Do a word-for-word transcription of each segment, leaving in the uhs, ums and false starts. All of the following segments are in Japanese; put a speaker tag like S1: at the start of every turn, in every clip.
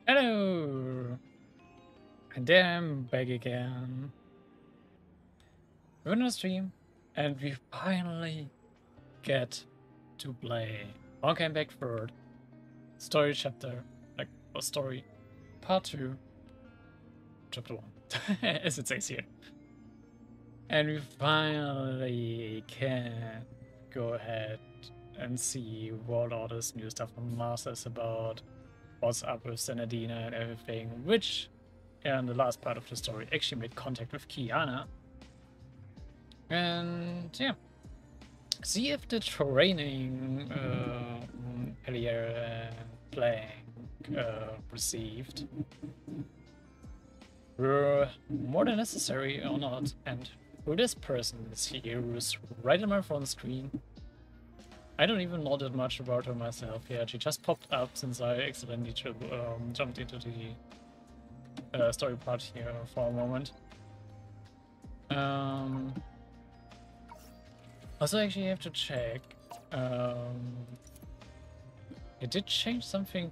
S1: Hello! And I'm back again. We're on a stream, and we finally get to play Honkai Impact Third Story Chapter, like, or Story Part two, Chapter one, as it says here. And we finally can go ahead and see what all this new stuff from Mars is about, what's up with Senadina and everything, which in the last part of the story actually made contact with Kiana. And yeah, see if the training uh, Pellier and Blank uh, received were more than necessary or not, and who this person is here who's right on my front screen. I don't even know that much about her myself yet. She just popped up since I accidentally um, jumped into the uh, story part here for a moment. Um, also, actually, I have to check. Um, it did change something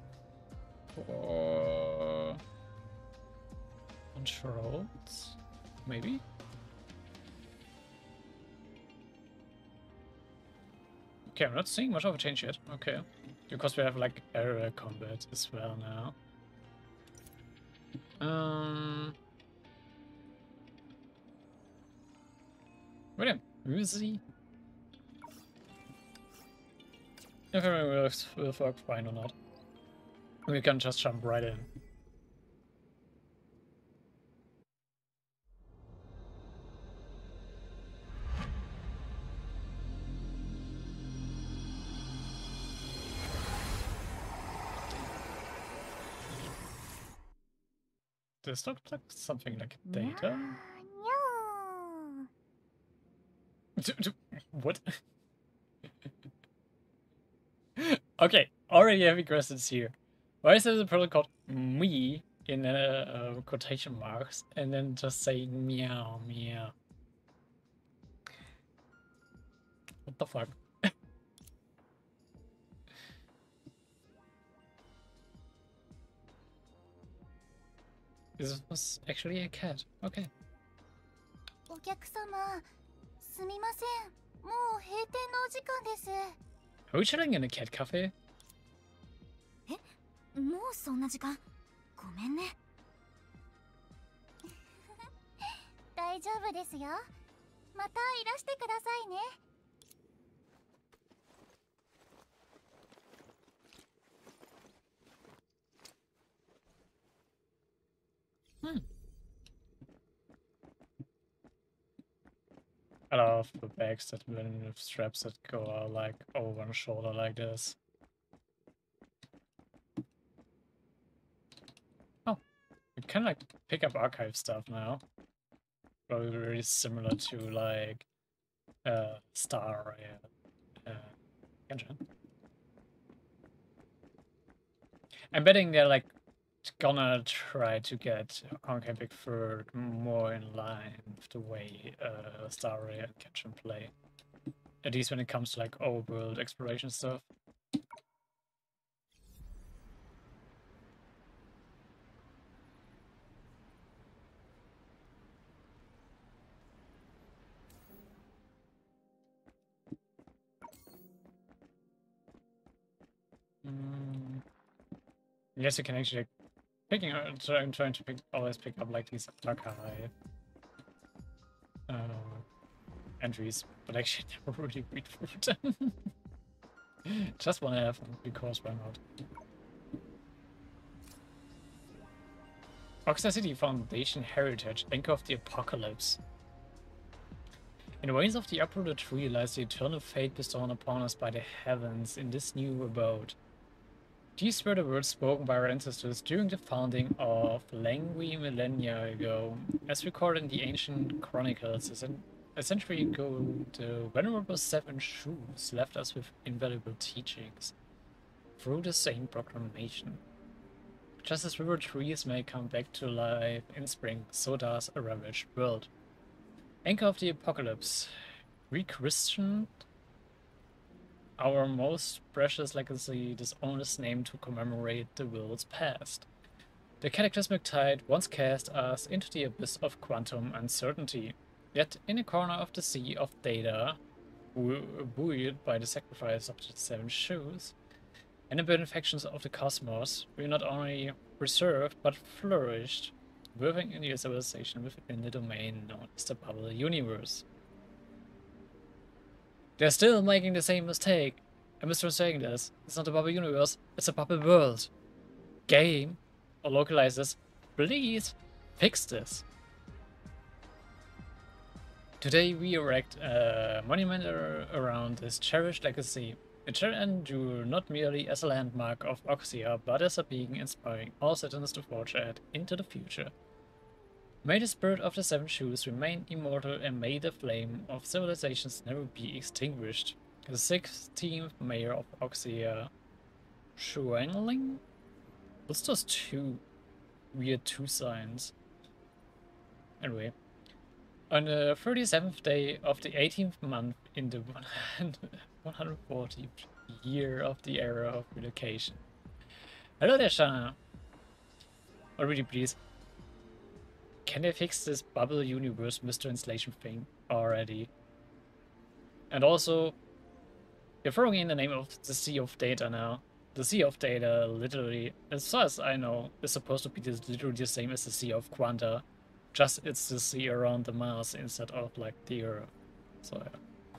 S1: for controls, maybe? Okay, I'm not seeing much of a change yet. Okay, because we have like area combat as well now. Um, William, we'll see if everything works, will work fine or not. We can just jump right in. This looks like something like data. What? Okay, already having questions here. Why is there a product called me in uh, uh, quotation marks and then just saying meow meow? What the fuck? This was actually a cat. Okay.
S2: お客様、すみません。もう閉店のお時間です。
S1: Are we chilling in a cat cafe?
S2: え、もうそんな時間。ごめんね。大丈夫ですよ。またいらしてくださいね。
S1: Hmm. I love the bags that win with straps that go uh, like over one shoulder like this. Oh, we can like pick up archive stuff now. Probably very similar to like uh, Star uh, uh, Genshin. I'm betting they're like gonna try to get Honkai Impact Third more in line with the way uh, Star Rail and Genshin play. At least when it comes to like overworld exploration stuff. Mm. Yes, you can actually picking. I'm trying to pick always pick up like these archive uh, entries, but actually never really read through them. Just want to have them because why not? Oxnard City Foundation Heritage, Anchor of the Apocalypse. In the veins of the uprooted tree lies the eternal fate bestowed upon us by the heavens in this new abode. These were the words spoken by our ancestors during the founding of Lengui millennia ago. As recorded in the ancient chronicles, a century ago, the Venerable Seven Shoes left us with invaluable teachings through the same proclamation. Just as river trees may come back to life in spring, so does a ravaged world. Anchor of the Apocalypse, rechristened our most precious legacy, this honest name to commemorate the world's past. The cataclysmic tide once cast us into the abyss of quantum uncertainty. Yet, in a corner of the sea of data, buoyed by the sacrifice of the seven shoes, and the benefactions of the cosmos, we not only preserved but flourished, birthing a new civilization within the domain known as the Bubble Universe. They're still making the same mistake. And Mister saying this, it's not a Bubble Universe, it's a Bubble World. Game, or localize this, please fix this. Today we erect a monument around this cherished legacy. It shall endure not merely as a landmark of Oxia, but as a beacon inspiring all citizens to forge ahead into the future. May the spirit of the Seven Shoes remain immortal, and may the flame of civilizations never be extinguished. The sixteenth mayor of Oxia, Shuangling? What's those two weird two signs? Anyway. On the thirty-seventh day of the eighteenth month in the one hundred fortieth year of the era of relocation. Hello there, Shana. Already, please. Can they fix this Bubble Universe Mister Installation thing already? And also, you're throwing in the name of the Sea of Data now. The Sea of Data, literally, as far as I know, is supposed to be literally the same as the Sea of Quanta. Just it's the sea around the Mars instead of like the Earth. So yeah.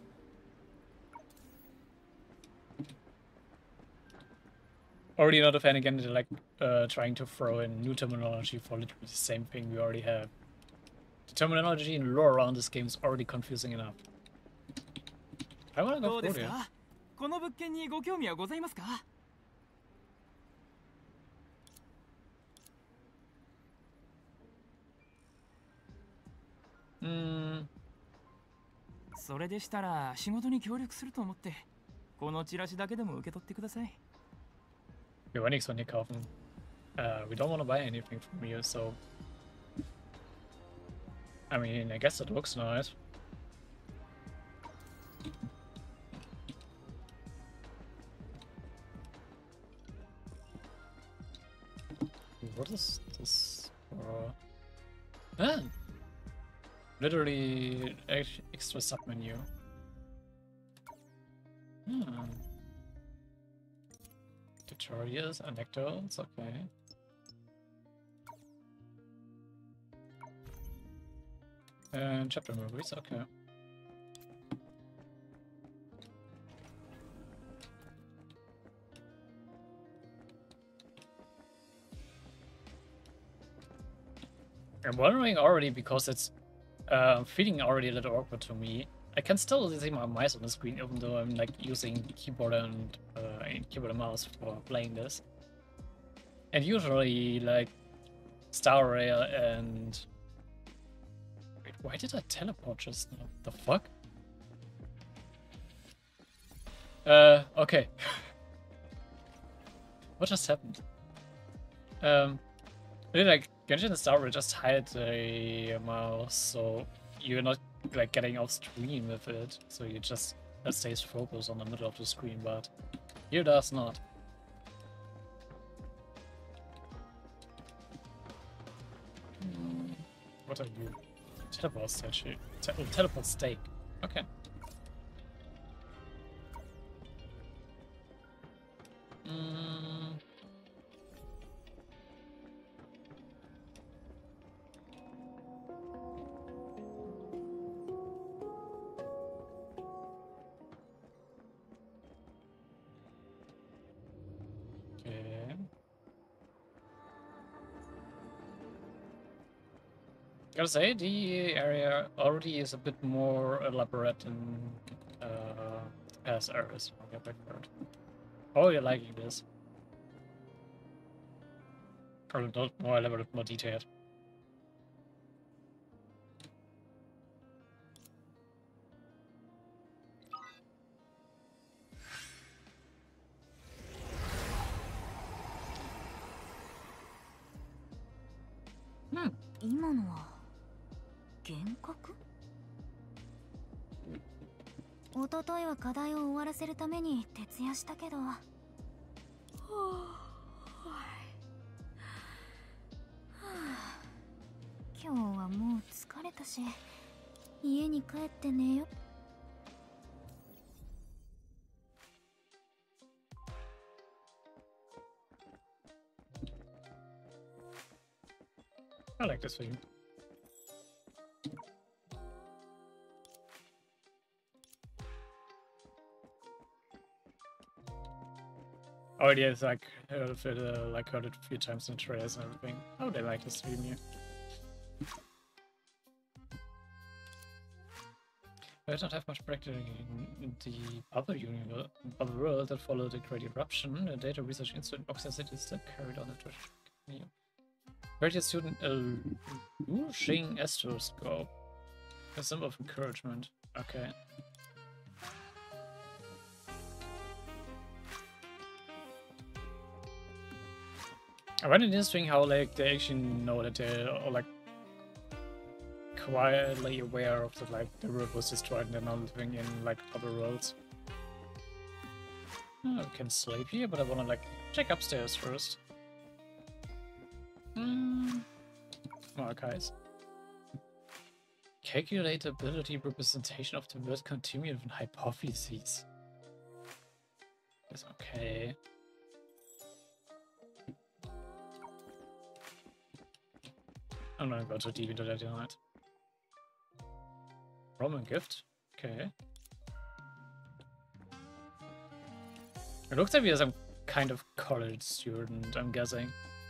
S1: Already not a fan again, they're like uh, trying to throw in new terminology for literally the same thing we already have. The terminology and lore around this game is already confusing enough. I wanna go through here. Mm.
S3: それでしたら仕事に協力すると思ってこのチラシだけでも受け取ってください。
S1: Wir wollen nichts von dir kaufen. Uh, we don't want to buy anything from you, so I mean, I guess it looks nice. What is this? Uh, ah! Literally extra submenu. Hmm. Tutorials, anecdotes, okay. And chapter movies, okay. I'm wondering already because it's uh, feeling already a little awkward to me. I can still see my mouse on the screen even though I'm like using keyboard and uh, keyboard and mouse for playing this. And usually like Star Rail and wait, why did I teleport just now? The fuck? Uh, okay. What just happened? Um, did like Genshin and Star Rail just hide the mouse so you're not like getting off screen with it, so you just that stays focused on the middle of the screen, but here does not. Mm, what are you? Teleport statue. Te oh, teleport stake. Okay. Mm. Okay. Gotta say, the area already is a bit more elaborate than uh, past areas. I'll get back for it. Oh, you're liking this. Or not more elaborate, more detailed. Hmm.
S2: 今のは幻覚？一昨日は課題を終わらせるために徹夜したけど、 私家に帰って寝よ。
S1: I like this theme. Oh yeah, it's like heard of it, uh, like heard it a few times in trailers and everything. Oh, they like this theme here. I did not have much practice in the other universe, other world that followed the Great Eruption. The data research institute in Oxford City is still carried on at Virginia. Graduate student uh, Wu Xing Astroscope. A symbol of encouragement. Okay. I find it interesting how like they actually know that they're all, like quietly aware of the like the world was destroyed and they're now living in like other worlds. Oh, I can sleep here, but I wanna like check upstairs first. Hmm. More guys. Calculatability representation of the word continuum and hypotheses. That's okay. I'm not going to go too deep into that tonight. Roman gift? Okay. It looks like he is some kind of college student, I'm guessing.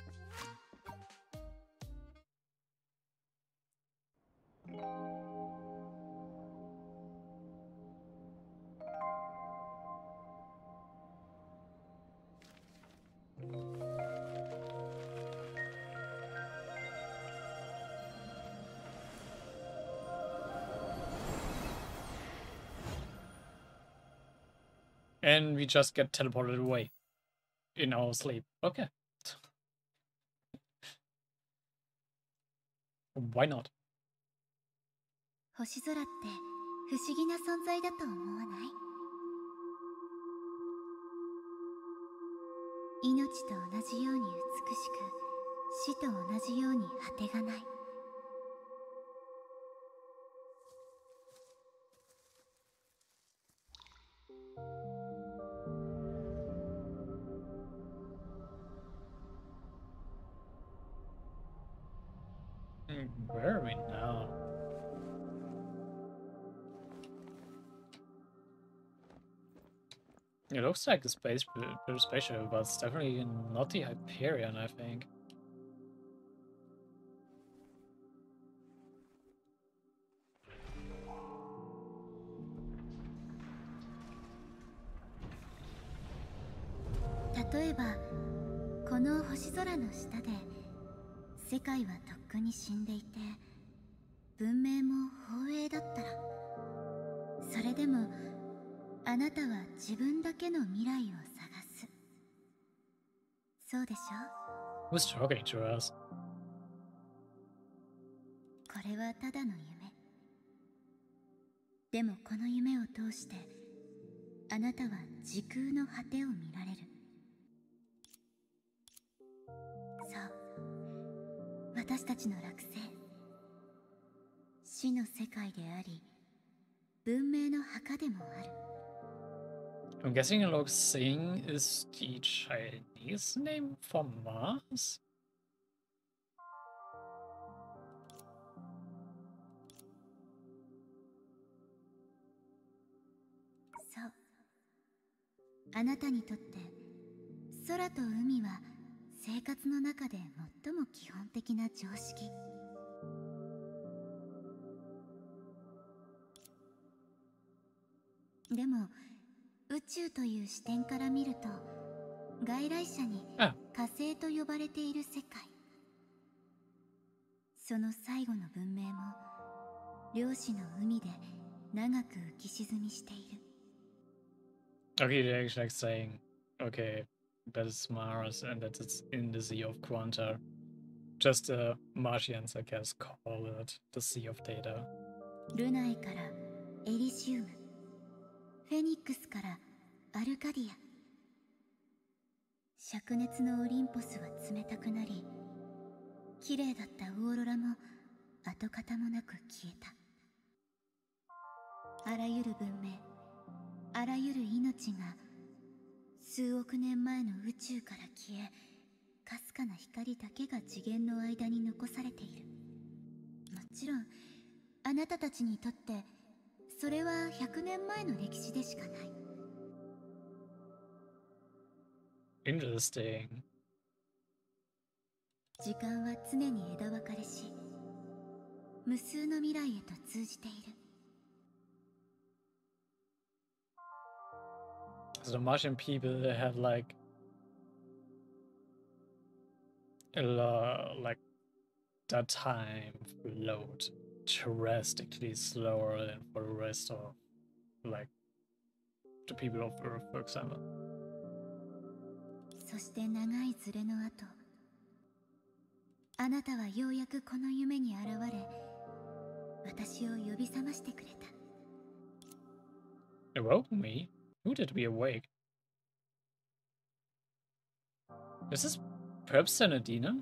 S1: And we just get teleported away in our sleep. Okay. Why not?
S2: 星空って不思議な存在だと思わない？命と同じように美しく、死と同じように果てがない。
S1: Where are we now? It looks like a space, a spaceship, but it's definitely not the Hyperion, I think.
S2: Like, この星空の下で世界はとっくに死んでいて文明も崩壊だったらそれでもあなたは自分だけの未来を探すそうでしょ
S1: Who's talking to us?
S2: これはただの夢でもこの夢を通してあなたは時空の果てを見られるそう私たちの惑星死の世界であり文明の墓でもある
S1: I'm guessing Alok Singh is the Chinese name for Mars?
S2: そうあなたにとって空と海は生活の中で最も基本的な常識でも宇宙という視点から見ると外来者に火星と呼ばれている世界その最後の文明も量子の海で長く浮き沈みしている
S1: Okay, they're actually like saying, okay, that is Mars and that it's in the Sea of Quanta. Just the Martians, I guess, call it the Sea of Data.
S2: ルナイからエリシウムフェニックスからアルカディア灼熱のオリンポスは冷たくなり綺麗だったオーロラも跡形もなく消えた。あらゆる文明、あらゆる命が数億年前の宇宙から消え、かすかな光だけが次元の間に残されている。もちろんあなたたちにとってそれはひゃくねんまえの歴史でしかない。
S1: Interesting.
S2: 時間は常に枝分かれし、無数の未来へと通じている。
S1: So the Martian people, they have like a lot, like that time flowed drastically slower than for the rest of like the people of Earth, for example.
S2: そして長いズレの後、あなたはようやくこの夢に現れ、私を呼び覚ましてくれた。
S1: Awoke me? Who did we awake? Is this perhaps Senadina?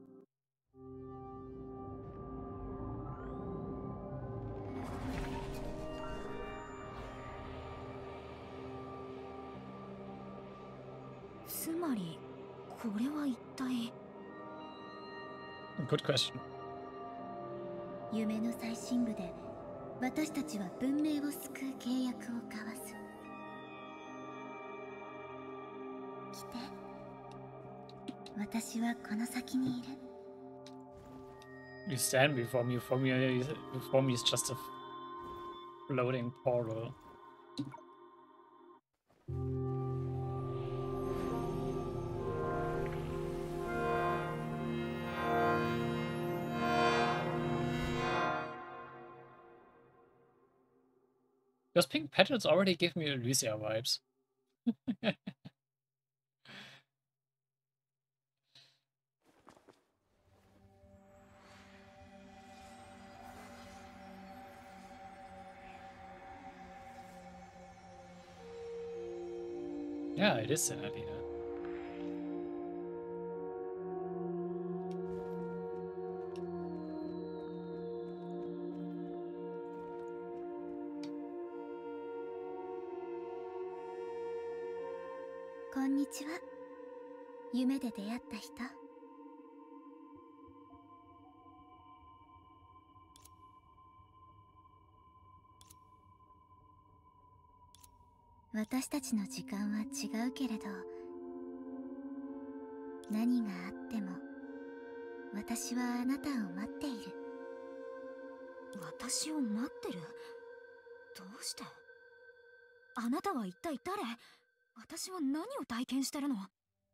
S1: Good question.
S2: 夢の最深部で私たちは文明を救う契約を交わす。来て。私はこの先にいる。
S1: You stand before me, before me, before me is just a floating portal. Those pink petals already give me Elysia vibes. Yeah, it is Senadina.
S2: Konnichiwa. こんにちは。夢で出会った人。私たちの時間は違うけれど、何があっても私はあなたを待っている。
S4: 私を待ってる？どうして？あなたは一体誰？私は何を体験してるの？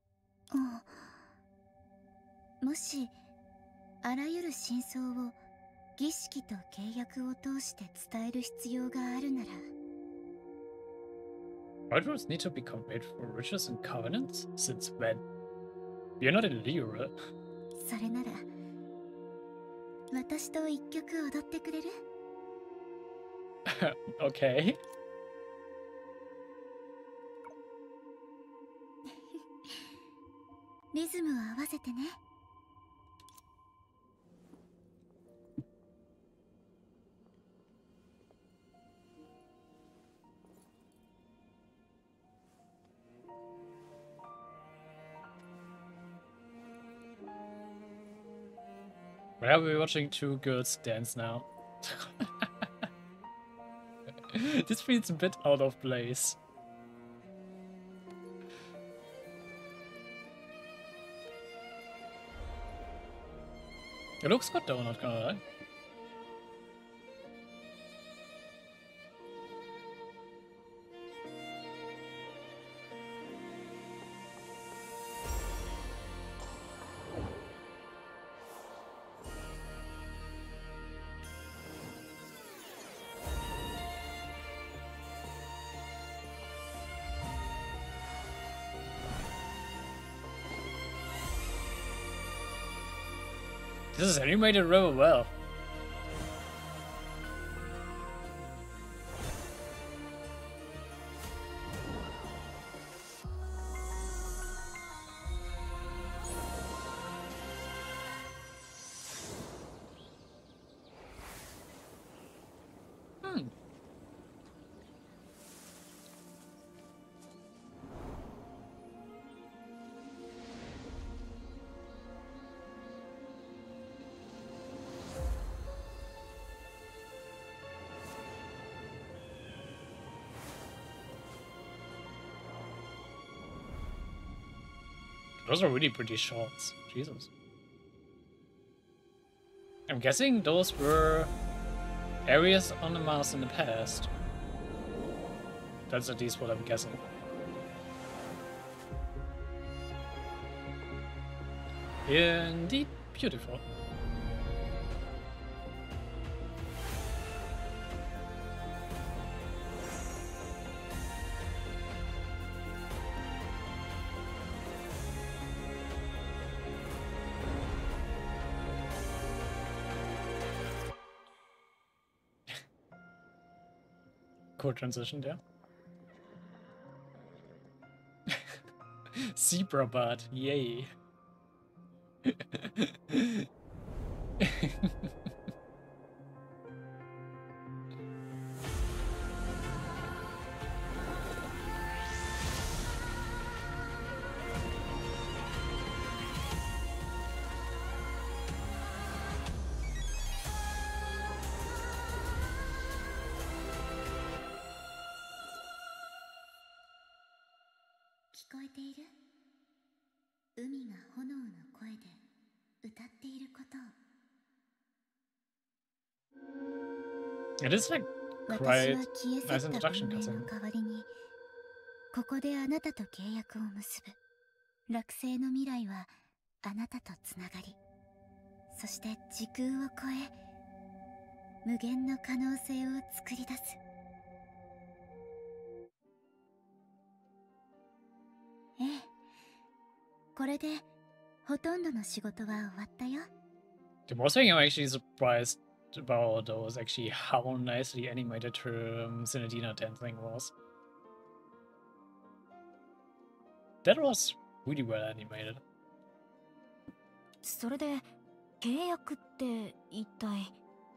S2: もしあらゆる真相を儀式と契約を通して伝える必要があるなら。
S1: Rituals need to be conveyed for rituals and covenants? Since when? You're not in Lyra.
S2: それなら私と一曲踊ってくれる？
S1: Okay.
S2: リズムを合わせてね。
S1: Why are we watching two girls dance now? This feels a bit out of place. It looks good though, not gonna lie. This is animated really well. Those are really pretty shorts. Jesus. I'm guessing those were areas on the Mars in the past. That's at least what I'm guessing. Indeed, beautiful. Cool transition there. Zebra butt, yay.
S2: 聞こえている？海が炎の声で歌っていることを。
S1: It is like
S2: 私
S1: quite
S2: は消え
S1: nice
S2: 去った
S1: introduction
S2: 文明
S1: cutscene.
S2: の代わりにここであなたと契約を結ぶ。落星の未来はあなたとつながり、そして時空を超え無限の可能性を作り出す。ええ、これでほとんどの仕事は終わったよ。
S1: The most thing I'm actually surprised about though is actually how nicely animated her um, Cinedina dancing was. That was really well animated.
S4: それで契約って一体？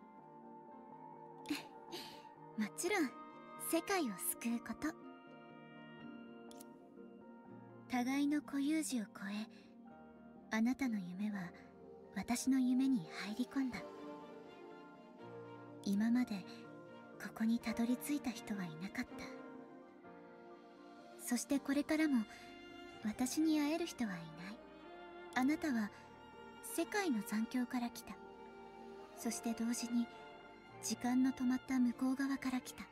S2: もちろん世界を救うこと。互いの固有児を超え、あなたの夢は私の夢に入り込んだ。今までここにたどり着いた人はいなかった。そしてこれからも私に会える人はいない。あなたは世界の残響から来た。そして同時に時間の止まった向こう側から来た。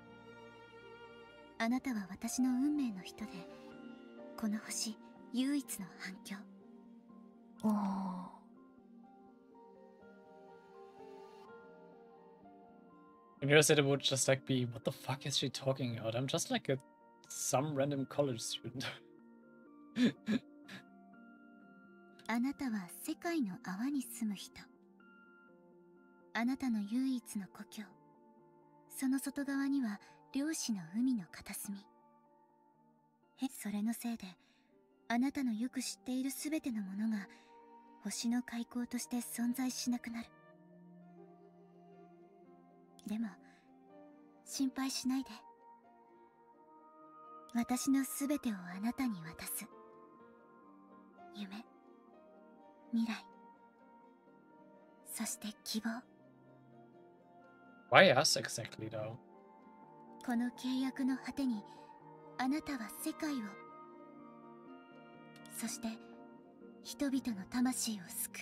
S2: あなたは私の運命の人で、この星唯一の反響。
S4: おー。
S1: And you said it would just like be, what the fuck is she talking about? I'm just like a some random college student.
S2: あなたは世界の泡に住む人。あなたの唯一の故郷。その外側には漁師の海の片隅。へ、それのせいであなたのよく知っているすべてのものが星の開口として存在しなくなる。でも心配しないで。私のすべてをあなたに渡す。夢、未来、そして希望。
S1: Why us exactly though?
S2: この契約の果てにあなたは世界を、そして人々の魂を救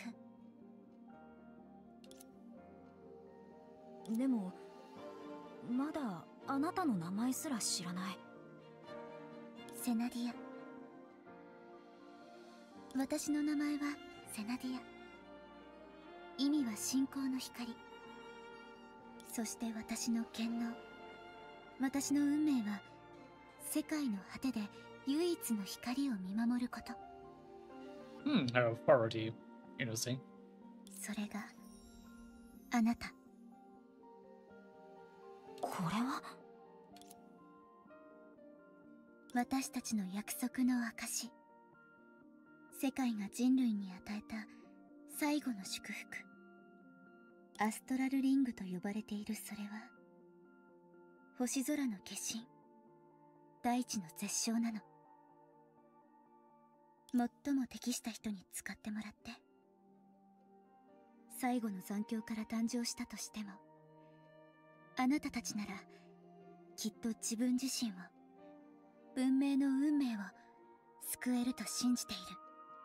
S4: う。でもまだあなたの名前すら知らない。
S2: セナディア。私の名前はセナディア。意味は信仰の光。そして私の権能、私の運命は世界の果てで唯一の光を見守ること。
S1: Hmm, her authority. Interesting.
S2: それがあなた。
S4: これは
S2: 私たちの約束の証。世界が人類に与えた最後の祝福。アストラルリングと呼ばれているそれは星空の化身、大地の絶唱なの。最も適した人に使ってもらって。最後の残響から誕生したとしても、あなたたちならきっと自分自身を、文明の運命を救えると信じている。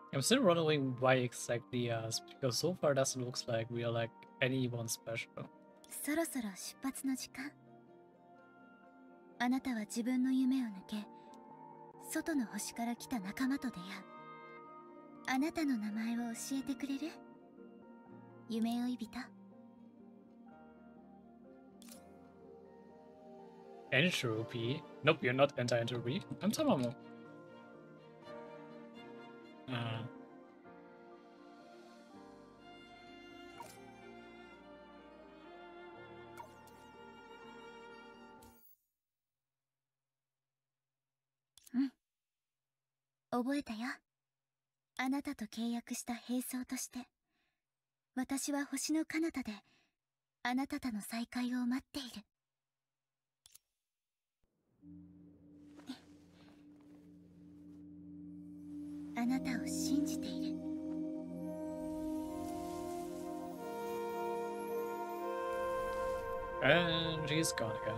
S1: I'm still wondering why exactly us, because so far it doesn't look like we are like anyone special.
S2: そろそろ出発の時間。あなたは自分の夢を抜け、外の星から来た仲間と出会う。あなたの名前を教えてくれる？夢追い人。
S1: Entropy? Nope, you're not anti-entropy. I'm Tamamo. Uh.
S2: Hmm. 覚えたよ。あなたと契約した兵装として、私は星の彼方であなたとの再会を待っている。あなたを信じている。
S1: And she's gone again.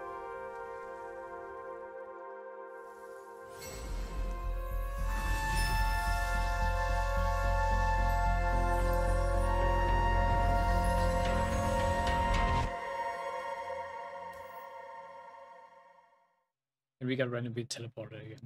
S1: And we got randomly teleported again.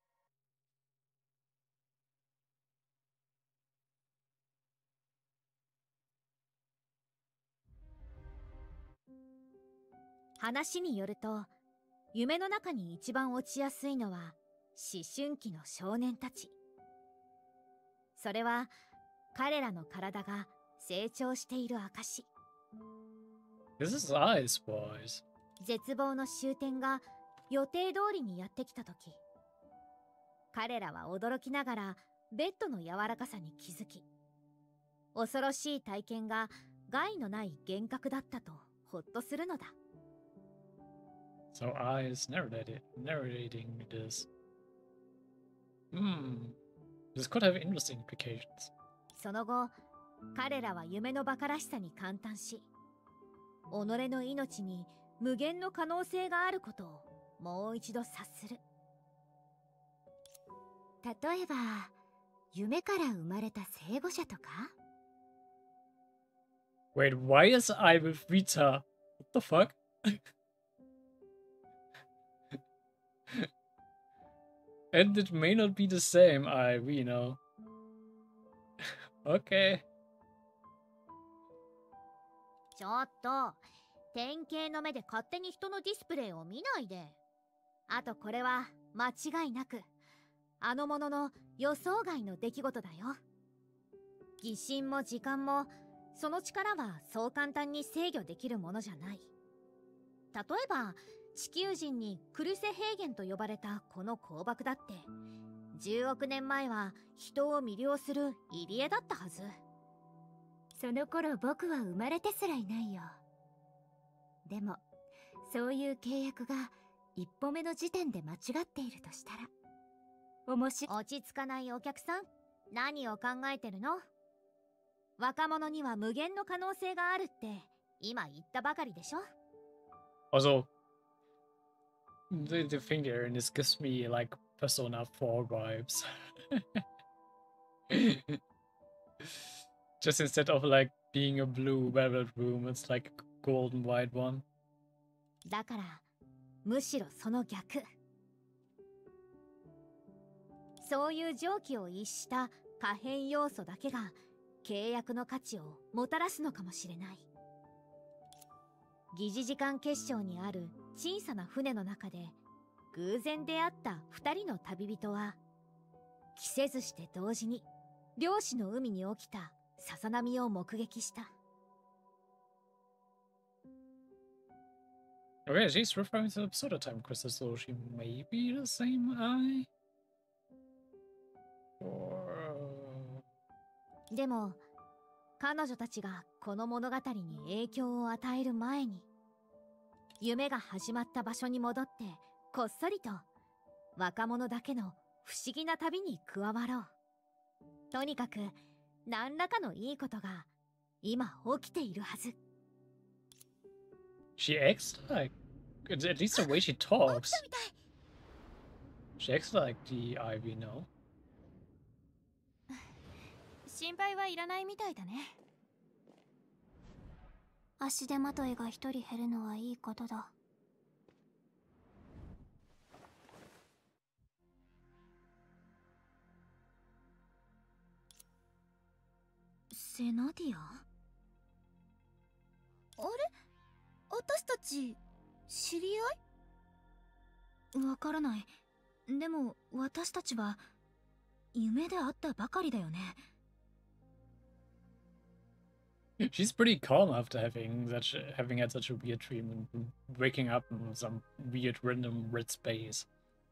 S4: 「話によると、夢の中に一番落ちやすいのは思春期の少年たち。それは彼らの体が成長している証。
S1: This is Ice Boys.
S4: 絶望の終点が予定通りにやってきたとき、彼らは驚きながらベッドの柔らかさに気づき、恐ろしい体験が害のない幻覚だったとほっとするのだ。
S1: So Ice narrated, narrating this. Hmm. This could have interesting implications.
S4: その後、彼らは夢の馬鹿らしさに感嘆し、己の命に無限の可能性があることをもう一度察する。例えば、夢から生まれた聖母者とか？
S1: Wait, why is I with Rita? What the fuck? And it may not be the same, I, we know. Okay.
S4: ちょっと、典型の目で勝手に人のディスプレイを見ないで。あとこれは間違いなくあのものの予想外の出来事だよ。疑心も時間もその力はそう簡単に制御できるものじゃない。例えば地球人にクルセヘーゲンと呼ばれたこの鉱爆だってじゅうおくねんまえは人を魅了する入り江だったはず。その頃僕は生まれてすらいないよ。でもそういう契約が一歩目の時点で間違っているとしたら面白い。落ち着かないお客さん、何を考えてるの？若者には無限の可能性があるって今言ったばかりでしょ。
S1: Also, the, the thing there, and this gives me like Persona four vibes. Just instead of like being a blue velvet room, it's like a golden white one.
S4: だからむしろその逆。そういう蒸気を逸した可変要素だけが契約の価値をもたらすのかもしれない。疑似時間結晶にある小さな船の中で偶然出会った二人の旅人は着せずして同時に漁師の海に起きたさざ波を目撃した。
S1: Okay, she's referring to the Pseudo Time Crystal, so she may be the same eye? Or...
S4: でも彼女たちがこの物語に影響を与える前に夢が始まった場所に戻ってこっそりと若者だけの不思議な旅に加わろう。とにかく何らかのいいことが今起きているはず。
S1: She acts like, at least the way she talks. She acts like the Ivy, no?
S5: 心配はいらないみたいだね。
S2: 足手まといが一人減るのはいいことだ。セナディア？あれ？私たち知り合い？わからない。でも私たちは夢で会ったばかりだよね。
S1: She's pretty calm after having such having had such a weird dream and waking up in some weird random red space.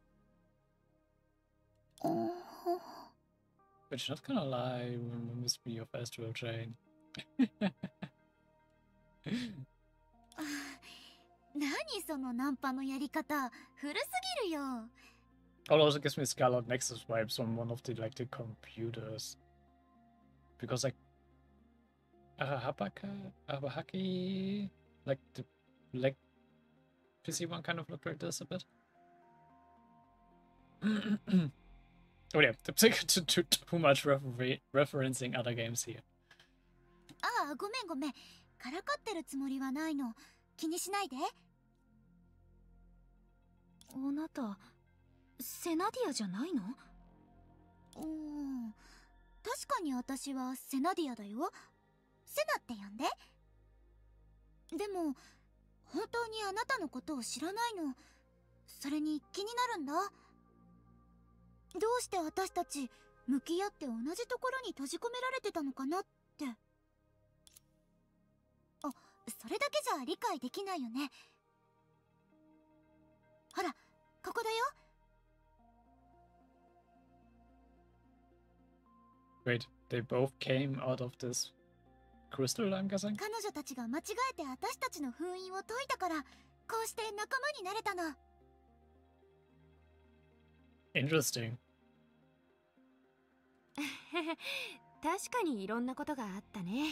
S1: Which, not gonna lie, reminds me of Astral Chain.
S2: 何そのナンパのやり方、古すぎるよ。
S1: Oh, it also gives me Scarlet Nexus vibes on one of the like the computers, because like Ahabaka, Abahaki, like the like P C one kind of looked like this a bit. Oh yeah, too, too, too much refer referencing other games here.
S2: ああ、ごめんごめん。からかってるつもりはないの。気にしないで。あなた、セナディアじゃないの？うーん、確かに私はセナディアだよ。セナって呼んで。でも、本当にあなたのことを知らないの。それに気になるんだ。どうして私たち向き合って同じところに閉じ込められてたのかなって。あ、それだけじゃ理解できないよね。ほら、ここだよ。
S1: Wait, they both came out of this crystal, I'm guessing?
S2: 彼女たちが間違えて私たちの封印を解いたから、こうして仲間になれたの。
S1: Interesting.
S5: 確かにいろんなことがあったね。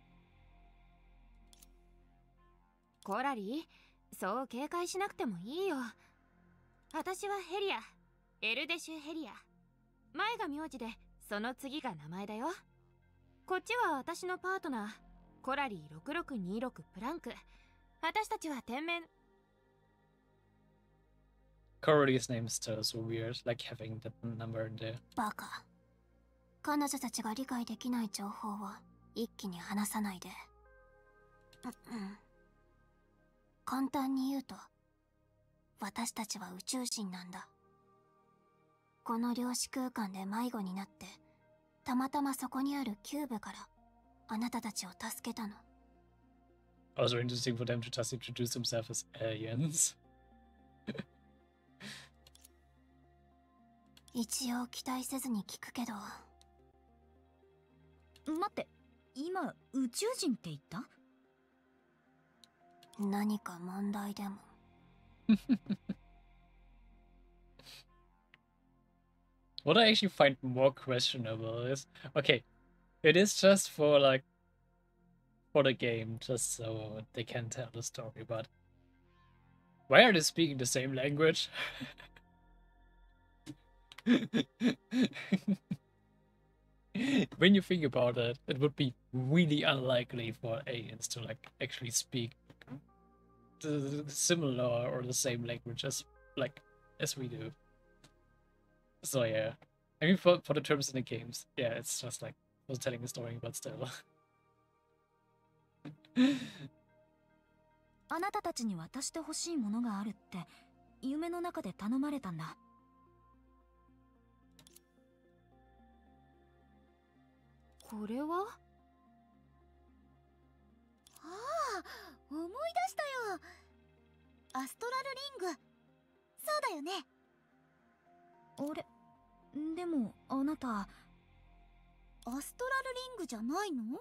S5: コラリー、そう警戒しなくてもいいよ。私はヘリア、エルデシュヘリア。前が名字で、その次が名前だよ。こっちは私のパートナー、コラリーろくろくにろくプランク。私たちは天面。
S1: Coralie's name is still so weird, like having that number in there.
S2: バカ。彼女たちが理解できない情報を一気に話さないで。うん。簡単に言うと、私たちは宇宙人なんだ。この量子空間で迷子になって、たまたまそこにあるキューブからあなたたちを助けたの。
S1: Also interesting for them to just introduce themselves as aliens.
S2: 一応期待せずに聞くけど。待って、今宇宙人って言った？何か問題でも。
S1: What I actually find more questionable is, okay, it is just for like, for the game, just so they can tell the story, but why are they speaking the same language? When you think about it, it would be really unlikely for aliens to like actually speak the similar or the same language as like as we do. So yeah, I mean for for the terms in the games, yeah, it's just like I was telling a story, but still.
S2: あなたたちに渡してほしいものがあるって夢の中で頼まれたんだ。
S5: これは？
S2: ああ、思い出したよ。アストラルリング。そうだよね。あれ、でもあなたアストラルリングじゃないの？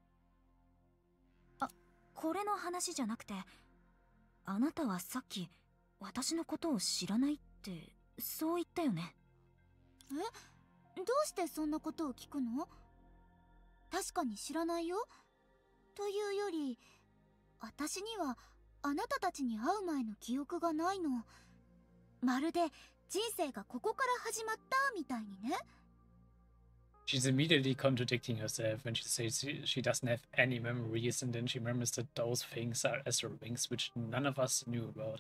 S2: あ、これの話じゃなくて、あなたはさっき私のことを知らないってそう言ったよね。え、どうしてそんなことを聞くの？確かに知らないよ。というより、私にはあなたたちに会う前の記憶がないの。まるで人生がここから始まったみたいにね。
S1: She's immediately contradicting herself when she says she, she doesn't have any memories, and then she remembers that those things are Astral Rings, which none of us knew about.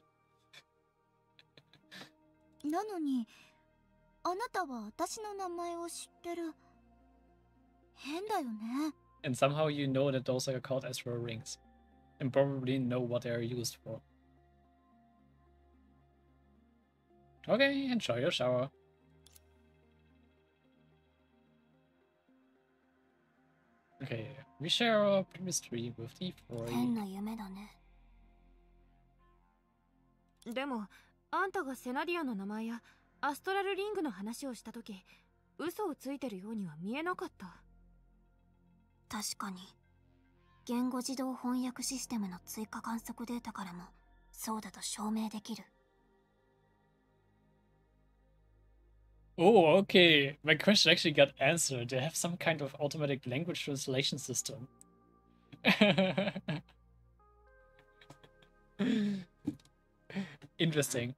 S2: なのに、あなたは私の名前を知ってる。変だよね。
S1: And somehow you know that those are called Astral Rings, and probably know what they are used for. Okay, enjoy your shower. Okay, we share our chemistry with the four.
S5: 変な夢だね。でも、あんたがセナディアの名前やアストラルリングの話をしたとき、嘘をついてるようには見えなかった。確かに、言語自動翻訳システムの追加観測データからもそうだと証明できる。
S1: Oh, okay. My question actually got answered. They have some kind of automatic language translation system. Interesting.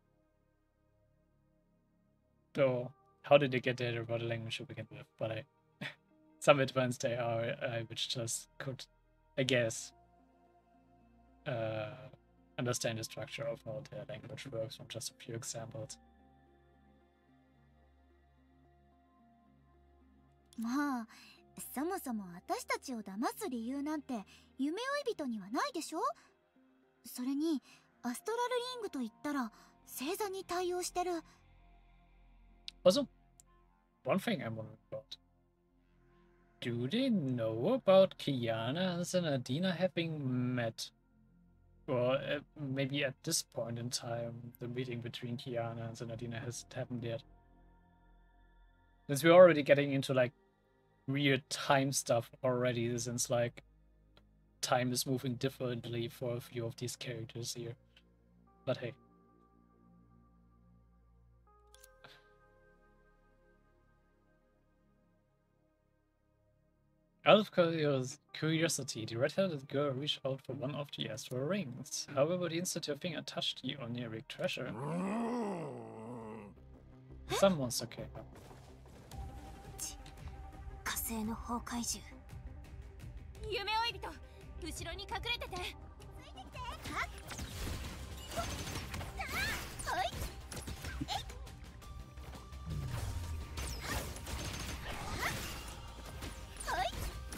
S1: So, how did they get data about a language to begin with? But I, some advanced A I which just could, I guess, uh, understand the structure of how their language works from just a few examples.
S2: まあ、そもそも私たちを騙す理由なんて夢追い人にはないでしょ。それにアストラルリングと言ったら星座に対応してる。
S1: Also, one thing I'm wondering about. Do they know about Kiana and Zenadina having met? Or uh, maybe at this point in time, the meeting between Kiana and Zenadina hasn't happened yet. Since we're already getting into like weird time stuff already, since like time is moving differently for a few of these characters here. But hey. Out of curios curiosity, the red-headed girl reached out for one of the astral rings. However, the instant her finger touched the Oniric treasure, some monster came up.
S5: 火星の崩壊獣。夢追い人、後ろに隠れてて。ついてきて。はっ。はい。えい。はい。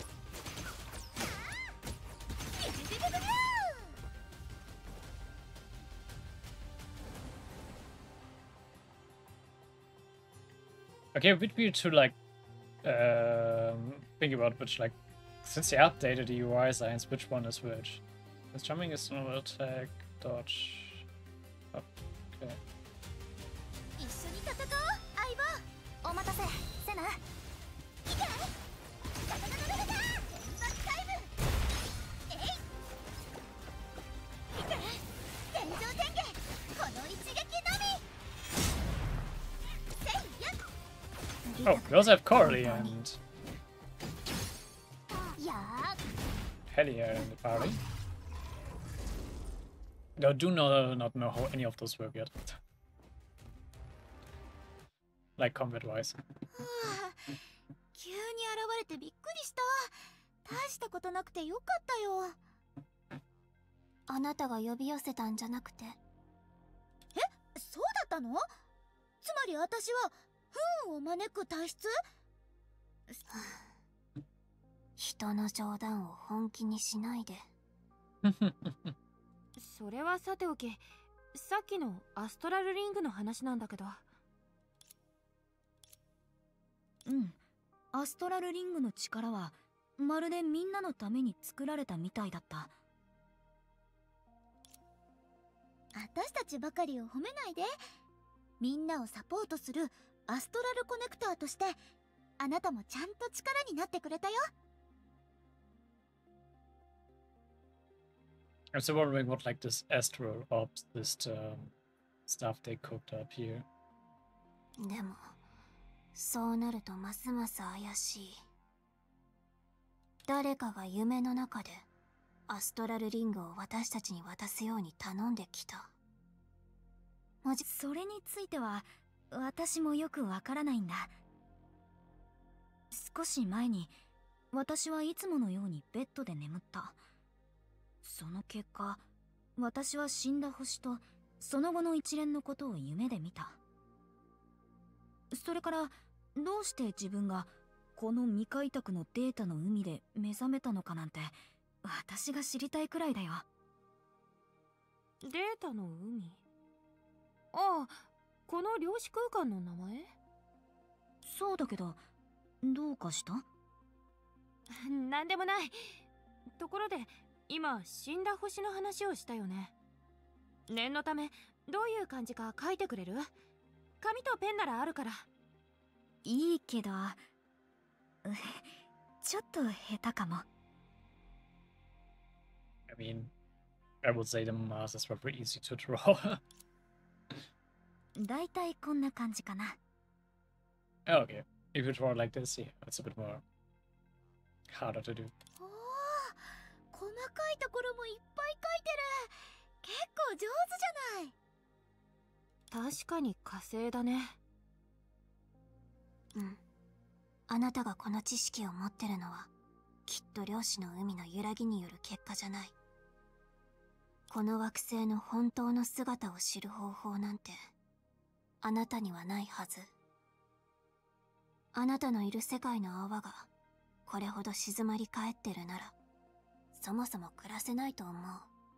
S1: Okay, a bit weird to like um, think about which, like, since they updated the U I signs, which one is which. This jumping is normal attack, dodge. Okay.
S2: 一緒に戦おう、相棒。お待たせ、セナ。いけ。ガタガタガタガタ。連発タイム。えい。いけ。天上天下。この一撃のみ。せいや。
S1: Oh, we also have Coralie and Helia in the party. I do not, not know how any of those work yet. Like combat-wise.
S2: 急に現れてびっくりした。大したことなくてよかったよ。あなたが呼び寄せたんじゃなくて。え、そうだったの？つまり私は不運を招く体質？人の冗談を本気にしないで。
S5: それはさておき、さっきのアストラルリングの話なんだけど。
S2: うん、アストラルリングの力はまるでみんなのために作られたみたいだった。私たちばかりを褒めないで。みんなをサポートするアストラルコネクターとしてあなたもちゃんと力になってくれたよ。
S1: I'm still wondering what like this astral ops, this um, stuff they cooked up here.
S2: でもそうなるとますます怪しい。誰かが夢の中でアストラルリングを私たちに渡すように頼んできた。それについては私もよくわからないんだ。 少し前に私はいつものようにベッドで眠った。その結果、私は死んだ星とその後の一連のことを夢で見た。それからどうして自分がこの未開拓のデータの海で目覚めたのかなんて私が知りたいくらいだよ。
S5: データの海。ああ、この量子空間の名前？
S2: そうだけど、どうかした？
S5: なんでもない。ところで今死んだ星の話をしたよね。念のためどういう感じか書いてくれる？紙とペンならあるから。
S2: いいけど、ちょっと下手かも。
S1: I mean, I would say the masses were pretty easy to draw.
S2: だいたいこんな感じかな。
S1: Oh, okay. If you draw like this, yeah, it's a bit more harder to do.
S4: おお、細かいところもいっぱい書いてる。結構上手じゃない。
S5: 確かに火星だね。
S2: うん。あなたがこの知識を持ってるのはきっと量子の海の揺らぎによる結果じゃない。この惑星の本当の姿を知る方法なんてあなたにはないはず。あなたのいる世界の泡がこれほど静まり返ってるならそもそも暮らせないと思う。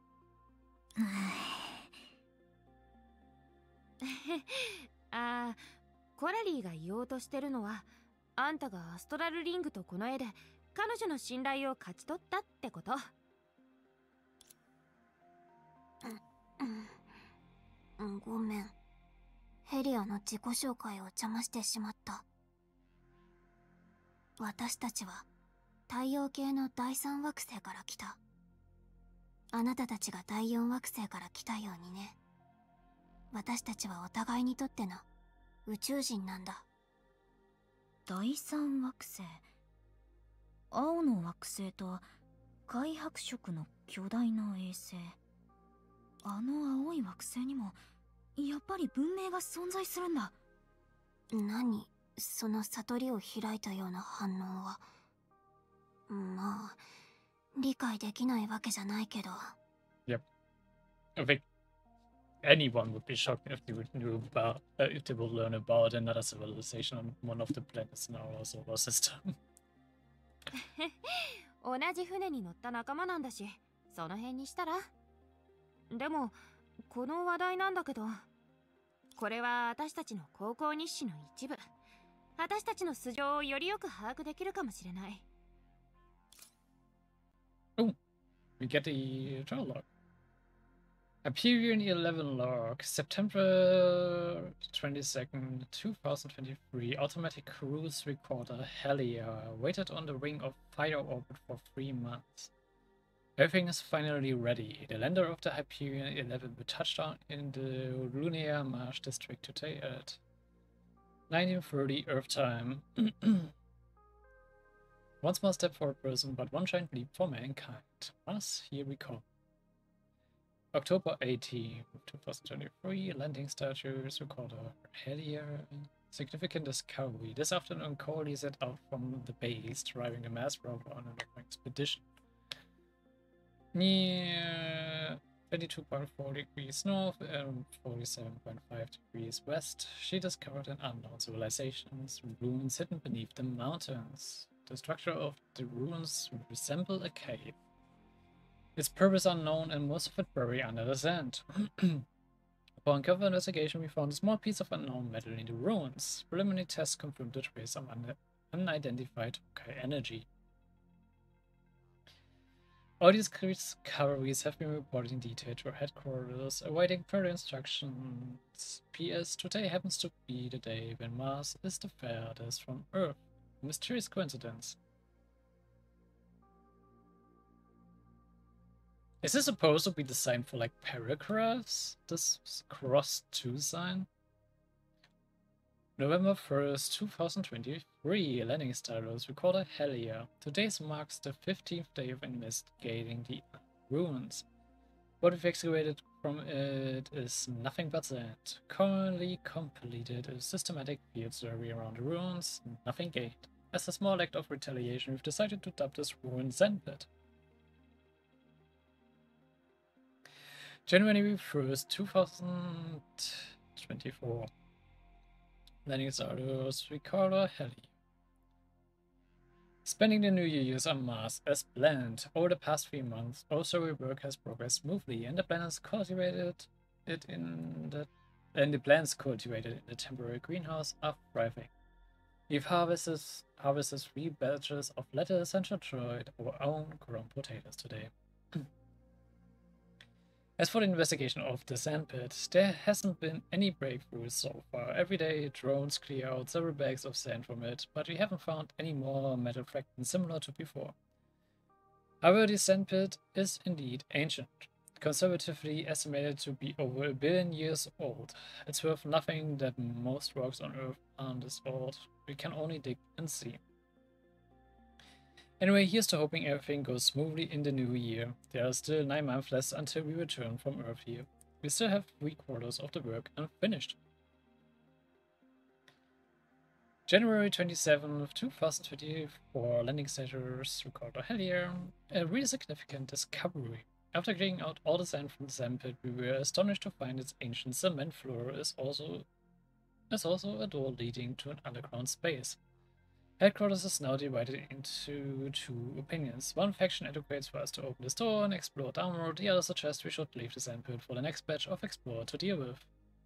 S5: ああ、コラリーが言おうとしてるのは、あんたがアストラルリングとこの絵で彼女の信頼を勝ち取ったってこと？
S2: うん、ごめん。ヘリアの自己紹介を邪魔してしまった。私たちは太陽系のだいさん惑星から来た。あなたたちがだいよん惑星から来たようにね。私たちはお互いにとっての宇宙人なんだ。だいさん惑星。青の惑星と灰白色の巨大な衛星。あの青い惑星にもやっぱり文明が存在するんだ。何その悟りを開いたような反応は。まあ理解できないわけじゃないけど。
S1: Yep. I think anyone would be shocked if they would knew about, uh, if they would learn about another civilization on one of the planets in our solar system.
S5: 同じ船に乗った仲間なんだし、その辺にしたら。でもこの話題なんだけど、これは私たちの高校日誌の一部。私たちの素性をよりよく把握できるかもしれない。
S1: Oh, we get the trial log. Hyperion eleven log, September twenty-second, two thousand twenty-three. Automatic cruise recorder Helia waited on the ring of fire orbit for three months. Everything is finally ready. The lander of the Hyperion eleven will touch down in the Lunar Marsh district today at nineteen thirty Earth time. One small step for a person, but one giant leap for mankind. Mars, here we come. October eighteenth, two thousand twenty-three. Landing status recorder Helia. Significant discovery. This afternoon, Corley set out from the base, driving the Mars rover on an expedition. Near twenty-two point four degrees north and forty-seven point five degrees west, she discovered an unknown civilization, ruins hidden beneath the mountains. The structure of the ruins resemble a cave. Its purpose unknown and most of it buried under the sand. Upon careful investigation, we found a small piece of unknown metal in the ruins. Preliminary tests confirmed the trace of un unidentified energy. All these discoveries have been reported in detail to our headquarters, awaiting further instructions. P S. Today happens to be the day when Mars is the furthest from Earth. A mysterious coincidence. Is this supposed to be designed for like paragraphs? This cross two sign? November first, two thousand twenty-three. Landing status recorder Helia. Today marks the fifteenth day of investigating the ruins. What we've excavated from it is nothing but sand. Currently completed a systematic field survey around the ruins. Nothing gained. As a small act of retaliation, we've decided to dub this ruin Zenpit. January first, two thousand twenty-four. Landing status Ricardo Heli. Spending the New Year's on Mars as planned. Over the past three months, also work has progressed smoothly, and the plants cultivated it in the and the plants cultivated in the temporary greenhouse are thriving. We've harvested harvested three batches of lettuce and enjoyed our own grown potatoes today. As for the investigation of the sandpit, there hasn't been any breakthroughs so far. Every day, drones clear out several bags of sand from it, but we haven't found any more metal fragments similar to before. However, the sandpit is indeed ancient, conservatively estimated to be over a billion years old. It's worth nothing that most rocks on Earth aren't this old. We can only dig and see. Anyway, here's to hoping everything goes smoothly in the new year. There are still nine months left until we return from Earth here. We still have three quarters of the work unfinished. January twenty-seventh, two thousand twenty-four, landing status Ricardo Helier. A really significant discovery. After getting out all the sand from the sand pit, we were astonished to find its ancient cement floor is also, is also a door leading to an underground space. Headquarters is now divided into two opinions. One faction advocates for us to open this door and explore downward, the other suggests we should leave the sandpit for the next batch of explorer to deal with.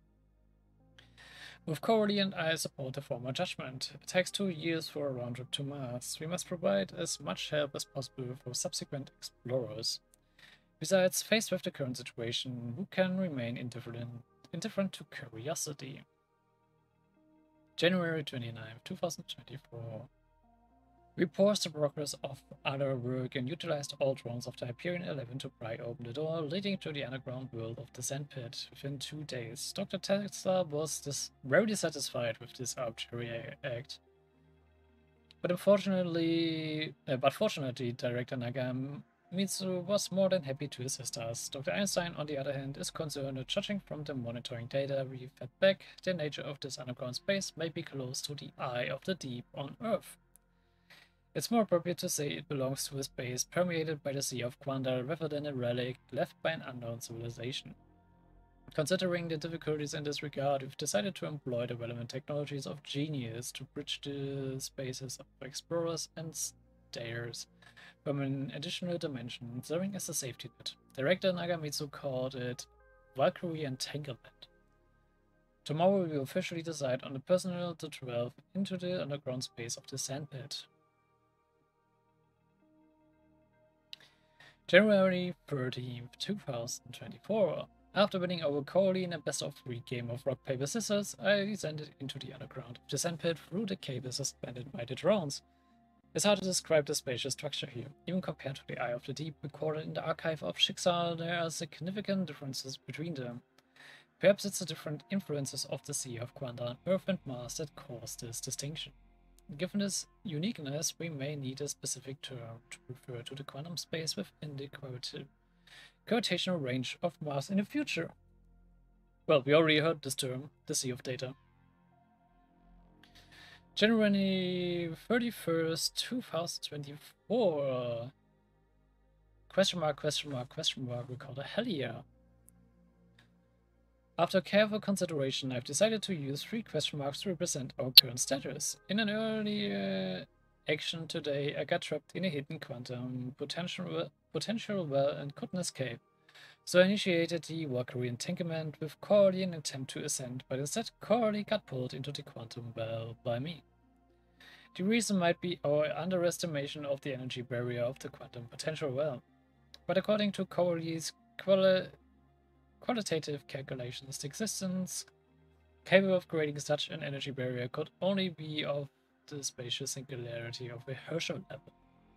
S1: Both Coralie and I support the former judgment. It takes two years for a round trip to Mars. We must provide as much help as possible for subsequent explorers. Besides, faced with the current situation, who can remain indifferent, indifferent to curiosity? January twenty-ninth, two thousand twenty-four. We paused the progress of other work and utilized all drones of the Hyperion eleven to pry open the door leading to the underground world of the sandpit within two days. Doctor Tesla was dis very dissatisfied with this arbitrary act. But unfortunately, uh, but fortunately, Director Nagamitsu was more than happy to assist us. Doctor Einstein, on the other hand, is concerned that judging from the monitoring data we fed back, the nature of this underground space may be close to the eye of the deep on Earth. It's more appropriate to say it belongs to a space permeated by the Sea of Quandar rather than a relic left by an unknown civilization. Considering the difficulties in this regard, we've decided to employ the relevant technologies of Genius to bridge the spaces of explorers and stayers from an additional dimension, serving as a safety net. Director Nagamitsu called it Valkyrie Entanglement. Tomorrow we will officially decide on the personnel to delve into the underground space of the sandpit. January thirteenth, two thousand twenty-four. After winning over Coralie in a best-of-three game of rock, paper, scissors, I descended into the underground of the sandpit through the cables suspended by the drones. It's hard to describe the spacious structure here. Even compared to the Eye of the Deep recorded in the archive of Schicksal, there are significant differences between them. Perhaps it's the different influences of the Sea of Quandar, Earth and Mars that cause this distinction. Given this uniqueness, we may need a specific term to refer to the quantum space within the gravitational range of Mars in the future. Well, we already heard this term, the Sea of Data. January thirty-first, two thousand twenty-four. Question mark, question mark, question mark, Ricardo Helier. After careful consideration, I've decided to use three question marks to represent our current status. In an earlier action today, I got trapped in a hidden quantum potential, potential well and couldn't escape. So I initiated the Valkyrie Entanglement with Coralie in an attempt to ascend, but instead Coralie got pulled into the quantum well by me. The reason might be our underestimation of the energy barrier of the quantum potential well. But according to Coralie's quali qualitative calculations, the existence capable of creating such an energy barrier could only be of the spacious singularity of a Herschel level.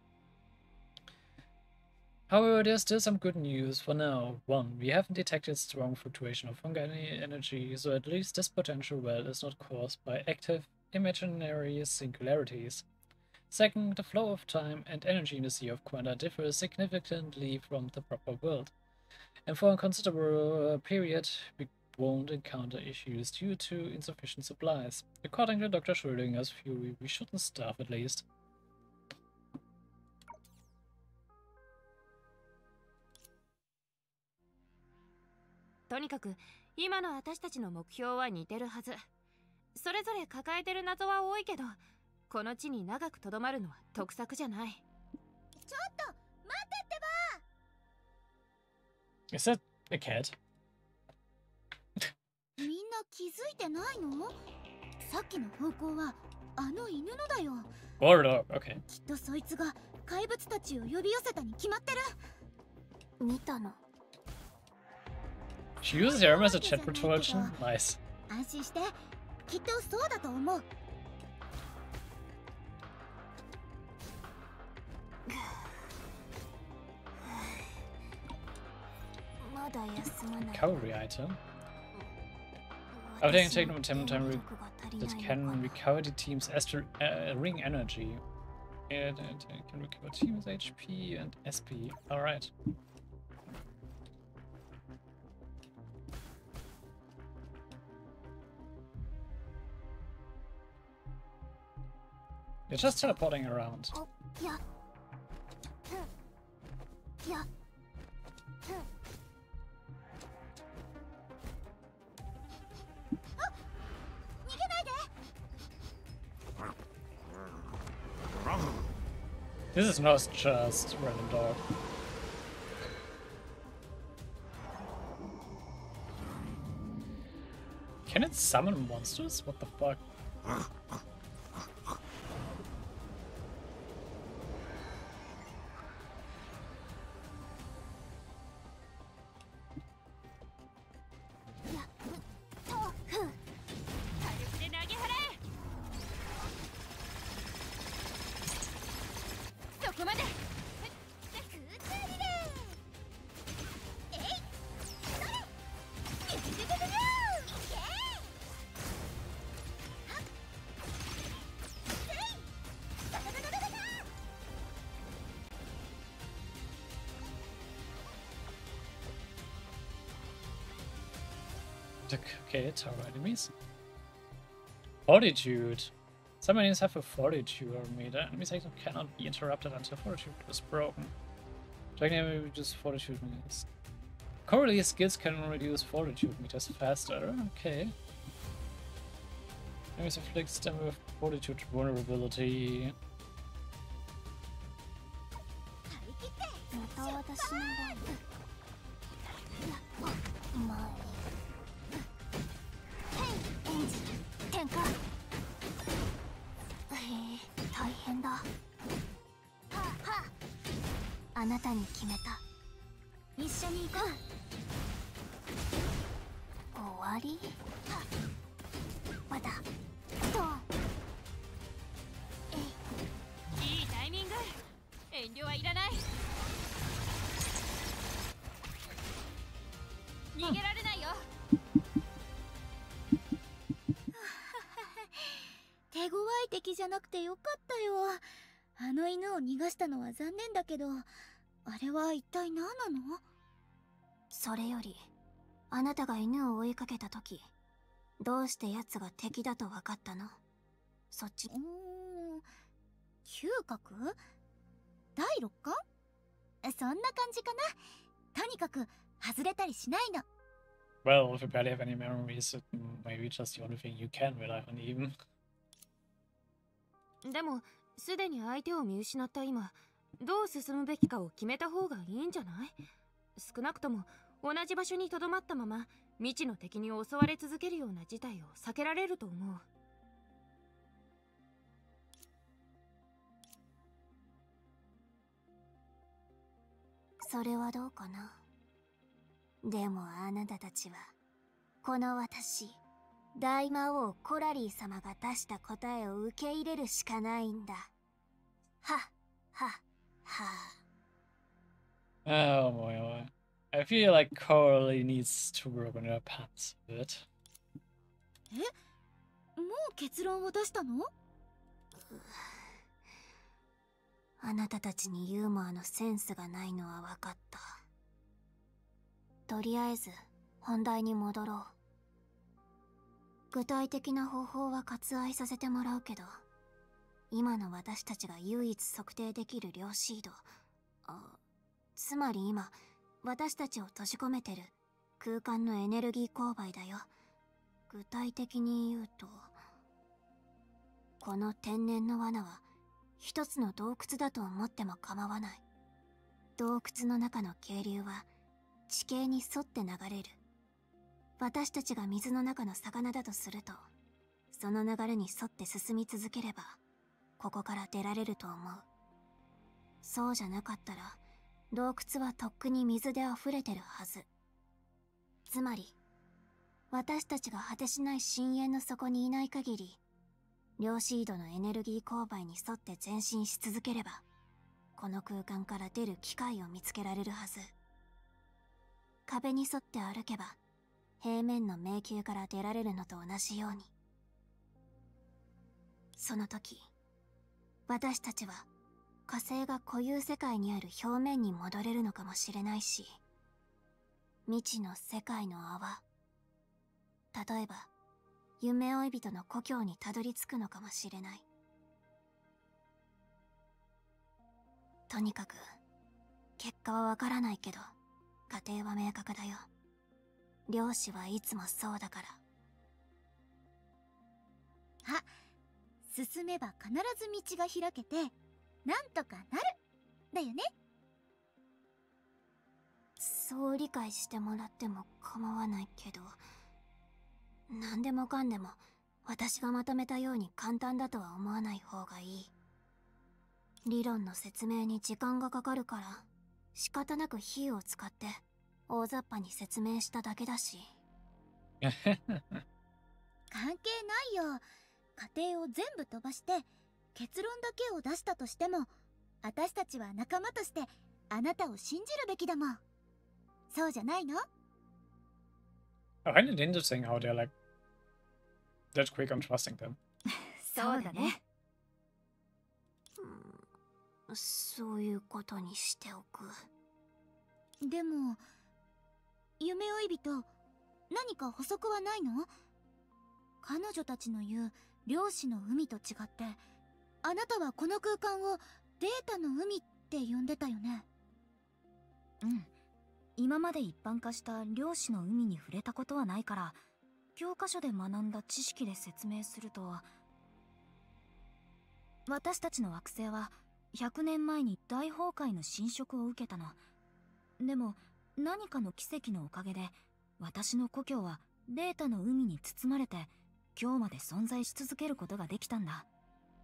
S1: However, there's still some good news for now. One, we haven't detected strong fluctuation of fungi energy, so at least this potential well is not caused by active imaginary singularities. Second, the flow of time and energy in the Sea of Quandar differs significantly from the proper world. And for a considerable period, we won't encounter issues due to insufficient supplies. According to Doctor Schrödinger's theory, we shouldn't starve at least.
S5: とにかく今の私たちの目標は似てるはず。それぞれ抱えてる謎は多いけど、この地に長くとどまるのは得策じゃない。
S2: ちょっと待ってってば。
S1: Is that a cat?
S2: みんな気づいてないの？さっきの方向はあの犬のだよ。
S1: Or dog, okay.
S2: きっとそいつが怪物たちを呼び寄せたに決まってる。見たの。
S1: She uses Aram as a chat protection? Nice.
S2: 安心して、きっとそうだと思う。まだ休まない。
S1: Recovery item. Updating techno temporary that can recover the team's astral uh, ring energy. It, it, it can recover team's H P and S P. Alright. You're just teleporting around.
S2: Yeah. Yeah.
S1: This is not just random dog. Can it summon monsters? What the fuck? Okay, tower enemies. Fortitude. Some enemies have a fortitude meter. Enemies cannot be interrupted until fortitude is broken. Dragon enemy reduces fortitude meters. Coralie skills can reduce fortitude meters faster. Okay. Enemies afflicts them with fortitude vulnerability.
S2: 手強い敵じゃなくてよかったよ。あの犬を逃がしたのは残念だけど、あれは一体何なの？それより、あなたが犬を追いかけた時、どうして奴が敵だと分かったの？そっち。うーん、嗅覚？第六感？そんな感じかな。とにかく外れたりしないの。
S1: Well, if you barely have any memories, it may be just the only thing you can rely on even.
S5: でも、すでに相手を見失った今、どう進むべきかを決めた方がいいんじゃない？少なくとも同じ場所に留まったまま未知の敵に襲われ続けるような事態を避けられると思う。
S2: それはどうかな。でもあなたたちはこの私大魔王コラリー様が出した答えを受け入れるしかないんだ。はっはっは。
S1: Oh boy, oh boy. I feel like Coralie needs to work on her pants a bit.
S2: え？もう結論を出したの？あなたたちにユーモアのセンスがないのは分かった。とりあえず本題に戻ろう。 具体的な方法は割愛させてもらうけど、今の私たちが唯一測定できる量シード、あ、つまり今私たちを閉じ込めてる空間のエネルギー勾配だよ。具体的に言うと、この天然の罠は一つの洞窟だと思っても構わない。洞窟の中の渓流は地形に沿って流れる。私たちが水の中の魚だとすると、その流れに沿って進み続ければここから出られると思う。そうじゃなかったら洞窟はとっくに水で溢れてるはず。つまり私たちが果てしない深淵の底にいない限り、量シードのエネルギー勾配に沿って前進し続ければ、この空間から出る機会を見つけられるはず。壁に沿って歩けば平面の迷宮から出られるのと同じように。その時私たちは火星が固有世界にある表面に戻れるのかもしれないし、未知の世界の泡、例えば夢追い人の故郷にたどり着くのかもしれない。とにかく結果はわからないけど過程は明確だよ。漁師はいつもそうだから。
S6: あ、進めば必ず道が開けてなんとかなるだよね。
S2: そう理解してもらっても構わないけど、何でもかんでも私がまとめたように簡単だとは思わない方がいい。理論の説明に時間がかかるから仕方なく比喩を使って大雑把に説明しただけだし。
S6: 関係ないよ。過程を全部飛ばして結論だけを出したとしても、私たちは仲間としてあなたを信じるべきだもん。そうじゃないの？
S1: I find it interesting how they're like that quick on trusting them.
S5: そうだね。
S2: そういうことにしておく。
S6: でも夢追い人、何か補足はないの？彼女たちの言う漁師の海と違って、あなたはこの空間をデータの海って呼んでたよね。
S7: うん、今まで一般化した漁師の海に触れたことはないから、教科書で学んだ知識で説明すると、私たちの惑星はひゃくねんまえに大崩壊の侵食を受けたの。でも何かの奇跡のおかげで私の故郷はデータの海に包まれて今日まで存在し続けることができたんだ。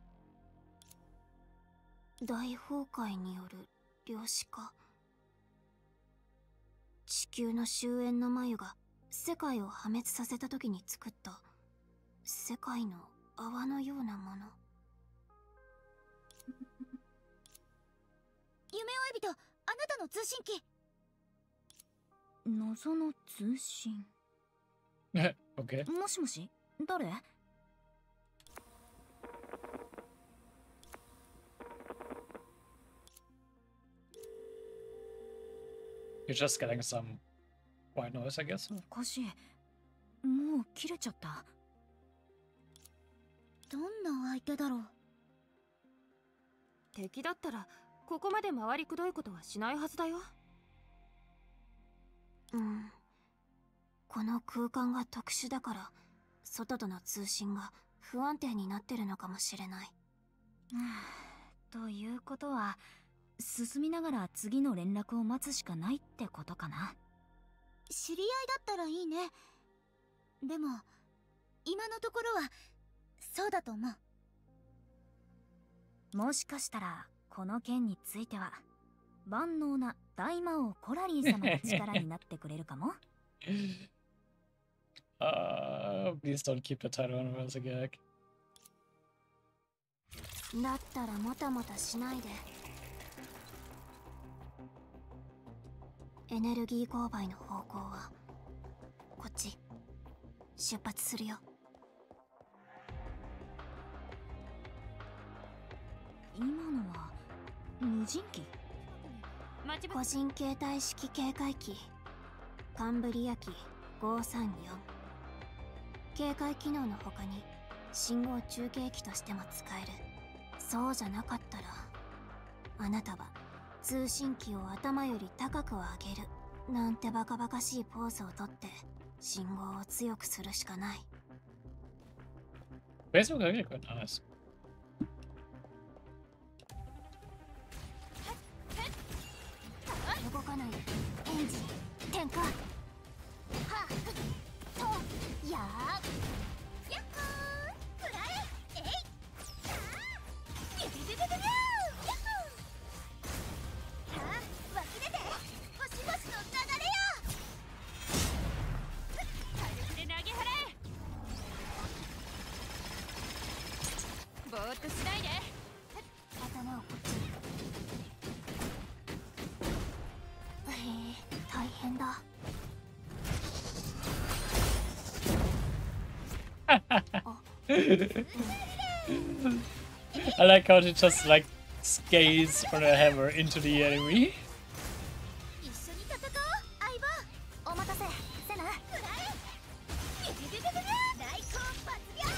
S2: 大崩壊による量子化。地球の終焉の繭が世界を破滅させた時に作った世界の泡のようなもの。
S6: 夢追い人、あなたの通信機。
S7: 謎の通信。
S1: Okay.
S7: もしもし、誰？
S1: You're just getting some white noise, I guess.
S7: おかしい。もう切れちゃった。
S6: どんな相手だろう。
S5: 敵だったらここまで回りくどいことはしないはずだよ。
S2: うん。この空間が特殊だから外との通信が不安定になってるのかもしれない。
S7: ということは進みながら次の連絡を待つしかないってことかな。
S6: 知り合いだったらいいね。でも今のところはそうだと思う。
S7: もしかしたらこの件については万能な大魔王コラリー様の力になってくれるかも。
S1: Uh, please don't keep the title on as a gag.
S2: だったらもたもたしないで。エネルギー勾配の方向はこっち。出発するよ。
S7: 今のは無人機？
S2: 個人携帯式警戒機カンブリア機ごーさんよん。
S6: 警戒機能の他に信号中継機としても使える。そうじゃなかったらあなたは通信機を頭より高く上げるなんてバカバカしいポーズをとって信号を強くするしかない。
S1: Basically, really quite nice.
S6: 動かないエンジン点火。はっとやーやっほーくらええいやービビビビビビューやっほーさあ湧き出て星々の流れよ。
S5: 軽くで投げ払え。ぼーっとしないで。
S6: 頭をこっちに。へえ大変だ。
S1: I like how they just like skates from a hammer into the enemy.
S6: 一緒に戦おう相棒。お待たせセナ。くらえビビビビビビュー大根抜病。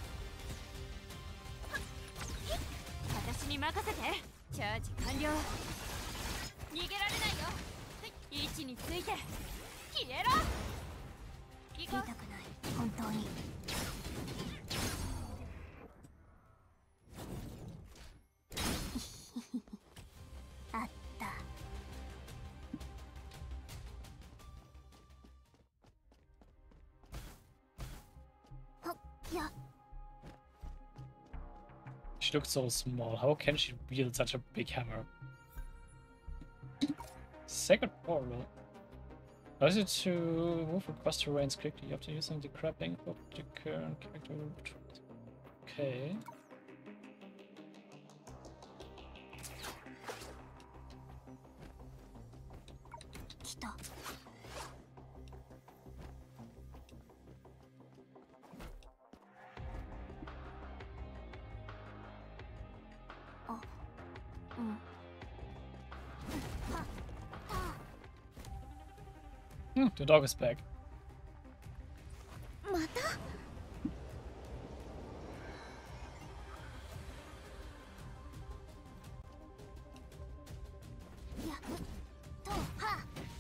S5: 私に任せて。チャージ完了。逃げられないよ。位置について消えろ。行こ
S6: 痛くない本当に。あった。はっや。
S1: She looks so small. How can she wield such a big hammer? Second portal. Allows you to move across terrains quickly after using the grappling hook. The current character. Okay.
S6: 来た。あ、うん。
S1: Hmm, the dog is back.
S6: またやっとは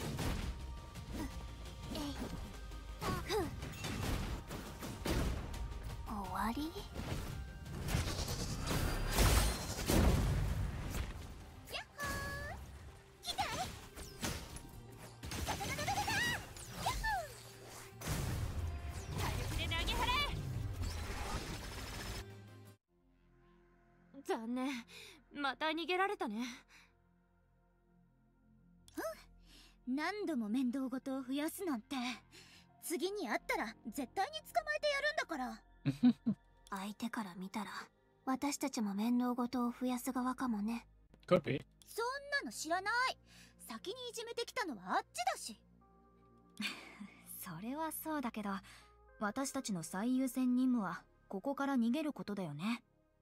S6: えいふん終わり。やっほー痛い。ダダダダダダダやっほー。
S5: う。火力で投げ払え。残念。また逃げられたね。
S6: 何度も面倒事を増やすなんて。次に会ったら絶対に捕まえてやるんだから。相手から見たら私たちも面倒事を増やす側かもね。
S1: Could be.
S6: そんなの知らない。先にいじめてきたのはあっちだし。
S7: それはそうだけど、私たちの最優先任務はここから逃げることだよね。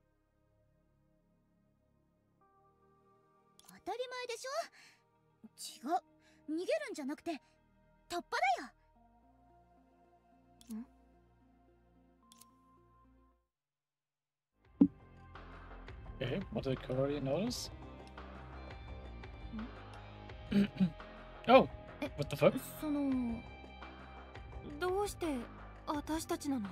S6: 当たり前でしょ。違う、逃げるんじゃなくて突破だよ。ん
S1: Okay, what did Corey notice? Oh, what the fuck?
S5: そのどうして私たちなの？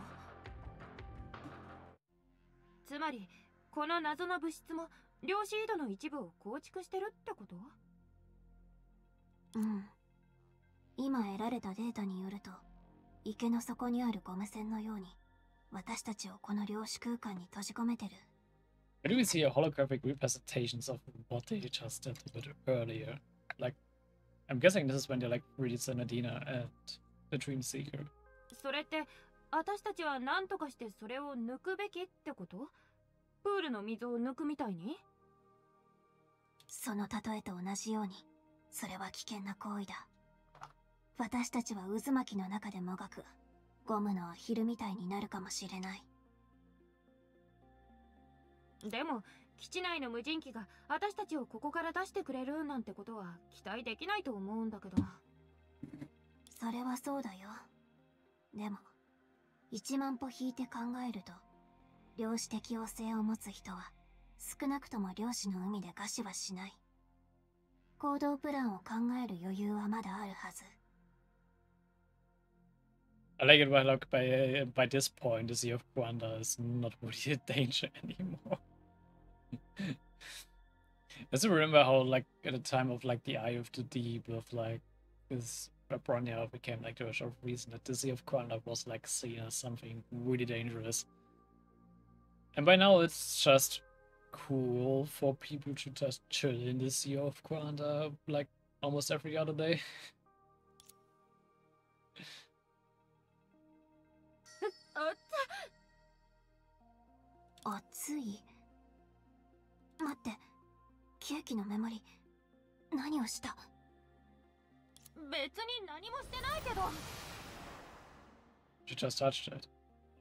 S5: つまりこの謎の物質も量子井戸の一部を構築してるってこと？
S6: うん。今得られたデータによると、池の底にあるゴム栓のように私たちをこの量子空間に閉じ込めてる。
S1: Where do we see a holographic representations of what they just did a bit earlier? Like, I'm guessing this is when they like released Nadina and the Dream Seeker.
S5: それって私たちは何とかしてそれを抜くべきってこと？プールの水を抜くみたいに？
S6: その例えと同じように、それは危険な行為だ。私たちは渦巻きの中でもがく。ゴムのアヒルみたいになるかもしれない。
S5: でも基地内の無人機が私たちをここから出してくれるなんてことは期待できないと思うんだけど。
S6: それはそうだよ。でも
S2: 一万歩引いて考えると、量子適応性を持つ人は少なくとも量子の海で餓死はしない。行動プランを考える余裕はまだあるはず。
S1: I like it when, like, by uh, by this point, the Sea of Quanda is not really a danger anymore. I still remember how, like, at the time of like the Eye of the Deep, of like this Bronya became like the of reason that the Sea of Quanda was like seen as something really dangerous. And by now, it's just cool for people to just chill in the Sea of Quanda like almost every other day.
S2: 熱い。待って、ケーキのメモリ何をした？
S5: 別に何もしてないけど。
S1: You just touched it.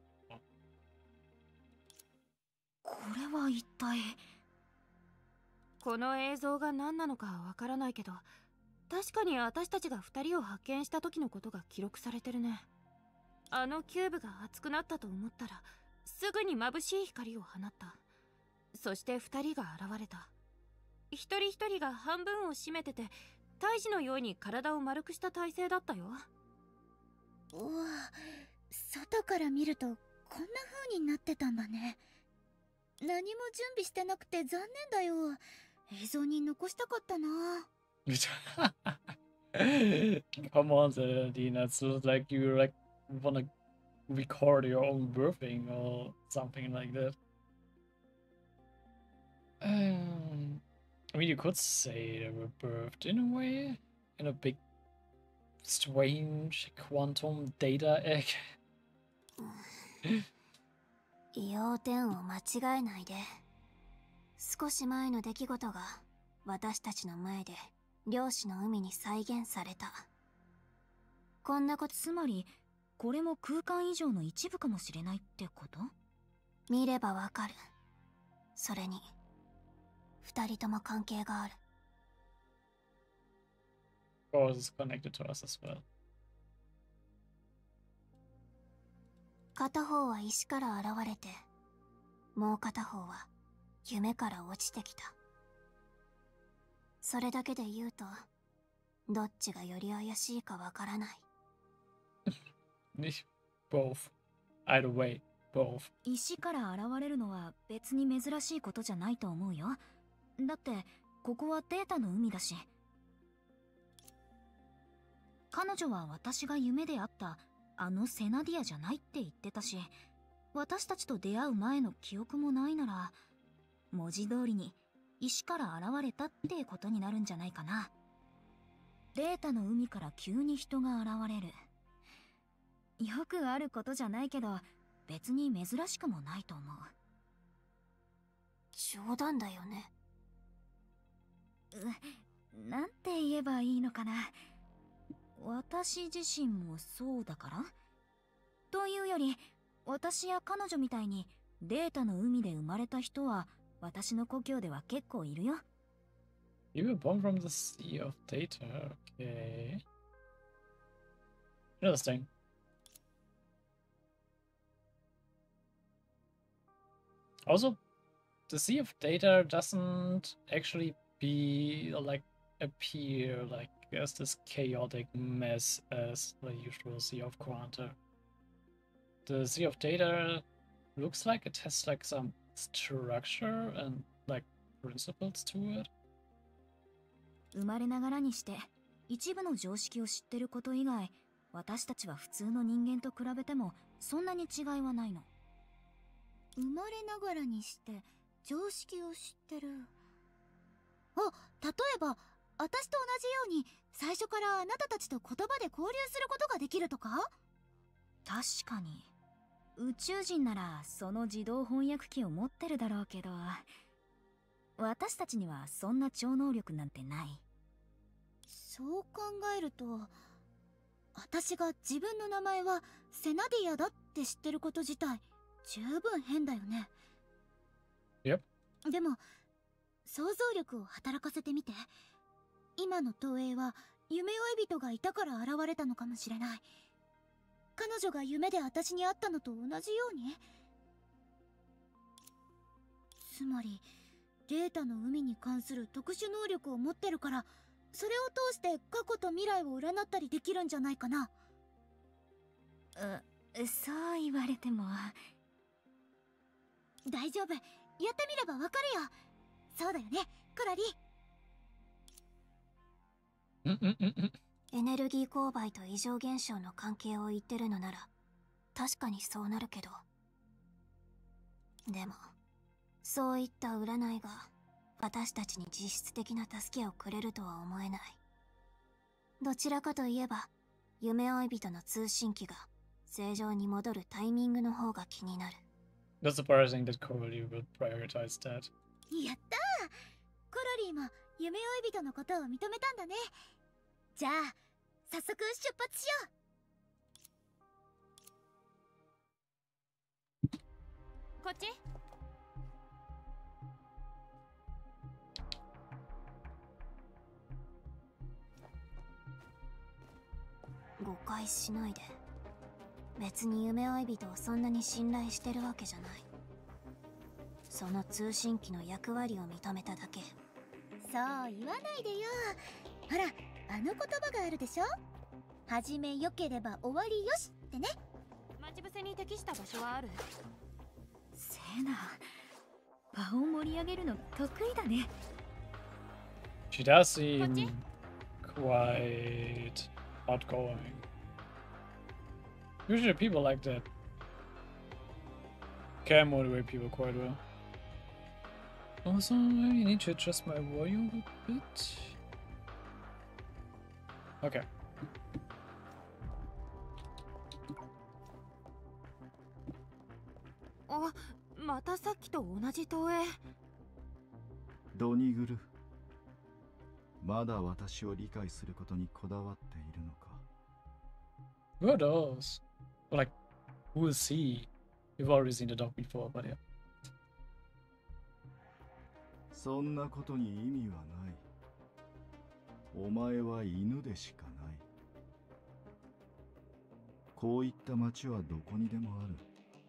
S7: これは一体。
S5: この映像が何なのかわからないけど、確かに私たちが二人を発見した時のことが記録されてるね。あのキューブが熱くなったと思ったら、すぐに眩しい光を放った。そして二人が現れた。一人一人が半分を占めてて、胎児のように体を丸くした体勢だったよ。
S6: うわ、外から見るとこんな風になってたんだね。何も準備してなくて残念だよ。映像に残したかったな。
S1: Come on, Dina. It's just like you like wanna record your own birthing or something like that. Um, I mean, you could say they were birthed in a way, in a big, strange quantum data egg.
S2: 要点を間違えないで。少し前の出来事が私たちの前で量子の海に再現された。
S7: こんなこと、つまりこれも空間以上の一部かもしれないってこと？
S2: 見ればわかる。それに二人とも関係がある。
S1: Of course, it's connected to us as well.
S2: 片方は石から現れて、もう片方は夢から落ちてきた。それだけで言うと、どっちがより怪しいかわからない。
S1: Both. Either way, both.
S7: 石から現れるのは別に珍しいことじゃないと思うよ。だってここはデータの海だし。彼女は私が夢で会ったあのセナディアじゃないって言ってたし、私たちと出会う前の記憶もないなら、文字通りに石から現れたってことになるんじゃないかな。データの海から急に人が現れる。よくあることじゃないけど、別に珍しくもないと思う。
S2: 冗談だよね。
S7: う、なんて言えばいいのかな。私自身もそうだから？というより、私や彼女みたいにデータの海で生まれた人は私の故郷では結構いるよ。
S1: You were born from the Sea of Data. Okay. Interesting. Also, the Sea of Data doesn't actually be like appear like as this chaotic mess as the usual Sea of Quanta. The Sea of Data looks like it has like some structure and like principles to it.
S7: 生まれながらにして一部の常識を知ってること以外、私たちは普通の人間と比べてもそんなに違いはないの。
S6: 生まれながらにして常識を知ってる。あ、例えば私と同じように最初からあなたたちと言葉で交流することができるとか？
S7: 確かに宇宙人ならその自動翻訳機を持ってるだろうけど、私たちにはそんな超能力なんてない。
S6: そう考えると、私が自分の名前はセナディアだって知ってること自体十分変だよね。
S1: Yep.
S6: でも想像力を働かせてみて。今の東映は夢追い人がいたから現れたのかもしれない。 彼女が夢で私に会ったのと同じように？つまりデータの海に関する特殊能力を持ってるから、それを通して過去と未来を占ったりできるんじゃないかな。
S7: う、そう言われても。
S6: 大丈夫、やってみればわかるよ。そうだよね、コラリ。
S1: うんうんうんうん。
S7: エネルギー勾配と異常現象の関係を言ってるのなら確かにそうなるけど、でもそういった占いが私たちに実質的な助けをくれるとは思えない。どちらかといえば夢追い人の通信機が正常に戻るタイミングの方が気になる。
S1: Not surprising that Coralie would prioritize that.
S6: やったー、コロリーも夢追い人のことを認めたんだね。じゃあ早速出発しよ
S5: こっち。
S7: 誤解しないで。別に夢追い人をそんなに信頼してるわけじゃない。その通信機の役割を認めただけ。
S6: う。そう言わないでよ。ほら、あの言葉があるでしょ。始めよければ終わりよしってね。
S5: 待ち伏せに適した場所はある？
S7: セナ、場を盛り上げるの得意だね。
S1: She does seem quite outgoing. Usually people like that can motivate people quite well. Also, I need to adjust my volume a bit. Okay.
S5: あ、またさっきと同じ投影。
S8: ドニグル、まだ私を理解することにこだわっているのか。
S1: Who are those? Or like, who is he? We've already seen the dog before, but yeah.
S8: そんなことに意味はない。お前は犬でしかない。こういった街はどこにでもある。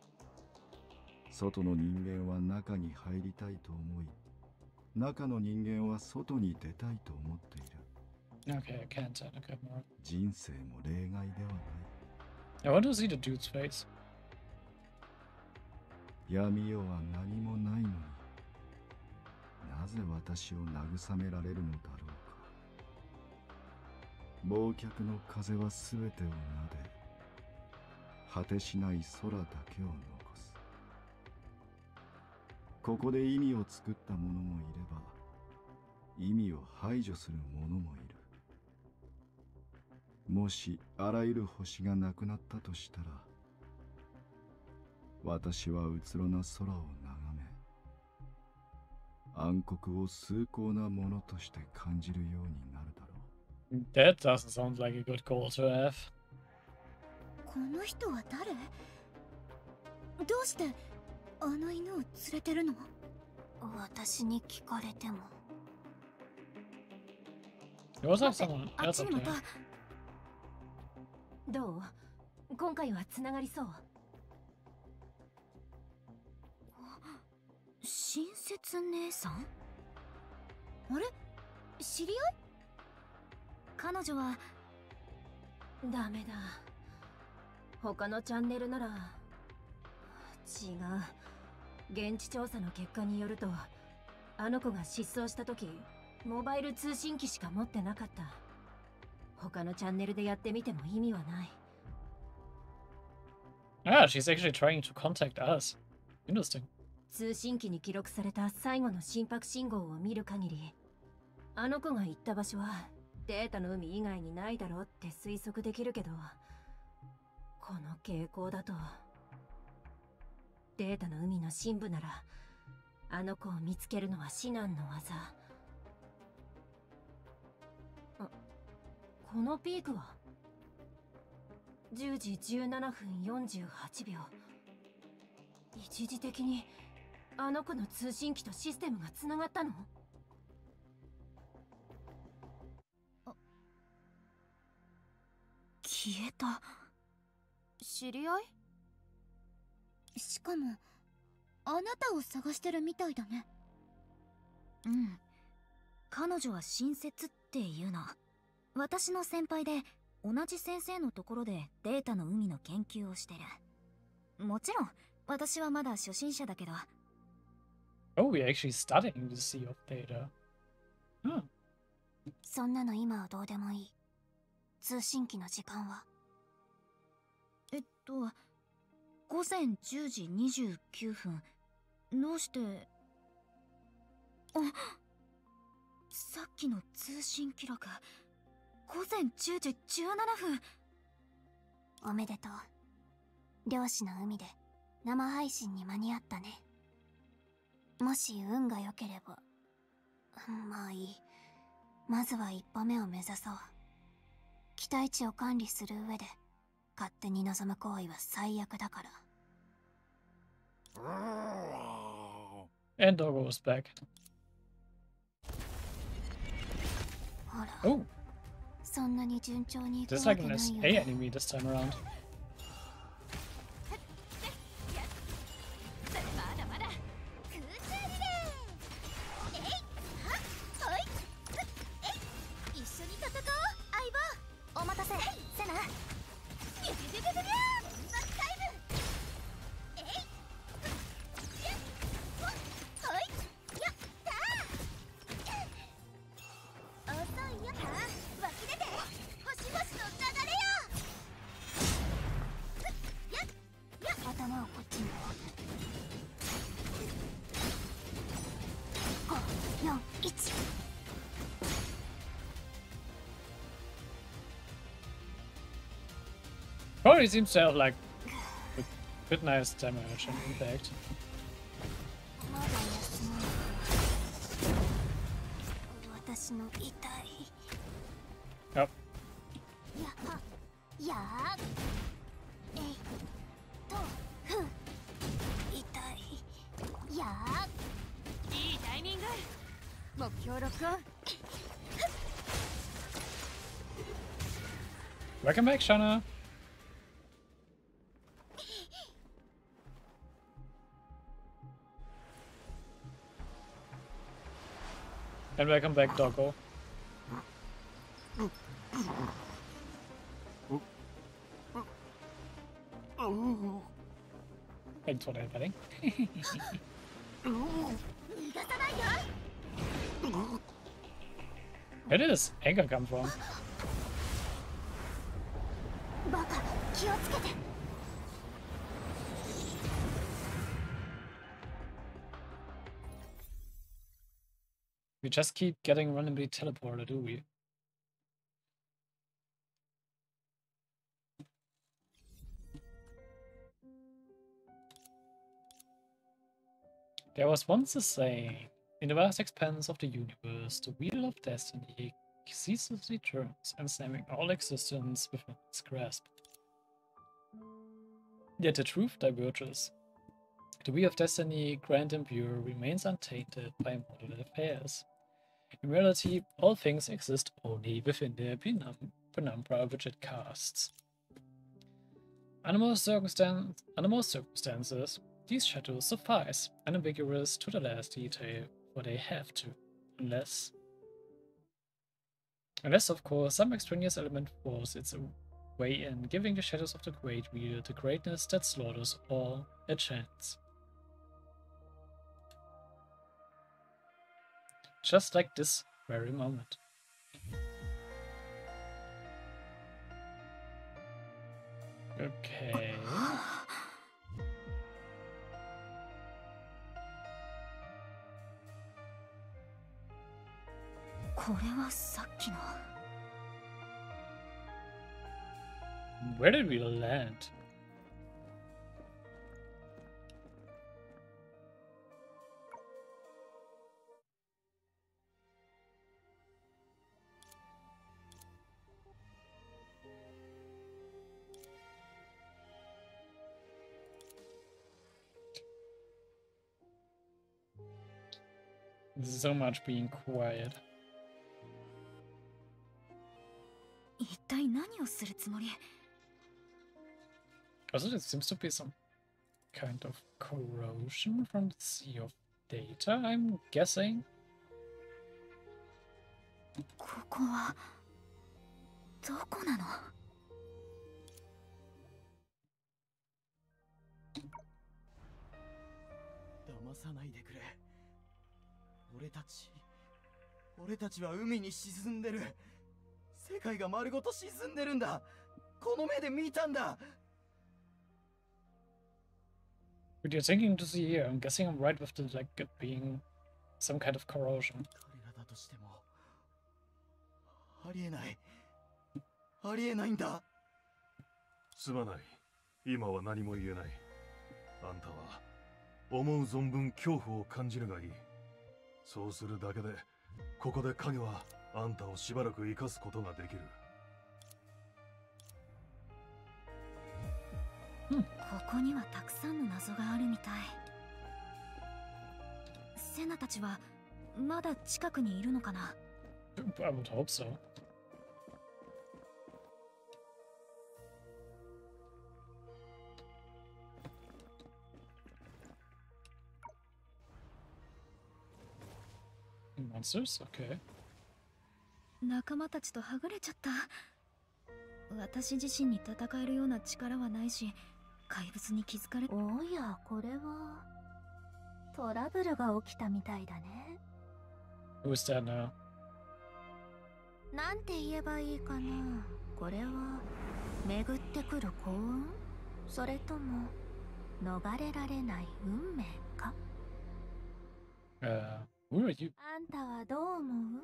S8: 外の人間は中に入りたいと思い、中の人間は外に出たいと思っている。
S1: Okay, I can't tell. Okay, more.
S8: 人生も例外ではない。
S1: I want to see the dude's face.
S8: 闇夜は何もないのに、なぜ私を慰められるのだろうか。忘却の風はすべてをなで、果てしない空だけを残す。ここで意味を作った者もいれば、意味を排除する者もいる。もしあらゆる星がなくなったとしたら、私はうつろな空を眺め、暗黒を崇高なものとして感じるようになるだろう。
S1: That doesn't sound like a good goal to have.
S6: この人は誰？どうしてあの犬を連れてるの？
S7: 私に聞かれても。
S1: There was like someone
S6: あっ
S1: else
S6: ち
S1: up
S6: にま
S1: there.
S6: た。
S5: どう？今回はつながりそう？
S7: 親切姉さん？
S6: あれ？知り合い？
S7: 彼女は
S5: ダメだ。他のチャンネルなら違う。現地調査の結果によると、あの子が失踪した時モバイル通信機しか持ってなかった。他のチャンネルでやってみても意味はない。
S1: Ah, she's actually trying to contact us. Interesting.
S5: 通信機に記録された最後の心拍信号を見る限り、あの子が行った場所はデータの海以外にないだろうって推測できるけど、この傾向だとデータの海の深部ならあの子を見つけるのは至難の技。あ、このピークはじゅうじじゅうななふんよんじゅうはちびょう。一時的にあの子の通信機とシステムがつながったの？
S7: 消えた。
S5: 知り合い？
S6: しかもあなたを探してるみたいだね。
S7: うん。彼女は親切っていうの。私の先輩で同じ先生のところでデータの海の研究をしてる。もちろん私はまだ初心者だけど。
S1: Oh, we're actually studying the Sea of Data. Huh.
S6: そんなの今はどうでもいい。通信機の時間は？
S7: えっとごぜんじゅうじにじゅうきゅうふん。どうして？あ、さっきの通信記録。ごぜんじゅうじじゅうななふん。
S6: おめでとう。漁師の海で生配信に間に合ったね。もし運が良ければ、まあいい。まずは一歩目を目指そう。期待値を管理する上で勝手に望む行為は最悪だから。
S1: And Doggo is back.
S6: ほら、
S1: Oh,
S6: そんなに順調にいく
S1: there's
S6: わ
S1: like
S6: け
S1: an
S6: ない
S1: S
S6: よ
S1: A
S6: ね。
S1: enemy this time around.
S6: まだまだ。空中リレー。えい、はっ、はい、えい。一緒に戦おう、相棒。お待たせ、セナ。ビュビュビュビュビュビュー。マックタイム。えい、やっ、はい、やったー。遅いよ。湧き出て。星々の流れよ。やっ、やっ。頭をこっちに。ご、よん、いち。
S1: Probably seems to have like a good nice damage and impact.
S6: まだ休もう。私の痛い。
S1: Yep.
S6: やは、やー。えい。と、ふ。痛い。やー。
S5: いいタイミング。目標ロックオン。
S1: Welcome back, Shana. And welcome back, Doggo. Thanks for that, buddy.
S6: 逃がさないよ。
S1: Where did this anger come from?
S6: バカ、気をつけて。
S1: We just keep getting randomly teleported, do we? There was once a saying, in the vast expanse of the universe, the wheel of destiny ceaselessly turns, ensnaring all existence within its grasp. Yet the truth diverges. The wheel of destiny, grand and pure, remains untainted by mortal affairs. In reality, all things exist only within the penum penumbra which it casts. Under most, circumstan under most circumstances, these shadows suffice, unambiguous to the last detail, for they have to, unless... Unless, of course, some extraneous element forces its way in, giving the shadows of the great wheel the greatness that slaughters all a chance. Just like this very moment. Okay.
S7: これはさっきの。
S1: Where did we land? So much being quiet.
S7: 一体何をするつもり？
S1: Also there seems to be some kind of corrosion from the sea of data, I'm guessing.
S6: ここはどこなの？
S9: 騙さないでくれ。俺たち俺たちは海に沈んでる。世界が丸ごと沈んでるんだ。この目で見たんだ。
S1: But you're taking to see here. I'm guessing I'm right with the like it being some kind of corrosion.
S9: 彼らだとしてもありえない。ありえないんだ。
S10: すまない。今は何も言えない。あんたは思う存分恐怖を感じるがいい。そうするだけでここで影はあんたをしばらく生かすことができる。
S6: ここにはたくさんの謎があるみたい。セナたちはまだ近くにいるのかな？
S1: I would hope so. Monsters? Okay.
S6: 仲間たちとはぐれちゃった。私自身に戦えるような力はないし、怪物に気づかれ。
S2: おや、これはトラブルが起きたみたいだね。
S1: Who's that now?
S2: なんて言えばいいかな。これは巡ってくる幸運？それとも逃れられない運命か？
S1: Uh, who are you?
S2: あんたはどう思う？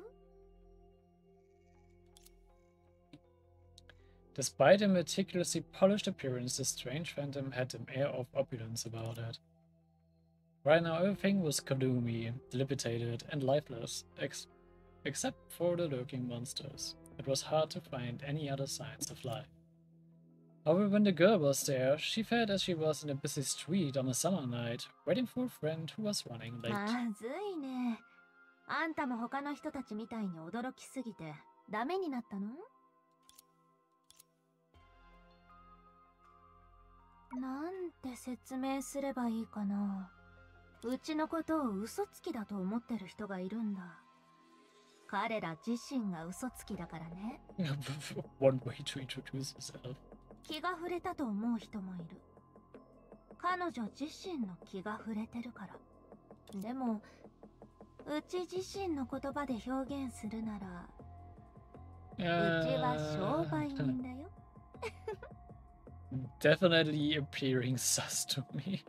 S1: Despite a meticulously polished appearance, the strange phantom had an air of opulence about it. Right now, everything was gloomy, dilapidated, and lifeless, ex except for the lurking monsters. It was hard to find any other signs of life. However, when the girl was there, she felt as she was in a busy street on a summer night, waiting for a friend who was running late.
S2: まずいね。あんたも他の人たちみたいに驚きすぎてダメになったの？なんて説明すればいいかな。うちのことを嘘つきだと思ってる人がいるんだ。彼ら自身が嘘つきだからね。
S1: One way to introduce yourself.
S2: 気が触れたと思う人もいる。彼女自身の気が触れてるから。でも、うち自身の言葉で表現するなら、うちは商売人だよ。
S1: Definitely appearing sus to me.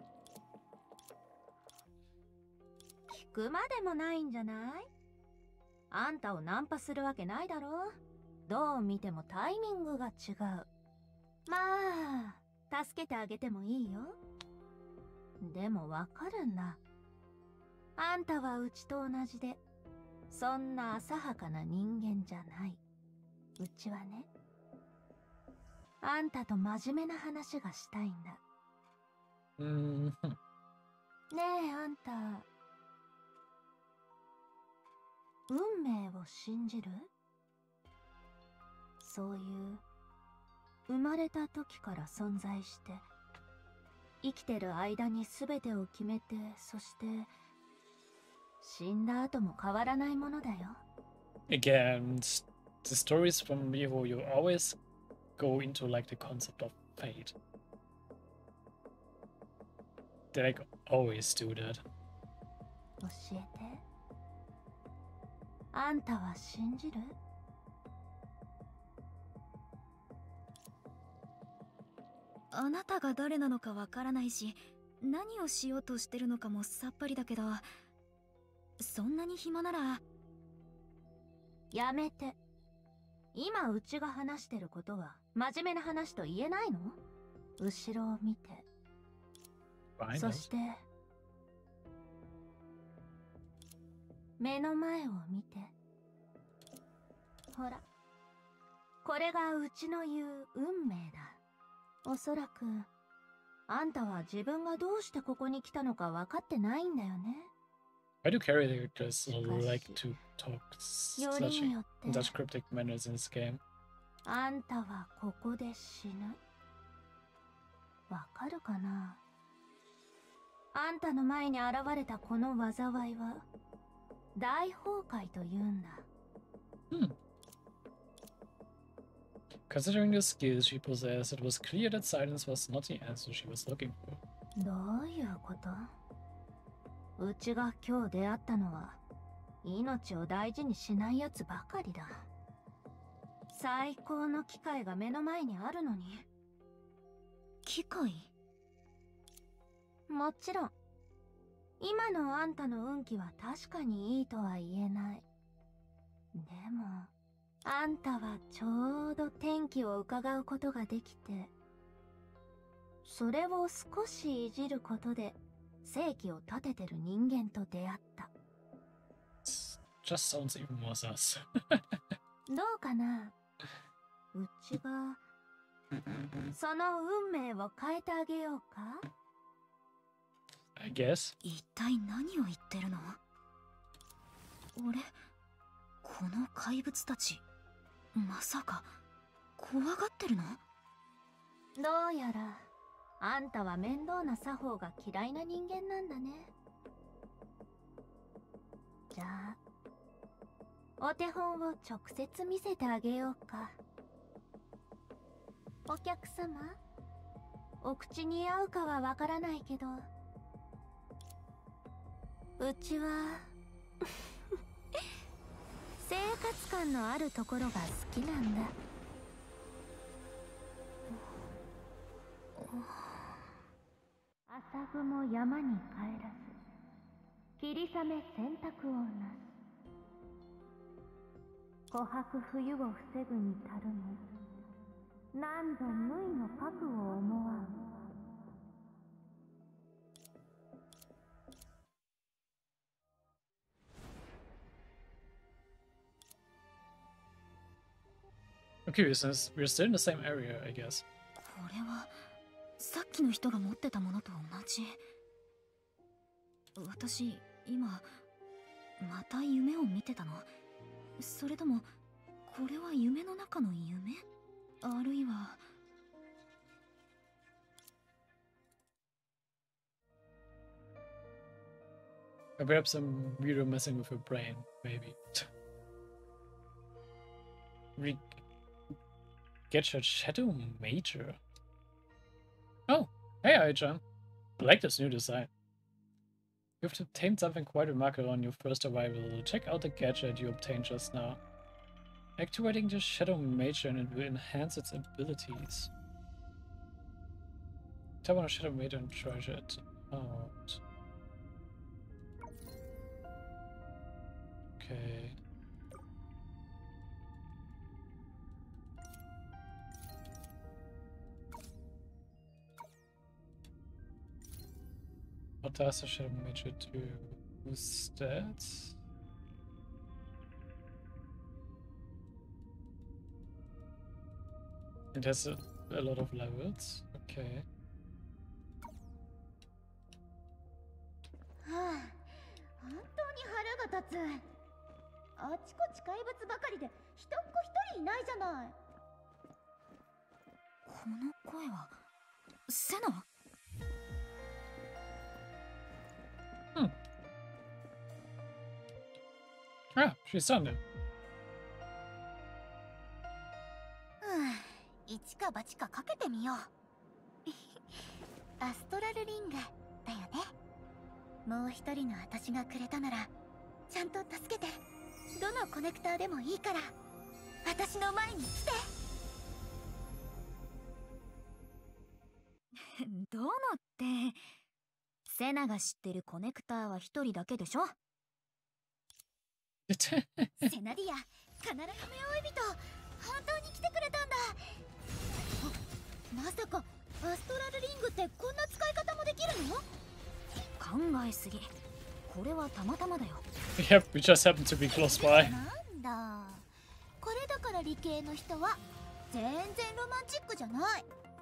S2: 聞くまでもないんじゃない？あんたをナンパするわけないだろ。どう見てもタイミングが違う。まあ、助けてあげてもいいよ。でもわかるんだ。あんたはうちと同じで、そんな浅はかな人間じゃない。うちはね。あんたと真面目な話がしたいんだ。
S1: うん。ね
S2: え、あんた。運命を信じる？そういう生まれた時から存在して生きてる間に全てを決めて、そして死んだ後も変わらないものだよ。
S1: Again, the stories from Miho, you always go into like the concept of fate. They like always do that.
S2: 教えて。あんたは信じる？
S6: あなたが誰なのかわからないし、何をしようとしてるのかもさっぱりだけど、そんなに暇なら
S2: やめて。今うちが話してることは真面目な話と言えないの？後ろを見て。そして目の前を見て。ほら、これがうちの言う運命だ。おそらくあんたは自分がどうしてここに来たのか分かってないんだよね。
S1: Why do characters like to talk such, in such cryptic manners in this game?
S2: あんたはここで死ぬ。
S7: わかるかな。あんたの前に現れたこの災いは大崩壊と言うんだ。
S1: Hmm. Considering the skills she possessed, it was clear that silence was not the answer she was looking for.
S7: どういうこと？うちが今日出会ったのは命を大事にしないやつばかりだ。最高の機会が目の前にあるのに。機会？もちろん今のあんたの運気は確かにいいとは言えない。でもあんたはちょうど天気を伺うことができて、それを少しいじることで正気を立ててる人間と出会った。
S1: Just sounds even more sus.
S7: どうかな、うちがその運命を変えてあげようか？
S1: I guess.
S7: 一体何を言ってるの？俺、この怪物たち、まさか怖がってるの？どうやらあんたは面倒な作法が嫌いな人間なんだね。じゃあお手本を直接見せてあげようか。お客様、お口に合うかはわからないけど、うちは生活感のあるところが好きなんだ。朝雲山に帰らず、霧雨洗濯をなす。琥珀冬を防ぐに足るも、何度無意の覚悟を思わん。
S1: Okay, since we're still in the same area, I guess.
S7: これはさっきの人が持ってたものと同じ。私今また夢を見てたの？それともこれは夢の中の夢？あるいは
S1: perhaps I'm really messing with her brain, maybe. Re Get your Shadow Major. Oh, hey Aichan. I like this new design. You've obtained something quite remarkable on your first arrival. Check out the gadget you obtained just now. Activating the Shadow Major and it will enhance its abilities. Tap on a Shadow Major and treasure it out. Okay. What does the Shadow Major do? Who's that? It has a, a lot of levels. Okay.
S6: はあ、本当に腹が立つ。あちこち怪物ばかりで人っ子一人いないじゃない。
S7: この声はセナ？
S1: Hmm. Ah, she's done it.
S6: 一か八かかけてみよう。アストラルリングだよね。もう一人の私がくれたならちゃんと助けて。どのコネクターでもいいから私の前に来て。
S7: どのってセナが知ってるコネクターは一人だけでしょ。
S6: セナディア、カナラカメ追い人、本当に来てくれたんだ。まさかアストラルリングってこんな使い方もできるの？
S7: 考えすぎ。これはたまたまだよ。
S1: Yep, we just happen to be close by.
S6: なんだ。これだから理系の人は全然ロマンチックじゃない。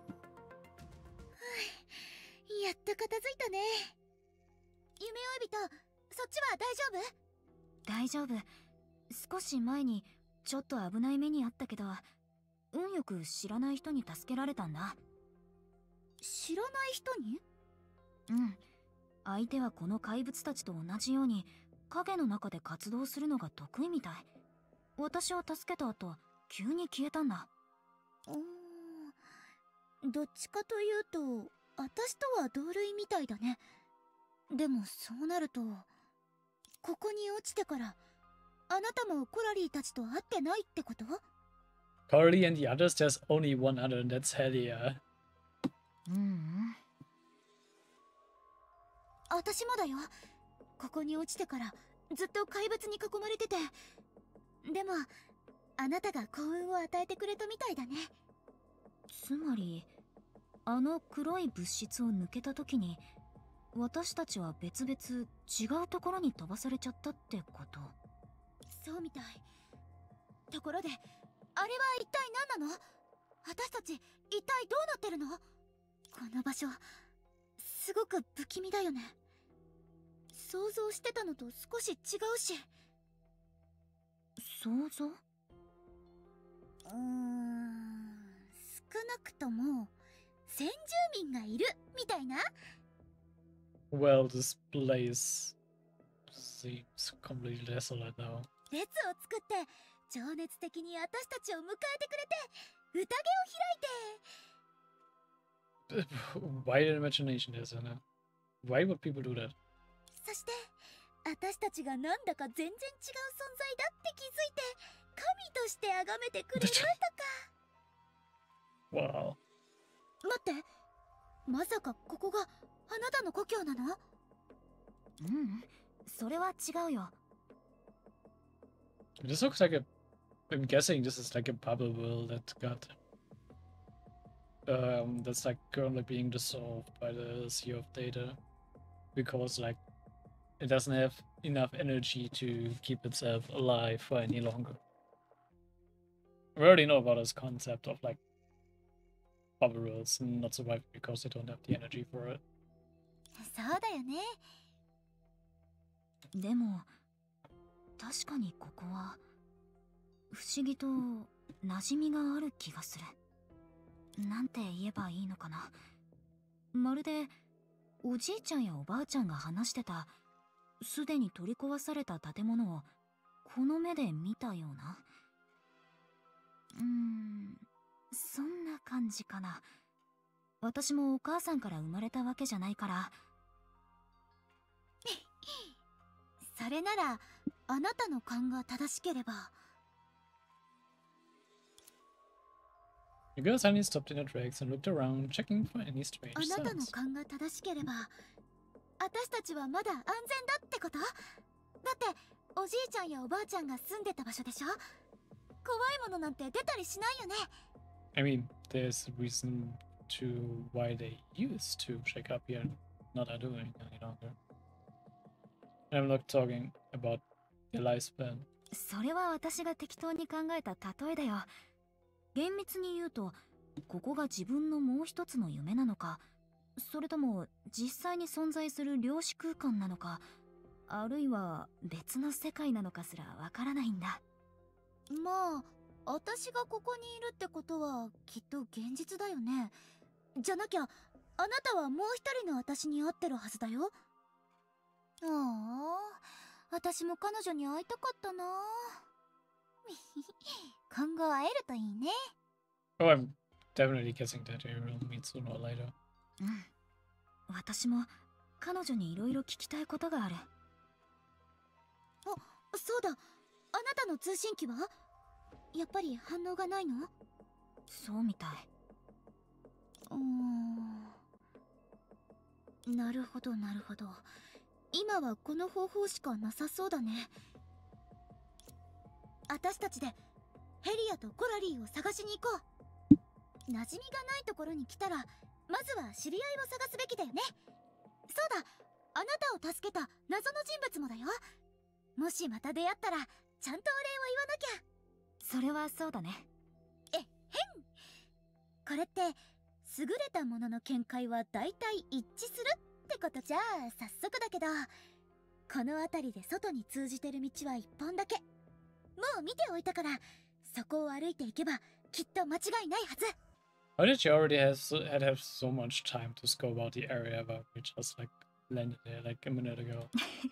S6: やっと片付いたね。夢追い人、そっちは大丈夫？
S7: 大丈夫。少し前にちょっと危ない目にあったけど、運よく知らない人に助けられたんだ。
S6: 知らない人に？
S7: うん。相手はこの怪物たちと同じように影の中で活動するのが得意みたい。私を助けた後、急に消えたんだ。
S6: うーん、どっちかというと私とは同類みたいだね。でもそうなると、ここに落ちてからあなたもコラリーたちと会ってないってこと？
S1: Coralie and the others, there's only one other, and that's Helia.
S7: うんうん。
S6: 私もだよ。ここに落ちてからずっと怪物に囲まれてて。でもあなたが幸運を与えてくれたみたいだね。
S7: つまりあの黒い物質を抜けた時に私たちは別々違うところに飛ばされちゃったってこと？
S6: そうみたい。ところであれは一体何なの？私たち一体どうなってるの？この場所すごく不気味だよね。想像してたのと少し違うし。
S7: 想像？う
S6: ーん、少なくとも先住民がいるみたいな。
S1: Well, this place seems completely desolate now.
S6: 列を作って情熱的に私たちを迎えてくれて宴を開いて。
S1: Why imagination is in it? Why would people do that?
S6: そして私たちがなんだか全然違う存在だって気づいて神として崇めてくれるとか。
S1: Wow.
S6: 待って、まさかここがあなたの故郷なの？
S7: うん、それは違うよ。
S1: This looks like a... I'm guessing this is like a bubble world that got... Um, that's like currently being dissolved by the Sea of Data. Because like, it doesn't have enough energy to keep itself alive for any longer. We already know about this concept of like bubble worlds not surviving because they don't have the energy for it.
S6: そうだよね。
S7: でも確かにここは不思議と馴染みがある気がする。なんて言えばいいのかな。まるでおじいちゃんやおばあちゃんが話してたすでに取り壊された建物をこの目で見たような。うーん、そんな感じかな。私もお母さんから生まれたわけじゃないから。
S6: それならあなたの勘が正しければ。
S1: The girl suddenly stopped in her tracks and looked around, checking for any strange
S6: あなたの
S1: sounds.
S6: 勘が正しければ私たちはまだ安全だってこと？だっておじいちゃんやおばあちゃんが住んでた場所でしょ。怖いものなんて出たりしないよね。
S1: I mean, there's a reason to why they used to check up here, not are doing any longer. I'm not talking about their lifespan.
S7: それは私が適当に考えた例えだよ。厳密に言うとここが自分のもう一つの夢なのか、それとも実際に存在する量子空間なのか、あるいは別の世界なのかすらわからないんだ。
S6: まあ私がここにいるってことはきっと現実だよね。じゃなきゃあなたはもう一人の私に会ってるはずだよ。ああ、私も彼女に会いたかったな。今後会えるといいね。
S1: Oh, I'm definitely guessing that we will meet sooner or later.
S7: うん、私も彼女にいろいろ聞きたいことがある。
S6: あ、そうだ。あなたの通信機はやっぱり反応がないの？
S7: そうみたい。
S6: うーん、なるほどなるほど。今はこの方法しかなさそうだね。私たちでヘリアとコラリーを探しに行こう。馴染みがないところに来たらまずは知り合いを探すべきだよね。そうだ、あなたを助けた謎の人物もだよ。もしまた出会ったらちゃんとお礼を言わなきゃ。
S7: それはそうだね。
S6: えへん。これって優れたものの見解は大体一致するってことじゃあ早速だけど、この辺りで外に通じてる道は一本だけ。もう見ておいたからそこを歩いていけばきっと間違いないはず。
S1: How did you already have so, had have so much time to scope out the area where we just like landed there like a minute ago?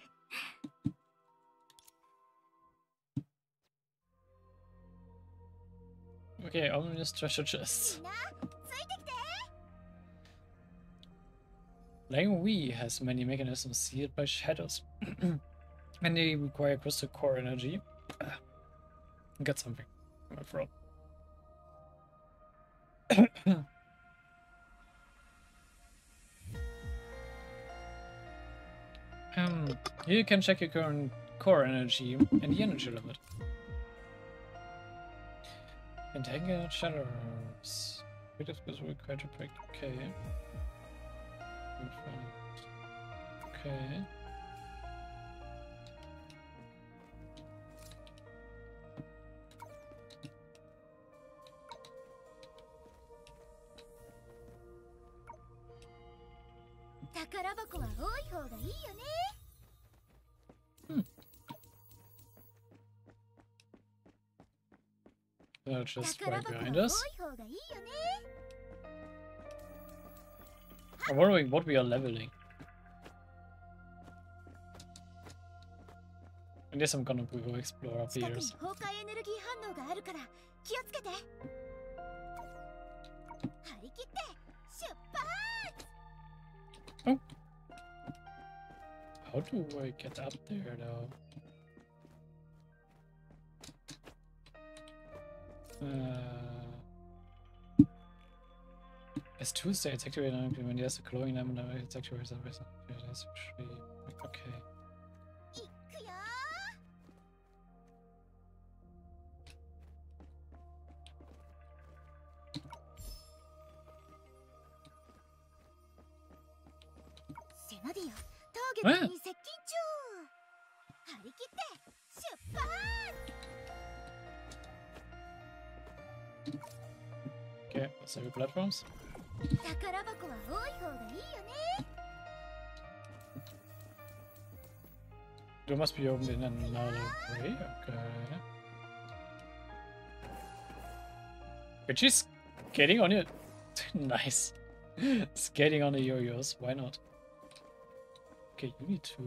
S1: Okay, ominous treasure chests. Lang Wei has many mechanisms sealed by shadows. And they require crystal core energy. Ah, got something in my throat. um, here you can check your current core energy and the energy limit. Entangled shadows. Creative skills required to break. Okay. Okay. Hmm. They're just right behind us. I'm wondering what we are leveling. I guess I'm gonna go explore up here. Oh. How do I get up there though? Uh, as two states activated when there's a glowing lamp and it's activated as a okay. Ah. Okay, let's have platforms. Door must be opened in another way. Okay. But she's skating on it. Nice. Skating on the yo-yos. Why not? Okay, you need to.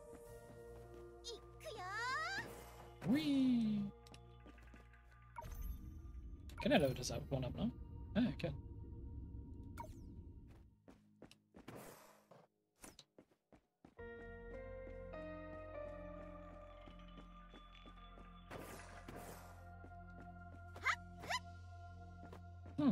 S1: Whee! Can I load this up one up now? Ah, I can. Hmm.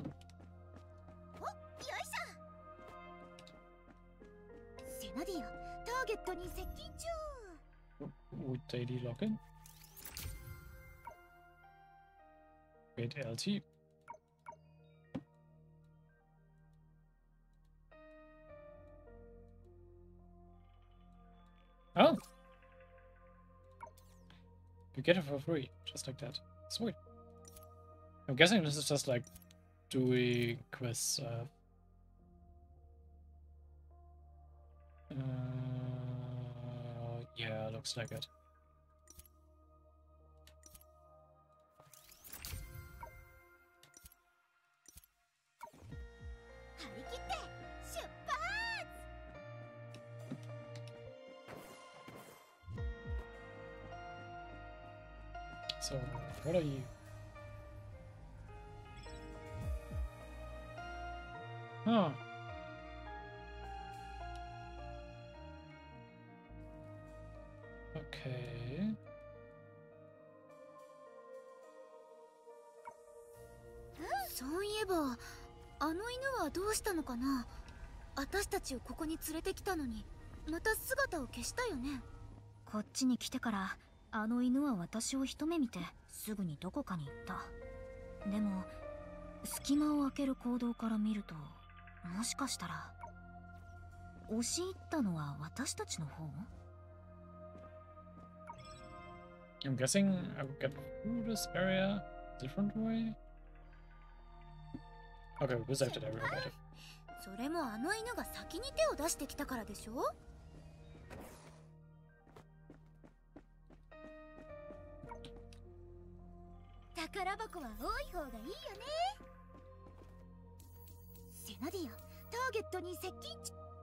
S1: Would daily login? Wait, L T. Oh! You get it for free, just like that. Sweet. I'm guessing this is just like doing quests. Uh, uh, yeah, looks like it. So, what are you? Huh. Okay.
S6: So, そういえば、あの犬はどうしたのかな？私たちをここに連れてきたのに、また姿を消したよね。
S7: こっちに来てから、あの犬は私を一目見てすぐにどこかに行った。でも隙間を開ける行動から見ると、もしかしたら押し入ったのは私たちの方？
S1: I'm guessing I would get through this area different way. Okay, we saved it everywhere better.
S6: それもあの犬が先に手を出してきたからでしょ？宝箱は多い方がいいよね。 ナディア、ターゲットに接近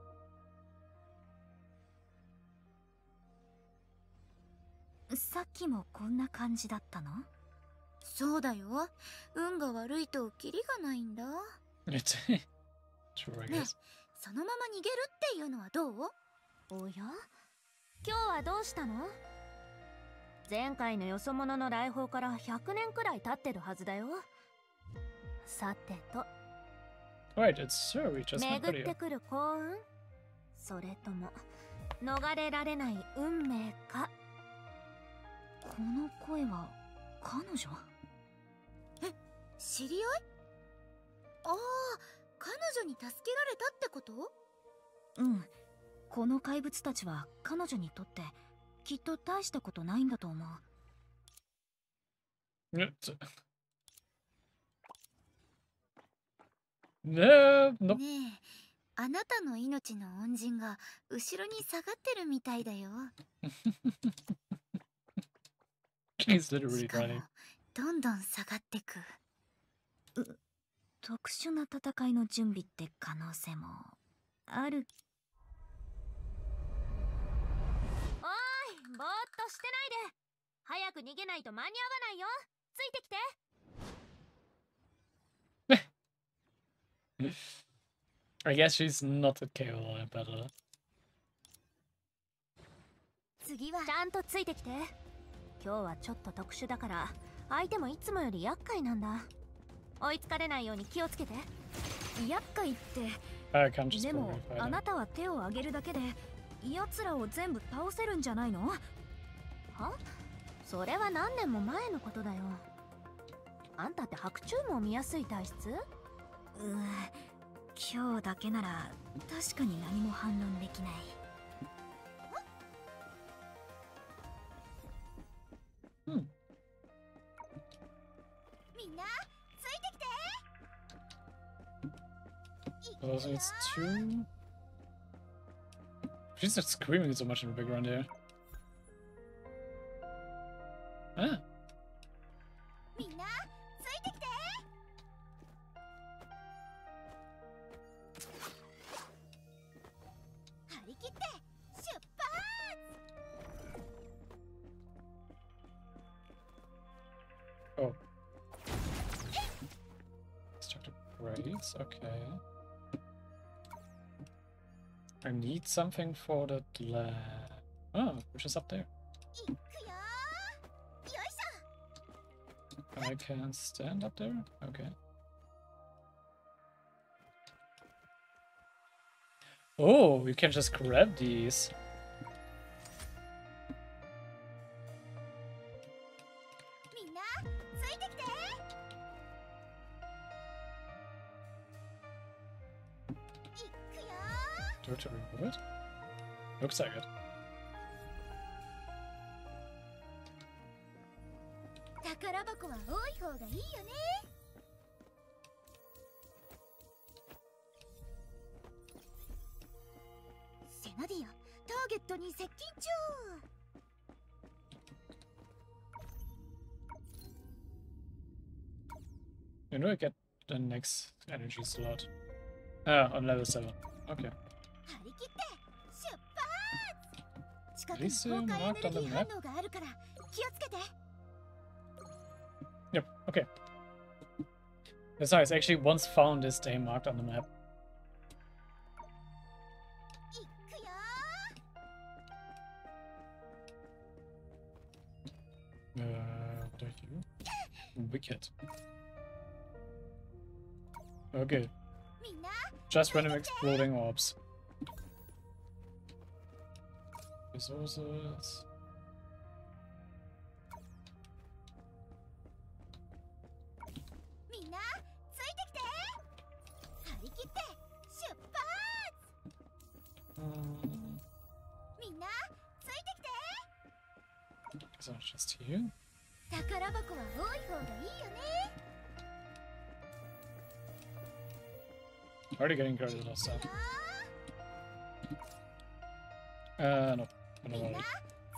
S6: 中。さっきもこんな感じだったの？そうだよ。運が悪いとキリがないんだ。ね、そのまま逃げるっていうのはどう？
S5: おや？今日はどうしたの？前回のよそ者の来訪からひゃくねんくらい経ってるはずだよ。さてと。
S1: Right, it's so we just met
S5: 巡ってくる幸運？それとも逃れられない運命か？
S7: この声は彼女？
S6: え、知り合い？ああ、彼女に助けられたってこと？
S7: うん。この怪物たちは彼女にとってきっと大したことないんだと思う。
S1: ねえ、
S6: ねえ、あなたの命の恩人が後ろに下がってるみたいだよ。
S1: He's literally running.
S6: どんどん下がってく。
S7: 特殊な戦いの準備って可能性もある。
S5: おーい、ぼーっとしてないで。早く逃げないと間に合わないよ。ついてきて。
S1: I guess she's not capable of better.
S5: 次はちゃんとついてきて。今日はちょっと特殊だから相手もいつもより厄介なんだ。追いつかれないように気をつけて。
S7: 厄介って。でもあなたは手を挙げるだけで奴らを全部倒せるんじゃないの？
S5: は？それは何年も前のことだよ。あんたって白昼夢を見やすい体質？
S7: うーん、今日だけなら確かに何も反論できない。
S1: うん。
S6: みんなついてきて。
S1: Oh, so it's two. She's not screaming so much in the background here. Ah.
S6: みんなついてきて。張り切って出発。
S1: Oh. Destructive rays, okay. I need something for the lab. Oh, which is up there. I can stand up there? Okay. Oh, you can just grab these. Do to remove it? Looks like it.
S6: 宝箱は多い方がいいよね。セナディア、ターゲットに接近中。
S1: You know, I get the next energy slot. Ah, on level seven. Okay.
S6: 張り切って出発。近くに崩壊エネルギー反応があるから気をつけて。
S1: Yep, okay. That's nice. Actually, once found is day marked on the map. Uh, what are you? Wicked. Okay. Just random exploding orbs. Resources. Is that just here?
S6: 宝箱は多い方がいいよね。
S1: Already getting credit of stuff. Uh, no. I don't know.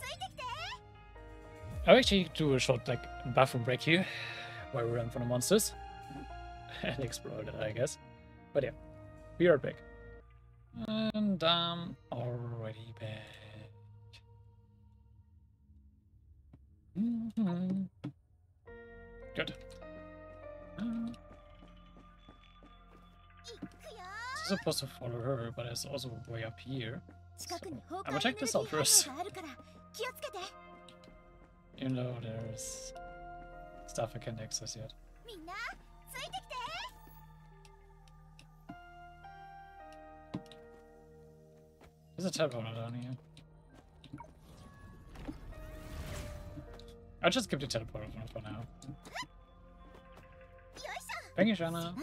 S1: I'll actually do a short, like, bathroom break here, where we run from the monsters. And explode it, I guess. But yeah. Be right back. And I'm already back. Mm-hmm. Good. Um, I'm supposed to follow her, but there's also a way up here. So I'm gonna check this out first. Even though there's stuff I can't access yet. There's a teleporter down here. I'll just skip the teleporter for now. Thank you, Shana.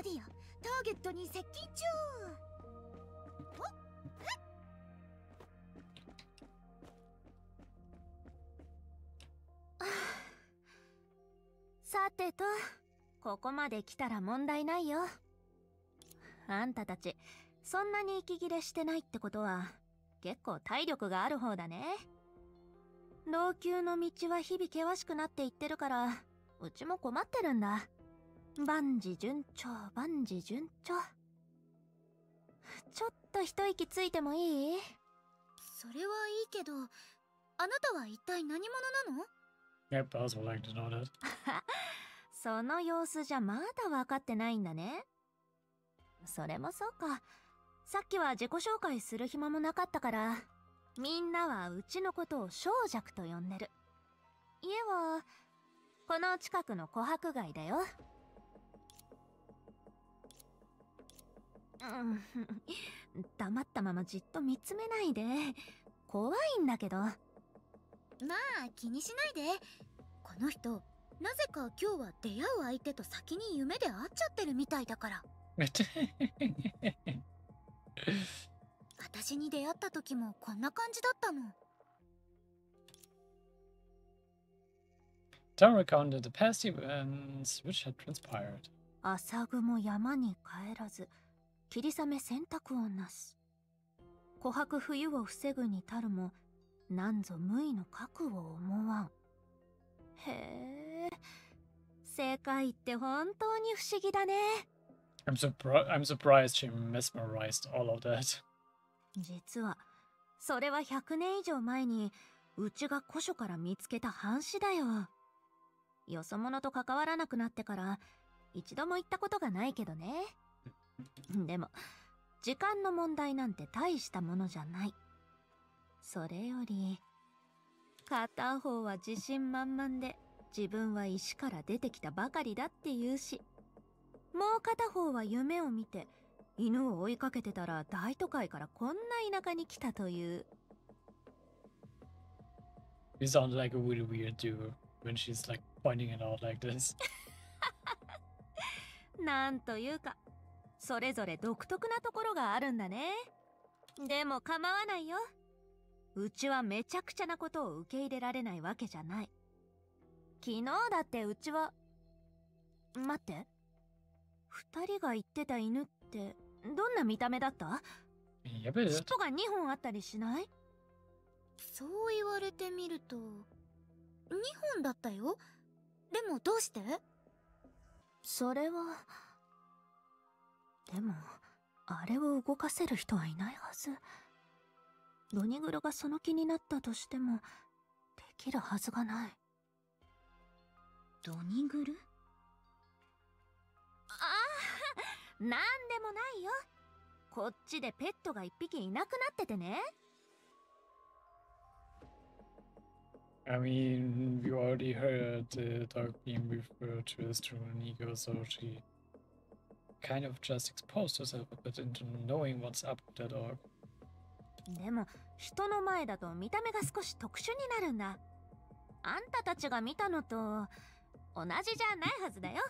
S5: さてと、ここまで来たら問題ないよ。あんたたち、そんなに息切れしてないってことは、結構体力がある方だね。老朽の道は日々険しくなっていってるから、うちも困ってるんだ。万事順調、万事順調。ちょっと一息ついてもいい？
S6: それはいいけど、あなたは一体何者なの？
S1: Yep, I also like to know that.
S5: その様子じゃまだ分かってないんだね。それもそうか。さっきは自己紹介する暇もなかったから、みんなはうちのことを小弱と呼んでる。家は、この近くの琥珀街だよ。うん、黙ったままじっと見つめないで。怖いんだけど。まあ、
S6: 気にしないで。この人、なぜか今日は出会う相手と先に夢で会っちゃってるみたいだから。私に出会った時もこんな感じだったの。
S1: Tom recounted the past events which had transpired.
S5: 朝雲山に帰らず、霧雨洗濯をなす。琥珀冬を防ぐに足るも、なんぞ無意の覚悟を思わん。へえ、世界って本当に不思議だね。
S1: I'm, surpri I'm surprised she mesmerized all of that.
S5: 実は、それはひゃくねん以上前に、うちが古書から見つけた半紙だよ。よそ者と関わらなくなってから、一度も行ったことがないけどね。でも、時間の問題なんて大したものじゃない。それより、片方は自信満々で、自分は石から出てきたばかりだって言うし、もう片方は夢を見て、犬を追いかけてたら大都会からこんな田舎に来たという。
S1: You sound like a really weird dude when she's like pointing it out like this.
S5: なんというか、それぞれ独特なところがあるんだね。でも構わないよ。うちはめちゃくちゃなことを受け入れられないわけじゃない。昨日だってうちは、待って。二人が言ってた犬ってどんな見た目だった？
S1: やべえ。
S5: 尻尾がにほんあったりしない？
S6: そう言われてみると、にほんだったよ。でもどうして？
S5: それは、でも、あれを動かせる人はいないはず。ドニグルがその気になったとしても、できるはずがない。
S6: ドニグル？
S5: ああ、なんでもないよ。こっちでペットが一匹いなくなっててね。
S1: I mean, we already heard the dog being referred to as Trunigo, so she kind of just exposed herself a bit into knowing what's up with the dog.
S5: でも、人の前だと見た目が少し特殊になるんだ。あんたたちが見たのと同じじゃないはずだよ。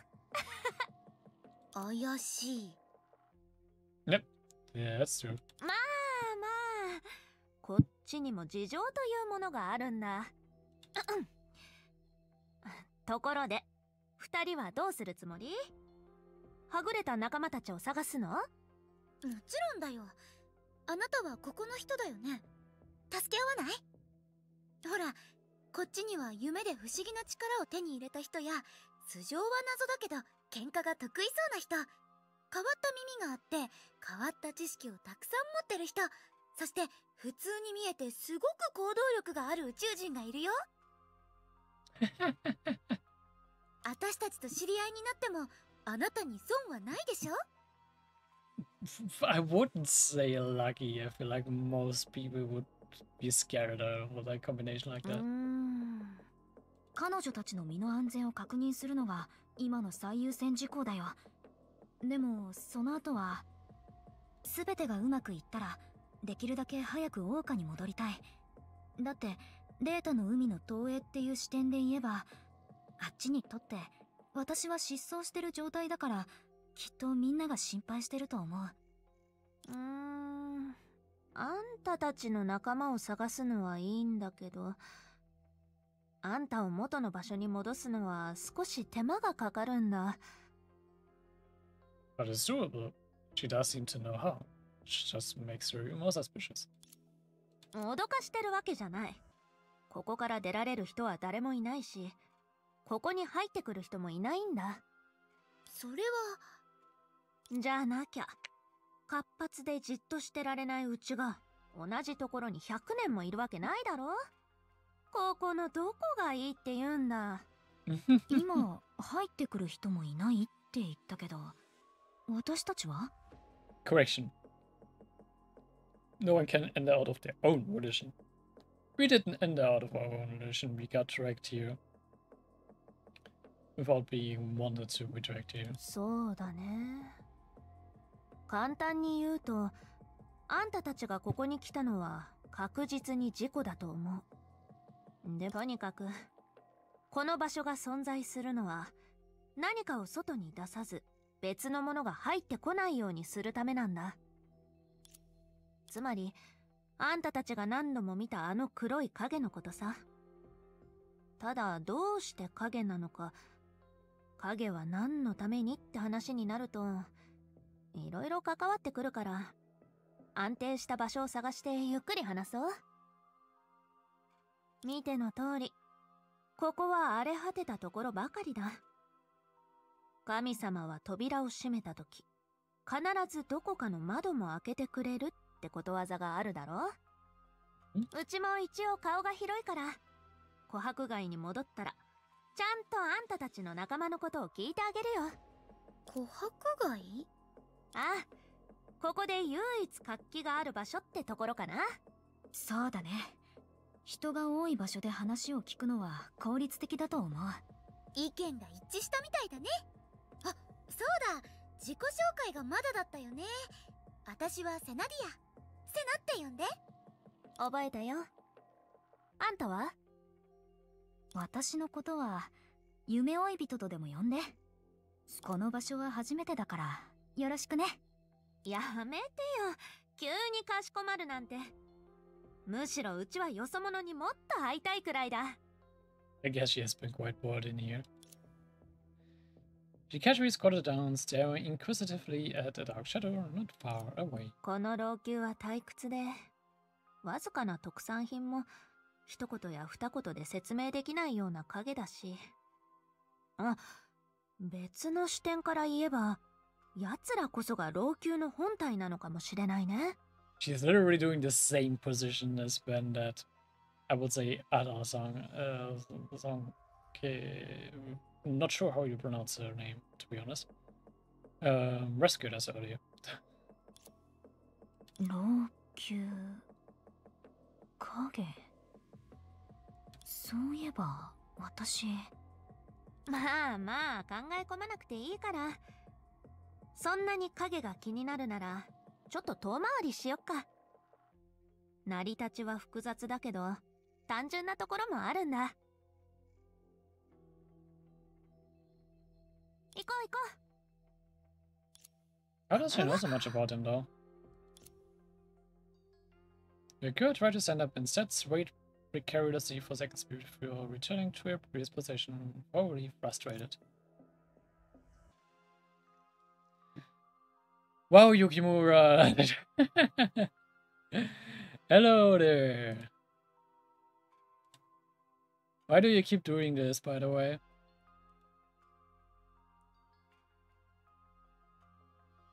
S6: 怪しい。
S1: Yep, yeah, that's true.
S5: まあまあ、こっちにも事情というものがあるんだ。ところで、二人はどうするつもり？はぐれた仲間たちを探すの？も
S6: ちろんだよ。あなたはここの人だよね。助け合わない？ほら、こっちには夢で不思議な力を手に入れた人や、素性は謎だけど喧嘩が得意そうな人、 変わった耳があって変わった知識をたくさん持ってる人、そして普通に見えてすごく行動力がある宇宙人がいるよ。私たちと知り合いになってもあなたに損はないでしょ。
S1: I wouldn't say lucky. I feel like most people would be scared of a combination like that.
S7: 彼女たちの身の安全を確認するのが今の最優先事項だよ。でもその後は全てがうまくいったらできるだけ早く桜花に戻りたい。だってデータの海の東映っていう視点で言えば、あっちにとって私は失踪してる状態だから、きっとみんなが心配してると思う。
S5: うーん、あんたたちの仲間を探すのはいいんだけど、あんたを元の場所に戻すのは少し手間がかかるんだ。
S1: But it's doable. She does seem to know how. She just makes her more suspicious.
S5: 脅かしてるわけじゃない。ここから出られる人は誰もいないし、ここに入ってくる人もいないんだ。
S6: それは。
S5: じゃあなきゃ、活発でじっとしてられないうちが同じところにひゃくねんもいるわけないだろ。ここのどこがいいって言うんだ。
S7: 今入ってくる人もいないって言ったけど、私たちは？
S1: Correction. No one can enter out of their own volition. We didn't enter out of our own volition. We got dragged here. Without being wanted to be dragged here.
S5: そうだね。簡単に言うと、あんたたちがここに来たのは確実に事故だと思う。で、とにかくこの場所が存在するのは何かを外に出さず別のものが入ってこないようにするためなんだ。つまりあんたたちが何度も見たあの黒い影のことさ。ただどうして影なのか、影は何のためにって話になるといろいろ関わってくるから、安定した場所を探してゆっくり話そう。見ての通り、ここは荒れ果てたところばかりだ。神様は扉を閉めたとき、必ずどこかの窓も開けてくれるってことわざがあるだろ。うちも一応顔が広いから、琥珀街に戻ったらちゃんとあんたたちの仲間のことを聞いてあげるよ。
S6: 琥珀街？
S5: ああ、ここで唯一活気がある場所ってところかな。
S7: そうだね。人が多い場所で話を聞くのは効率的だと思う。
S6: 意見が一致したみたいだね。あ、そうだ、自己紹介がまだだったよね。私はセナディア。セナって呼んで。
S5: 覚えたよ。あんたは？
S7: 私のことは夢追い人とでも呼んで。この場所は初めてだからよろしくね。
S5: やめてよ、急にかしこまるなんて。むしろうちはよそ者にもっと会いたいくらいだ。
S1: I guess she has been quite bored in here. She casually squatted down, staring inquisitively at a dark shadow not far away.
S5: この老朽は退屈で、わずかな特産品も一言や二言で説明できないような影だし。あ、別の視点から言えば、奴らこそが老朽の本体なのかもしれないね。
S1: She's literally doing the same position as when that, I would say, Ada song, uh, song, okay, I'm not sure how you pronounce her name, to be honest, um, rescued us earlier.
S7: 老朽影。そういえば私。
S5: まあまあ考え込まなくていいから。そんなに影が気になるならちょっと遠回りしよっか。成り立ちは複雑だけど単純なところもあるんだ。行こう行こう。
S1: How does she know so much about him though? The girl tried to stand up, instead swayed precariously for seconds before returning to her previous position, thoroughly frustrated. Wow, Yukimura! Hello there! Why do you keep doing this, by the way?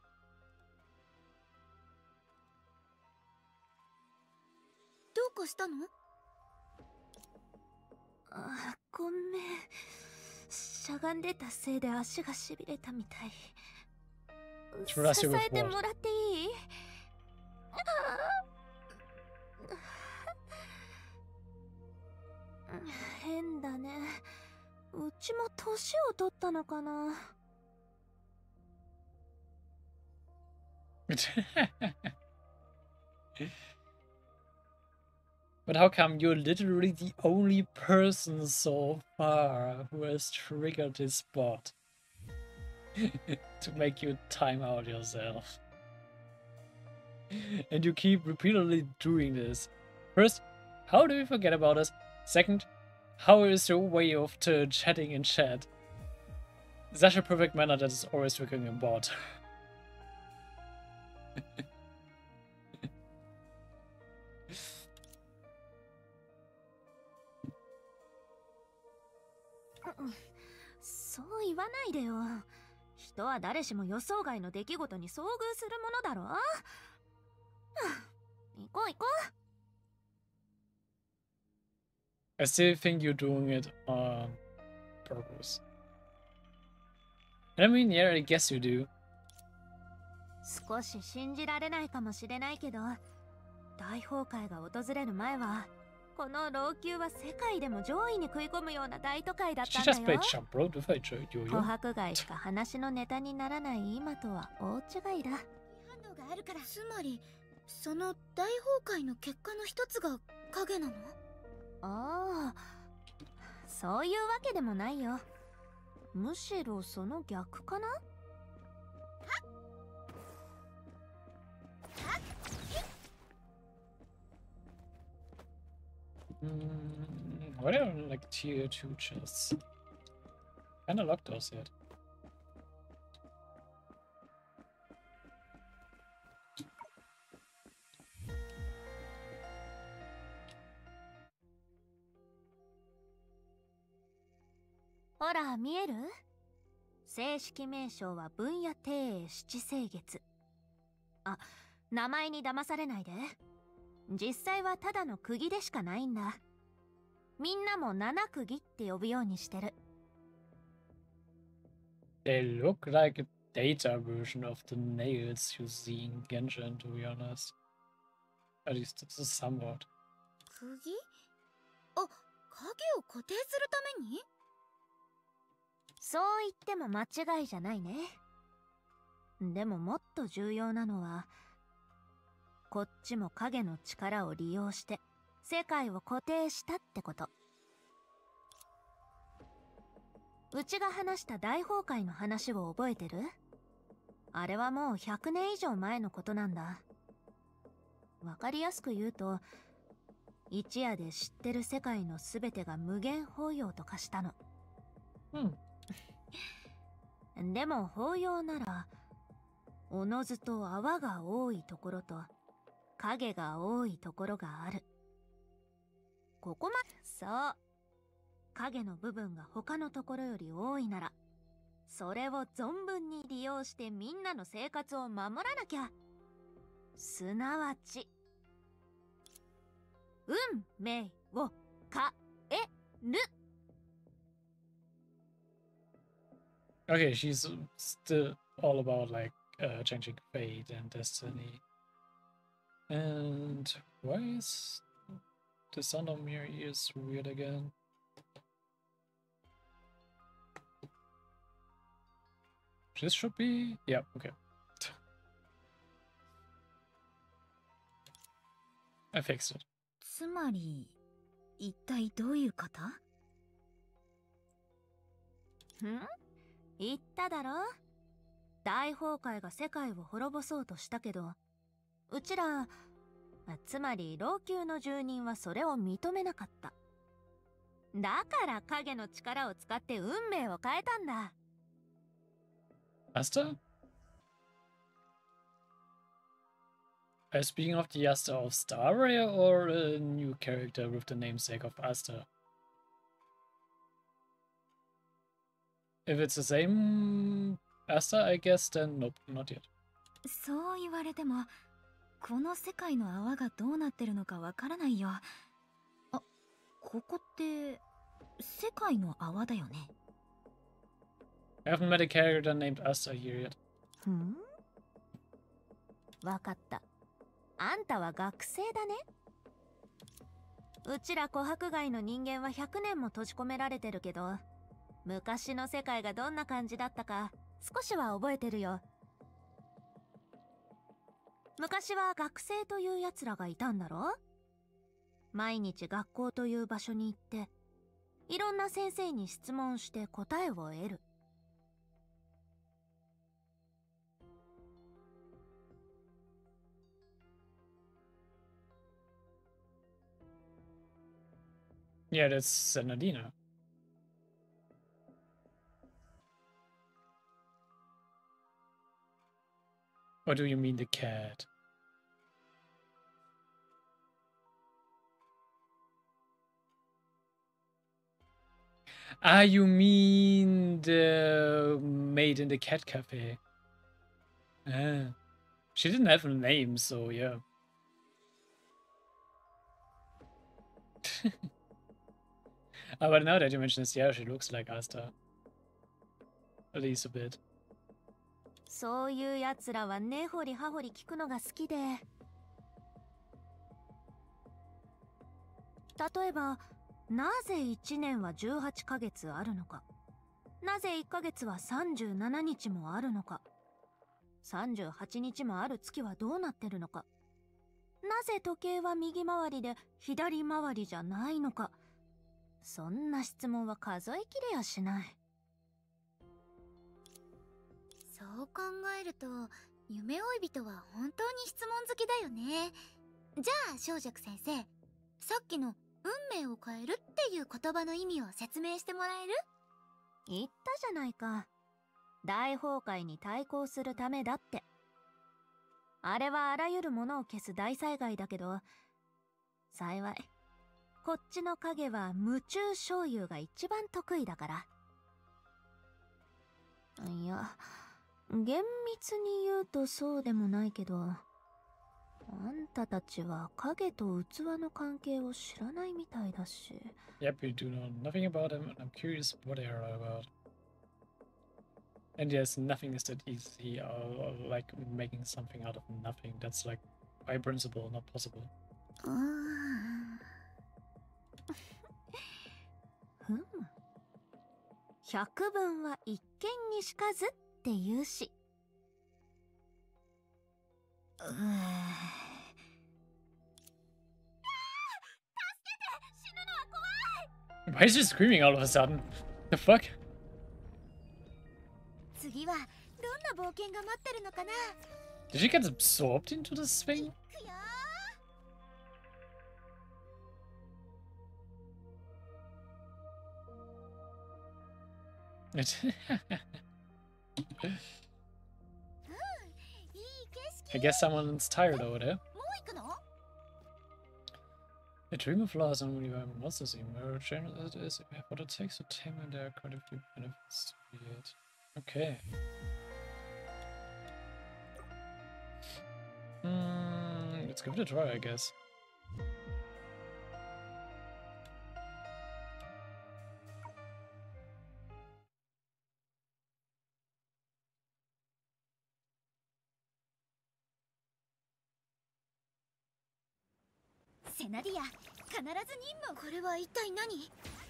S6: かしたの？
S5: あ、ごめん。しゃがんでたせいで足がしびれたみたい。支えてもらっていい？変だね。うちも年を取ったのかな。
S1: But how come you're literally the only person so far who has triggered this bot to make you time out yourself? And you keep repeatedly doing this. First, how do you forget about us? Second, how is your way of uh, chatting in chat? Such a perfect manner that is always triggering a bot.
S5: Mm-mm. そう言わないでよ。人は誰しも予想外の出来事に遭遇するものだろ。行こう行こう。
S1: I still think you're doing it on purpose. I mean, yeah, I guess you do.
S5: 少し信じられないかもしれないけど、大崩壊が訪れる前は、この老朽は世界でも上位に食い込むような大都会だったんだよ。琥珀街しか話のネタにならない今とは大違いだ。
S6: 反応があるから。つまり、その大崩壊の結果の一つが影なの？
S5: ああ、そういうわけでもないよ。むしろその逆かな。
S1: Mm, why are like tier two chests? Kinda locked those yet.
S5: ほら、見える？正式名称は分野庭園七星月。あ、名前に騙されないで。実際はただの釘でしかないんだ。みんなも七釘って呼ぶようにしてる。
S1: They look like a data version of the nails you see in Genshin, to be honest. At least it's somewhat.
S6: 釘？あ、影を固定するために？
S5: そう言っても間違いじゃないね。でももっと重要なのは、こっちも影の力を利用して世界を固定したってこと。うちが話した大崩壊の話を覚えてる？あれはもうひゃくねん以上前のことなんだ。わかりやすく言うと、一夜で知ってる世界のすべてが無限包容と化したの。うん。でも包容なら、おのずと泡が多いところと影が多いところがある。ここま、そう。影の部分が他のところより多いなら、それを存分に利用してみんなの生活を守らなきゃ。すなわち、運命を変える。
S1: Okay, she's still all about like uh, changing fate and destiny. And why is the sound of mirror ears weird again? This should be... yeah, okay. I fixed it.
S7: つまり、一体どういうこと？
S5: ん？言っただろ？大崩壊が世界を滅ぼそうとしたけど、うちら、つまり老朽の住人はそれを認めなかった。だから影の力を使って運命を変えたんだ。
S1: Asta? Are you speaking of the Asta of Star Rail or a new character with the namesake of Asta? If it's the same Asta, I guess, then nope, not yet.
S7: そう言われても、 この世界の泡がどうなってるのかわからないよ。あ、ここって世界の泡だよね。
S1: I haven't met a character named Asta here yet.
S4: ふん？わかった。あんたは学生だね。うちら琥珀街の人間はひゃくねんも閉じ込められてるけど、昔の世界がどんな感じだったか少しは覚えてるよ。昔は学生というやつらがいたんだろ？毎日学校という場所に行って、いろんな先生に質問して答えを得る。
S1: Yeah, that's Senadina. Or do you mean the cat? Ah, you mean the maid in the cat cafe. Ah. She didn't have a name, so yeah. Ah, but now that you mention this, yeah, she looks like Asta. At least a bit.
S4: そういうやつらは根掘り葉掘り聞くのが好きで、例えばなぜいちねんはじゅうはちかげつあるのか、なぜいっかげつはさんじゅうななにちもあるのか、さんじゅうはちにちもある月はどうなってるのか、なぜ時計は右回りで左回りじゃないのか、そんな質問は数えきれやしない。
S6: そう考えると夢追い人は本当に質問好きだよね。じゃあ小雀先生、さっきの運命を変えるっていう言葉の意味を説明してもらえる？
S4: 言ったじゃないか。大崩壊に対抗するためだって。あれはあらゆるものを消す大災害だけど、幸いこっちの影は夢中醤油が一番得意だから。いや、厳密に言うとそうでもないけど、あんたたちは影と器の関係を知らないみたいだし。
S1: Yep, we do know nothing about them, and I'm curious what they are about. And yes, nothing is that easy, or, or like making something out of nothing. That's like by principle not possible.
S4: ふん。百聞は一見にしかずって言うし。うーん。
S1: Why is she screaming all of a sudden? The fuck?
S6: 次はどんな冒険が待ってるのかな？
S1: Did she get absorbed into this thing?
S6: いい景
S1: I guess someone's tired over there.
S6: もう行くの？
S1: A dream of loss and when monsters emerge, and it is what it takes to tame them. There are quite a few benefits to be it. Okay. Hmm, let's give it a try, I guess.
S6: Senadia, 必ず任務。これは一体何？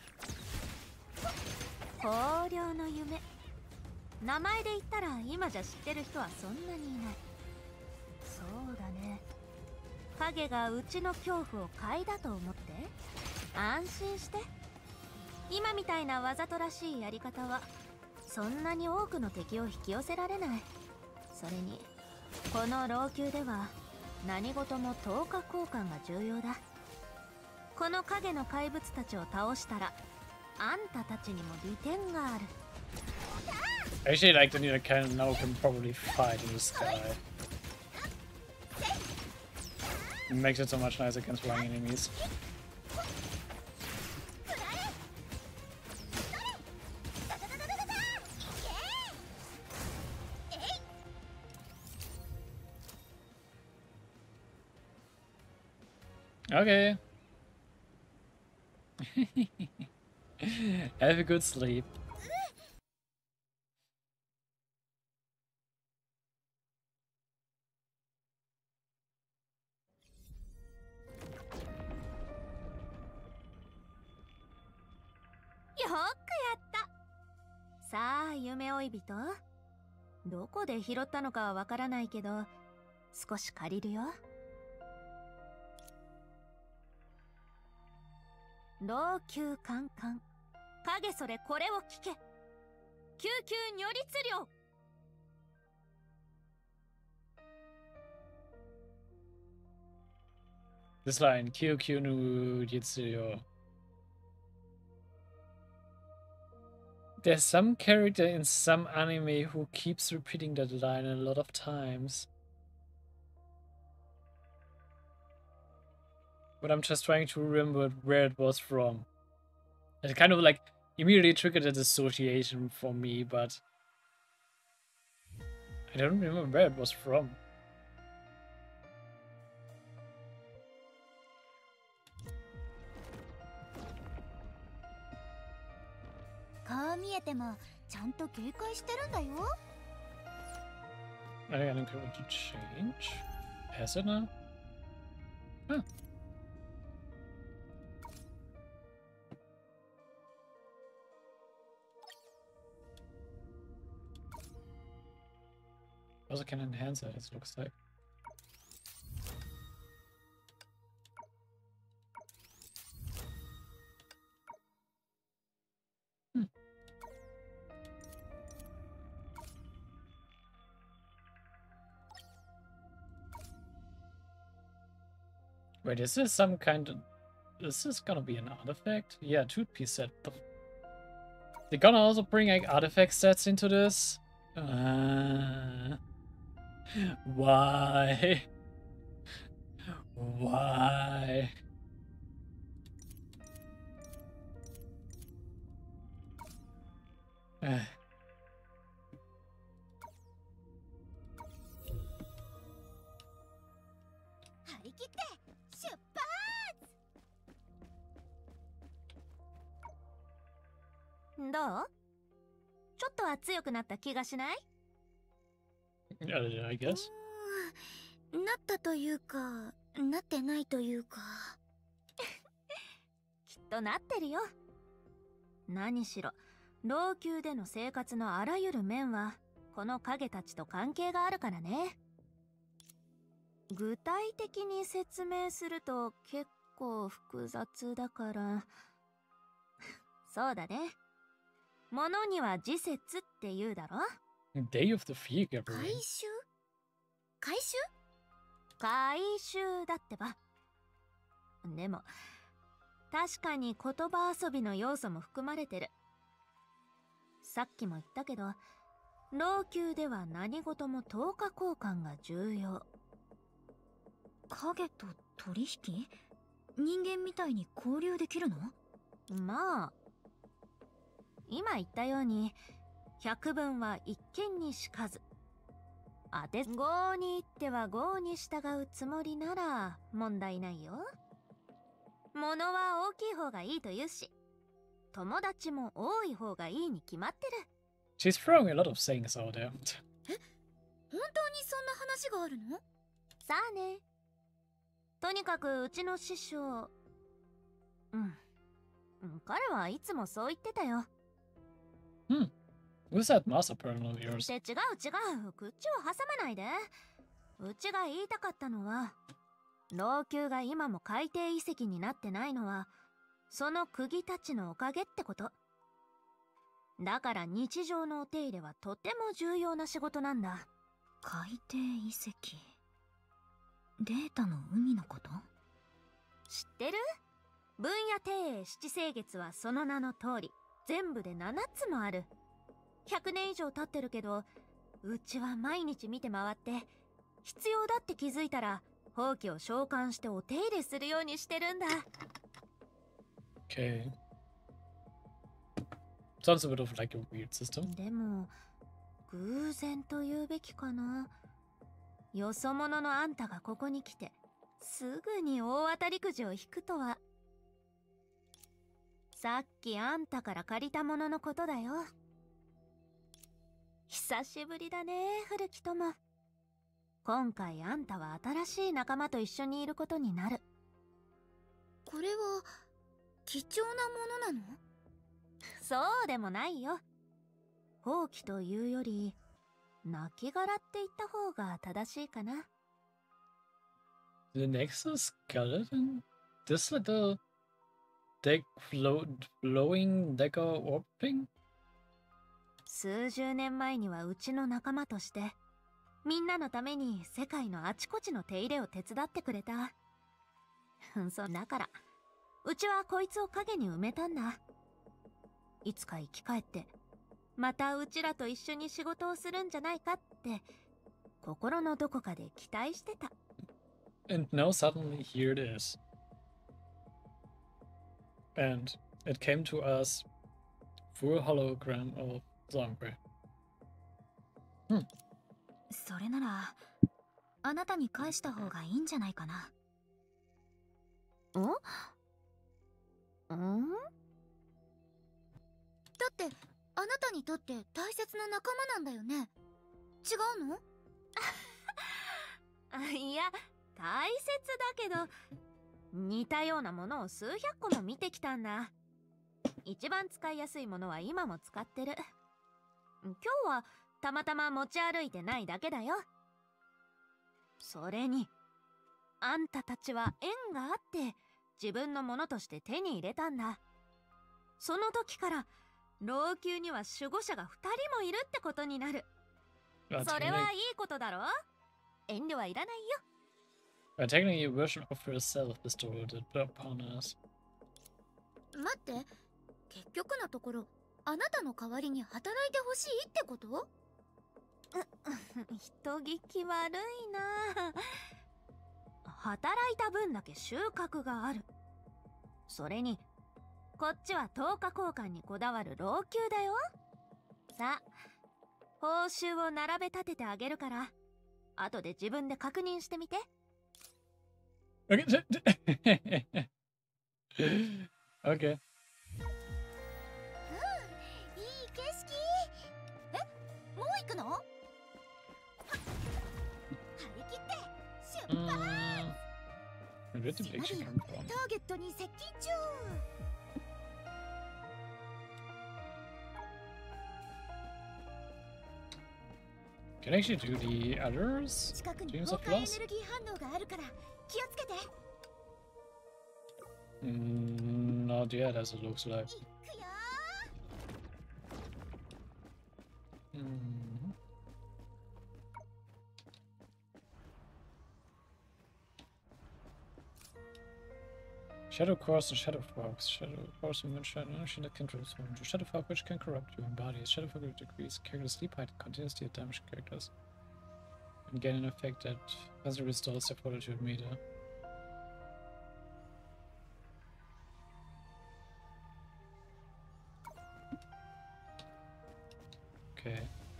S4: 荒涼の夢。名前で言ったら今じゃ知ってる人はそんなにいない。そうだね。影がうちの恐怖を嗅いだと思って安心して。今みたいなわざとらしいやり方はそんなに多くの敵を引き寄せられない。それにこの老朽では何事も等価交換が重要だ。この影の怪物たちを倒したらあんたたちにも利点がある。
S1: I actually like that you can now can probably fight in the sky. It makes it so much nicer against flying enemies. Okay. Have a good sleep.
S5: よくやった。さあ夢追い人、どこで拾ったのかはわからないけど少し借りるよ。老朽カンカン、影それこれを聞け。救急如律令。
S1: This line, Kyokyu no Jitsuyo. There's some character in some anime who keeps repeating that line a lot of times. But I'm just trying to remember where it was from. It kind of like immediately triggered an association for me, but I don't remember where it was from. I think I'm going to change. Has it now? Huh. Also can enhance it, it looks like. Hmm. Wait, is this some kind of... Is this gonna be an artifact? Yeah, two-piece set. They're gonna also bring like artifact sets into this? Uh, why? Why? Uh.
S5: どう？ちょっとは強くなった気がしない？
S1: I guess.
S6: なったというか、なってないというか。
S5: きっとなってるよ。何しろ、老朽での生活のあらゆる面は、この影たちと関係があるからね。具体的に説明すると結構複雑だから。そうだね。ものには時節って言うだろ？
S1: Day of the Figure.
S6: 回収？回収？
S5: 回収だってば。でも、確かに言葉遊びの要素も含まれてる。さっきも言ったけど、老朽では何事も等価交換が重要。
S7: 影と取引？人間みたいに交流できるの？
S5: まあ、今言ったように百聞は一見にしかず。当て郷に行っては郷に従うつもりなら問題ないよ。物は大きい方がいいと言うし、友達も多い方がいいに決まってる。
S1: She's throwing a lot of sayings out there.
S6: え、本当にそんな話があるの？
S5: さあね。とにかくうちの師匠、うん、彼はいつもそう言ってたよ。
S1: Hmm. Who's that master partner of yours?
S5: って違う違う。口を挟まないで。うちが言いたかったのは、老朽が今も海底遺跡になってないのは、その釘たちのおかげってこと。だから日常のお手入れはとても重要な仕事なんだ。
S7: 海底遺跡。データの海のこと？
S5: 知ってる？分野庭園七星月はその名の通り、全部でななつもある。ひゃくねん以上経ってるけど、うちは毎日見て回って、必要だって気づいたら、ほうきを召喚してお手入れするようにしてるんだ。
S1: Okay. Sounds a bit of like a weird system.
S5: でも、偶然と言うべきかな。よそ者のあんたがここに来て、 すぐに大当たりくじを引くとは。さっきあんたから借りたもののことだよ。久しぶりだね、古き友。今回あんたは新しい仲間と一緒にいることになる。
S6: これは貴重なものなの？
S5: そうでもないよ。放棄というより亡骸って言った方が正しいかな。
S1: The Nexus skeleton? This little deck float flowing dagger warping?
S5: 数十年前にはうちの仲間としてみんなのために世界のあちこちの手入れを手伝ってくれた。そうだからうちはこいつを影に埋めたんだ。いつか生き返ってまたうちらと一緒に仕事をするんじゃないかって心のどこかで期待してた。
S1: And now suddenly here it is. And it came to us through a hologram of Zangre. Hmm.
S7: それならあなたに返した方がいいんじゃないかな。
S5: ん？ん？
S6: だってあなたにとって大切な仲間なんだよね。違うの？
S5: あ、いや、大切だけど似たようなものを数百個も見てきたんだ。一番使いやすいものは今も使ってる。今日はたまたま持ち歩いてないだけだよ。それにあんたたちは縁があって自分のものとして手に入れたんだ。その時から老朽には守護者がふたりもいるってことになる。それはいいことだろ。遠慮はいらないよ。
S1: By technically a version of herself bestowed upon us.
S6: 待って、結局のところあなたの代わりに働いてほしいってこと？
S5: 人聞き悪いな。働いた分だけ収穫がある。それにこっちはとおか交換にこだわる老朽だよ。さあ報酬を並べ立ててあげるから後で自分で確認してみて。
S1: Okay. Okay.
S6: いい景色。え、もう行くの？張り切って出発。
S1: Where did the picture come from?
S6: ターゲットに接近中。
S1: Can I actually do the others?
S6: 近くに
S1: Dreams
S6: 崩
S1: of
S6: 壊エネ
S1: Loss?
S6: ルギー反応があるから気をつけて。
S1: Mm, not yet, as it looks like.
S6: 行くよ。
S1: Mm. Shadow Course and Shadow Fogs. Shadow Course and Moonshine energy that can transform into Shadow Fog, which can corrupt human bodies. Shadow Fog will decrease character sleep height and continuously damage characters. And gain an effect that constantly restores their fortitude meter. Okay.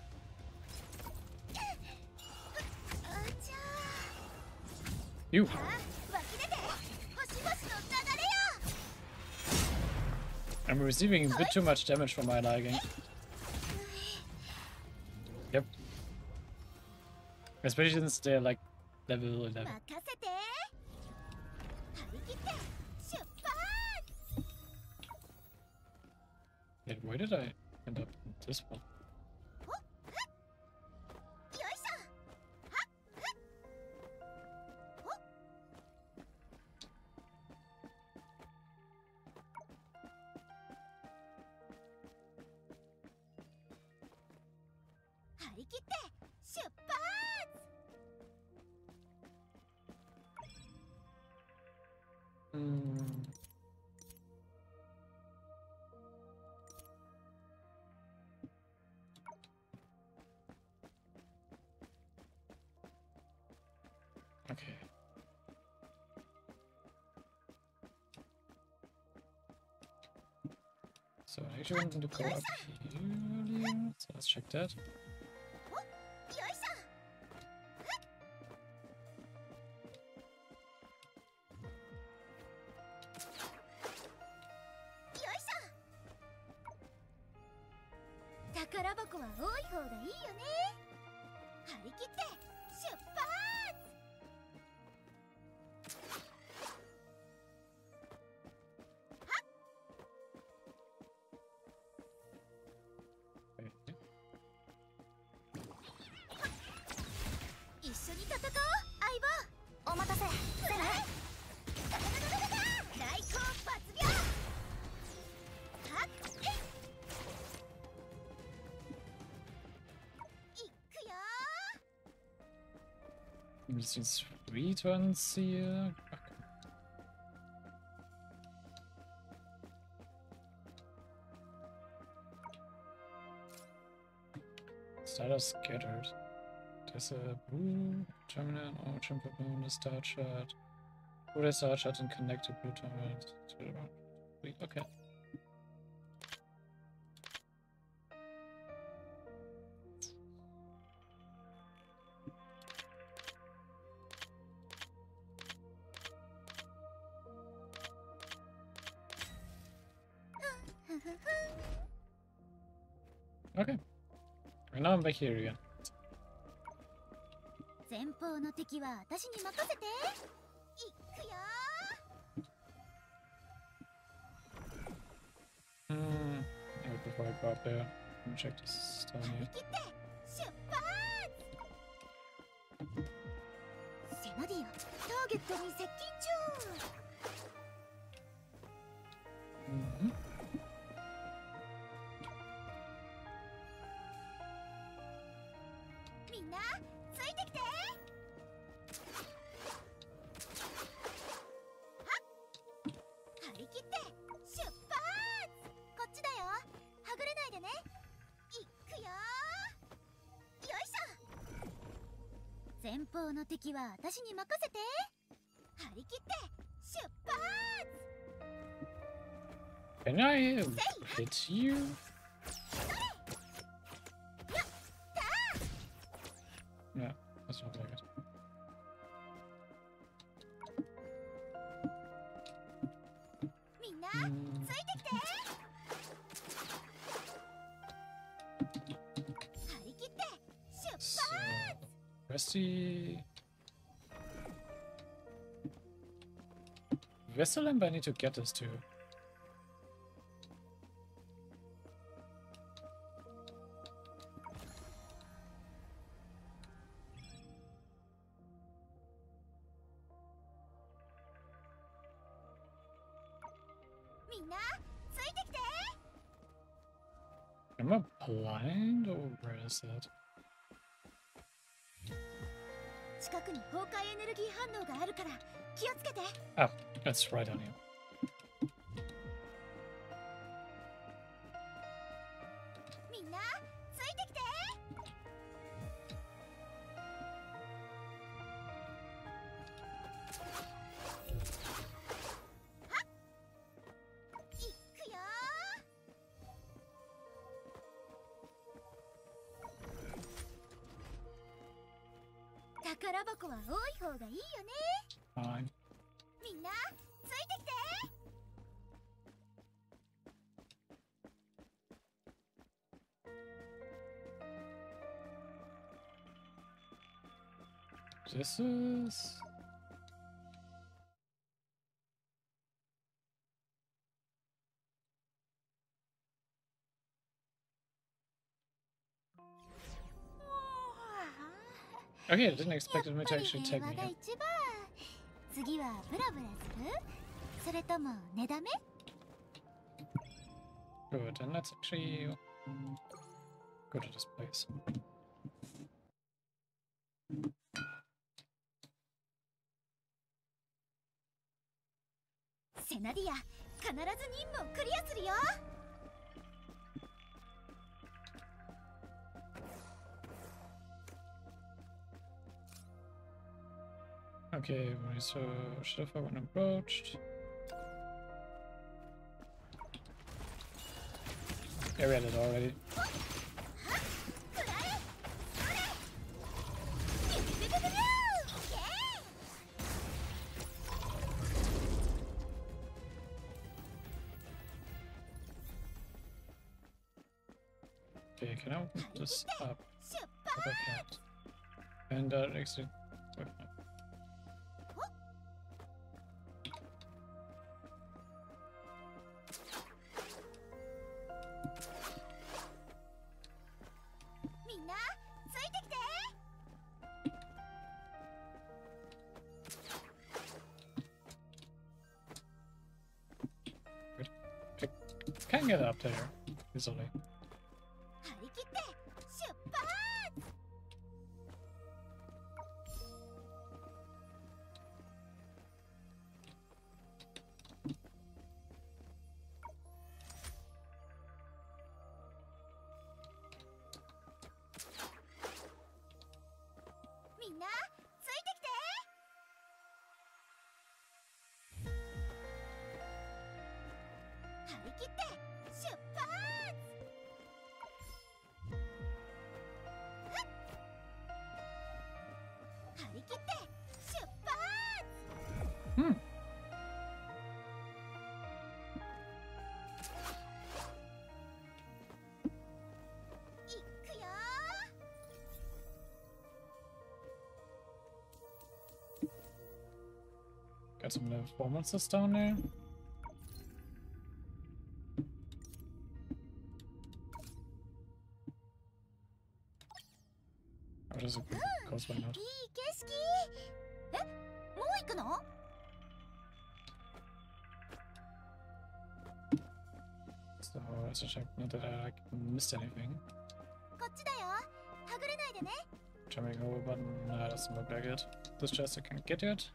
S1: You! I'm receiving a bit too much damage for my liking. Yep. Especially since they're like level eleven. Wait, where did I end up in this one? Hmm. Okay. So I actually wanted to go up here, so let's check that.
S6: 箱は多い方がいいよね。張り切って出発。一緒に戦おう相棒。お待たせセナ。大根抜病。はっへい。いくよ。
S1: This is three turns here. Starter scattered. There's a blue terminal or jumper on the start chart. Would a start chart and connect the blue terminal to the right? Okay. Okay. And now I'm back here again.
S6: 前方の敵は私に任せて。いくよ。
S1: Hmm. Yeah, before I go up there, let me check this down
S6: 張り
S1: here.
S6: 切って出発。セナディア、ターゲットに接近中。
S1: Mm-hmm.
S6: みんなついてきて。はっ、張り切って出発。こっちだよ。はぐれないでね。いくよ。よいしょ。前方の敵は私に任せて。張り切って出発。
S1: Can I hit you? No, that's not like it. Mm. So, where's the vessel lamp I need to get this to? Am I blind or where is that?
S6: 近くに崩壊エネルギー反応があるから気をつけて。
S1: Ah, that's right on here.
S6: みんなついてきて。はっ、いくよ。 宝箱は多い方がいいよね。
S1: Fine.
S6: みんなついてきて。
S1: This is... Okay, I didn't expect it to actually take me here.
S6: 次はブラブラする？それとも寝だめ？
S1: Good, and let's actually go to this place.
S6: Senadia, 必ず任務をクリアするよ。
S1: Okay, so should have when approached. Yeah, we had it already. Okay, can I open this up? If I can't. And that exit. Okay. Can't get up there easily. Hmm. Got some level four monsters down there. Or does it goes by not? So let's just check not that I like missed anything. Jumping over button, nah, doesn't look like it. This chest I can't get yet.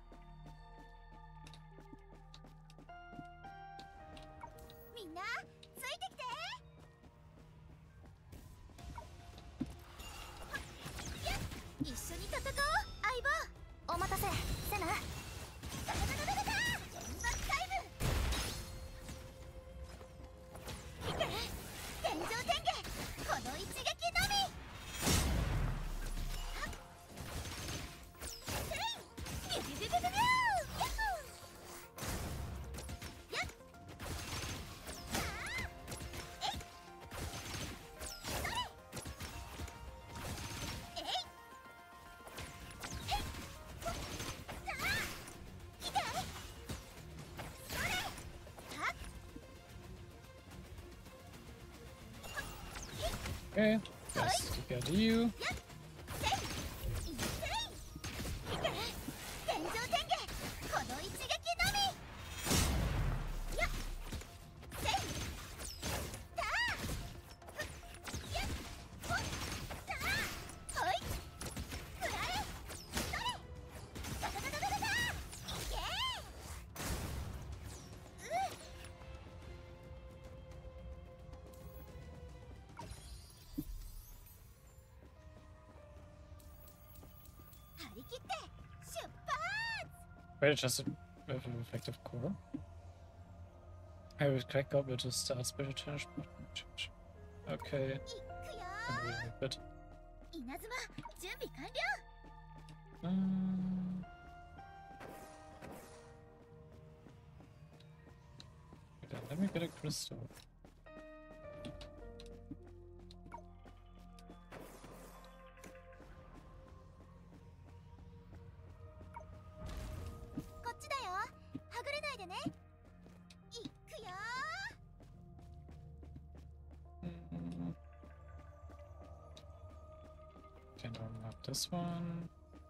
S1: Okay, let's get you. Wait, adjusted with an effective core. I will click up to start special change button. Change. Okay. I'm waiting a bit. Um, then let me get a crystal. This one.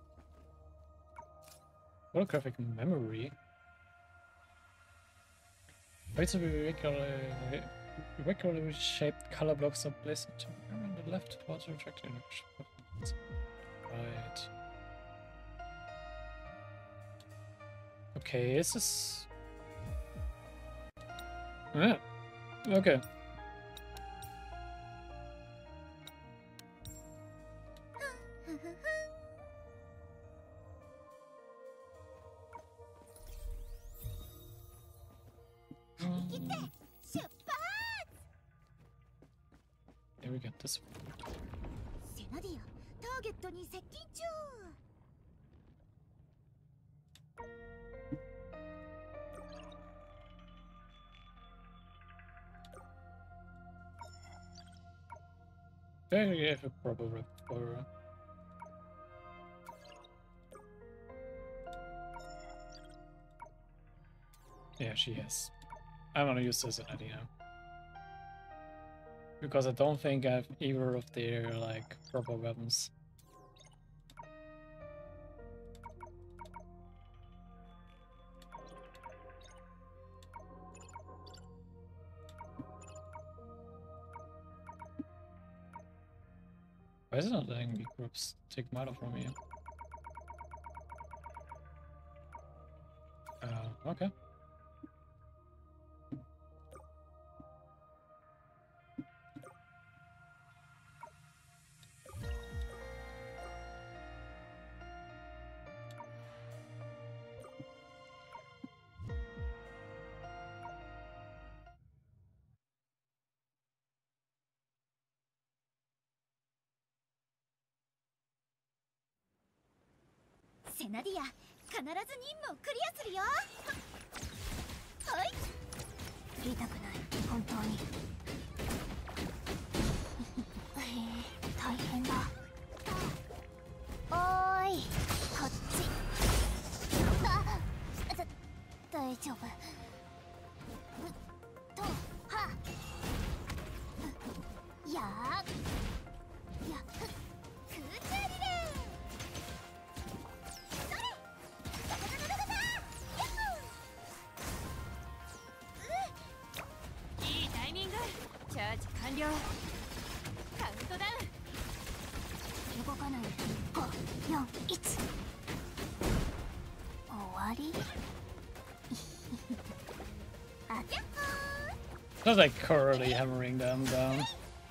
S1: Holographic memory. Plates of irregularly, irregularly shaped color blocks are placed on the left towards the reflected image. Right. Okay, is this? Yeah. Okay. There we get this one. Very have a proper rep for her. Yeah, she has. I'm gonna use this in idea. Because I don't think I have either of their like proper weapons. Why is it not letting me groups take Milo from here? Uh, okay.
S6: セナディア、必ず任務をクリアするよ。はい。
S7: 言いたくない、本当に。へえ、大変だ。おーい、こっち。あ、だ、大丈夫。と、は。やー。や、空中リレー。
S5: いいタイミング。チャージ完了。カウントダウン。
S7: 動かない。ご、よん、いち。終わり。あ、じゃっほー。
S1: Just like currently hammering them down.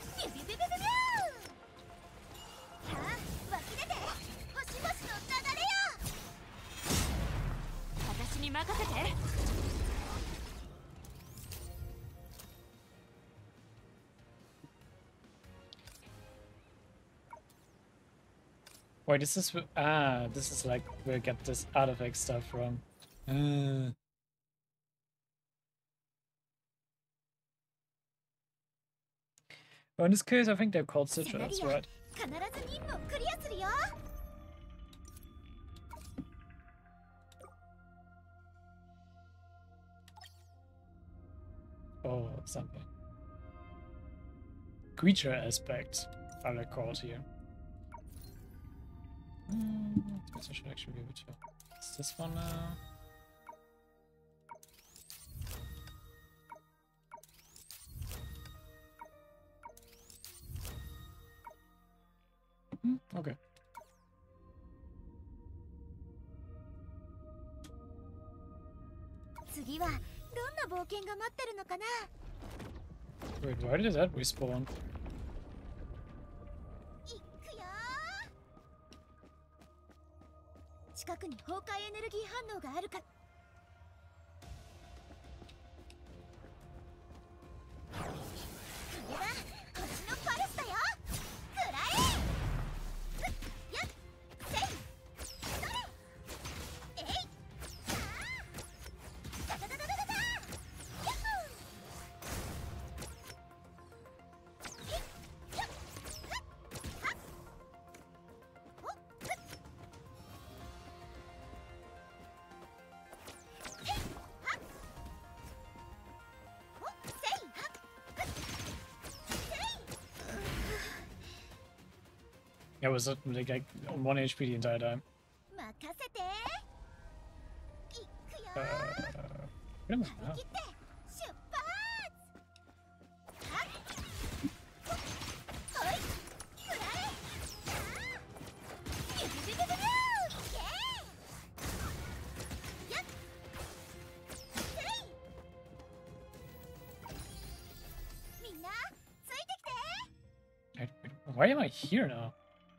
S5: 私に任せて。
S1: Wait, this is ah, this is like where I get this artifact stuff from. Uh. Well, in this case, I think they're called citrus, right? Oh, something. Creature aspect, are they called here? Mm, I should actually be able to. Is this one now? Mm, okay. Wait, why did that respawn?
S6: 近くに崩壊エネルギー反応があるか。これは星のパルスだよ。くらえ。やっ、せい。それ。えい。ああ。ダダダダダダダ。やっほー。えい。やっ。はっ。おっ。
S1: Yeah, it was uh, like, like on one H P the entire time. Uh, where am I now? I- Why am I here now?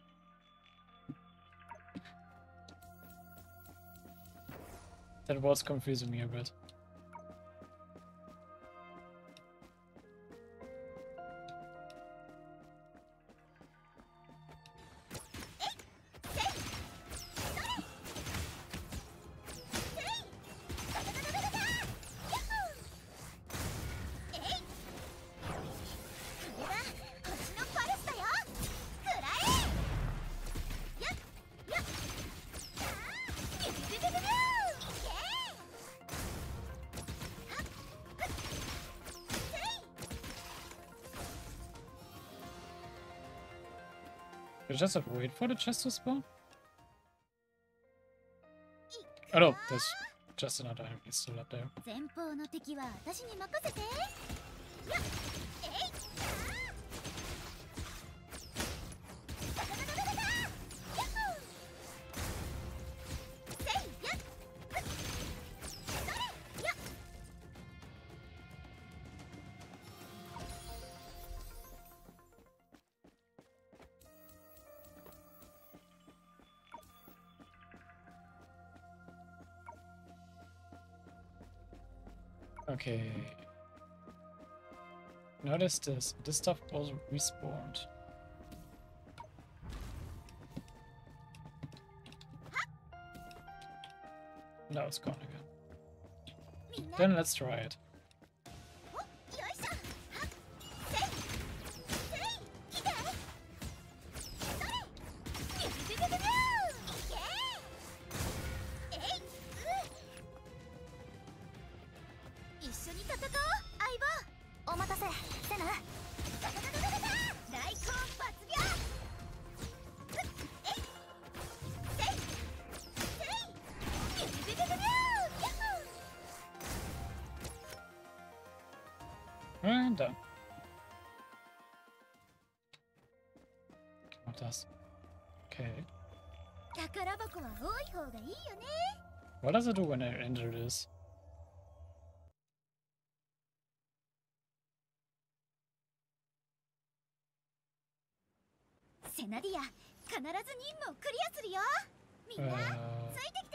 S1: That was confusing me a bit. I just have to wait for the chest to spawn? Oh no, there's just another enemy still up there.
S6: 前方の敵は私に任せて。やっ、えい。ダダダダダダダ。ヤッホー。せいやっ。それやっ。
S1: Okay. Notice this. This stuff also respawned. Now it's gone again. Then let's try it. And done. What does? Okay. What does it do when I enter this?
S6: セナディア、必ず任務をクリアするよ。みんな、ついてきて。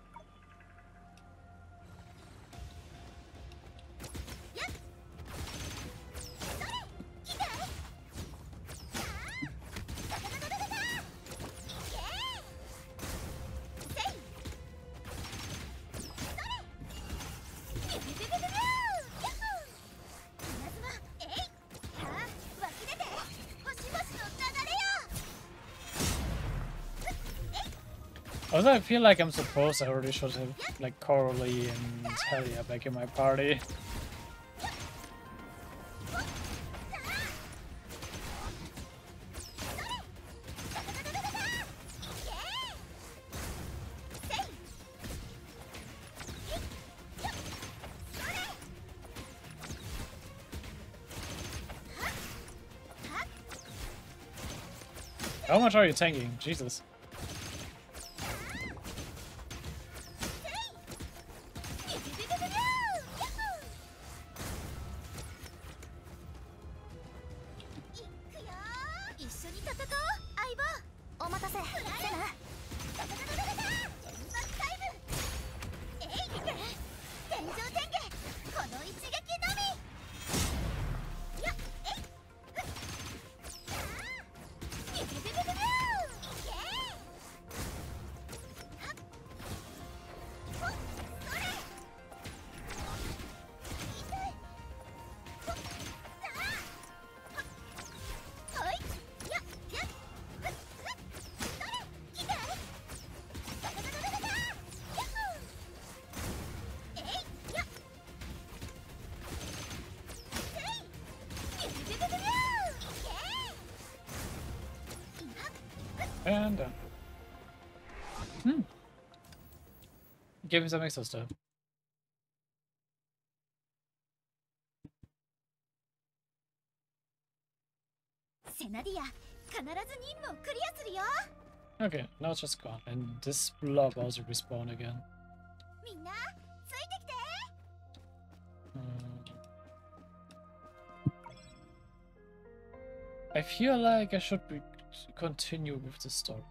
S6: やっ。それ、来て。ダダダダダダダ。いけ。せい。それ。ビビビビビビュー。ヤッホー。稲妻、えい。さあ、湧き出て。星々の流れよ。
S1: Also, I feel like I'm supposed I already should have like Coralie and Talia back in my party. How much are you tanking? Jesus. And done. Hmm. Give me some extra stuff. Okay, now it's just gone, and this blob also respawn again. Hmm. I feel like I should be continue with the story.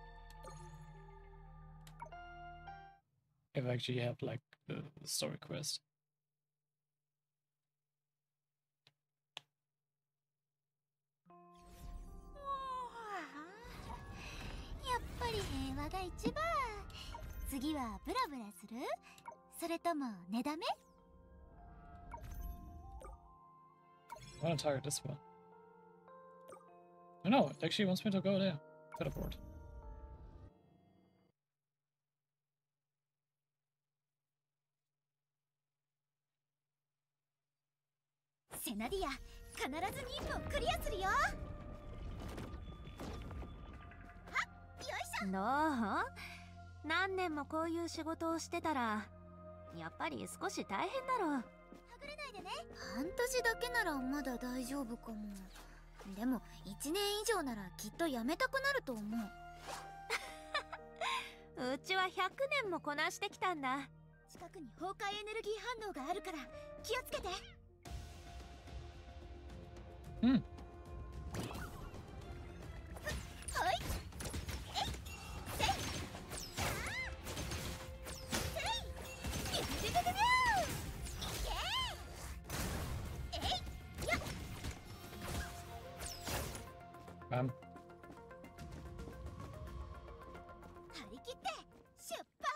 S1: If I actually have like the story quest. I want to target this one. No, it actually wants me to go there. Teleport.
S5: どう？何年もこういう仕事をしてたらやっぱり少し大変だろう。
S6: はぐれないでね。半年だけならまだ大丈夫かも。でもいちねん以上ならきっとやめたくなると思う。
S5: うちはひゃくねんもこなしてきたんだ。
S6: 近くに崩壊エネルギー反応があるから気をつけて。
S1: うん。
S6: はい。
S1: Um,
S6: 張り切って出発。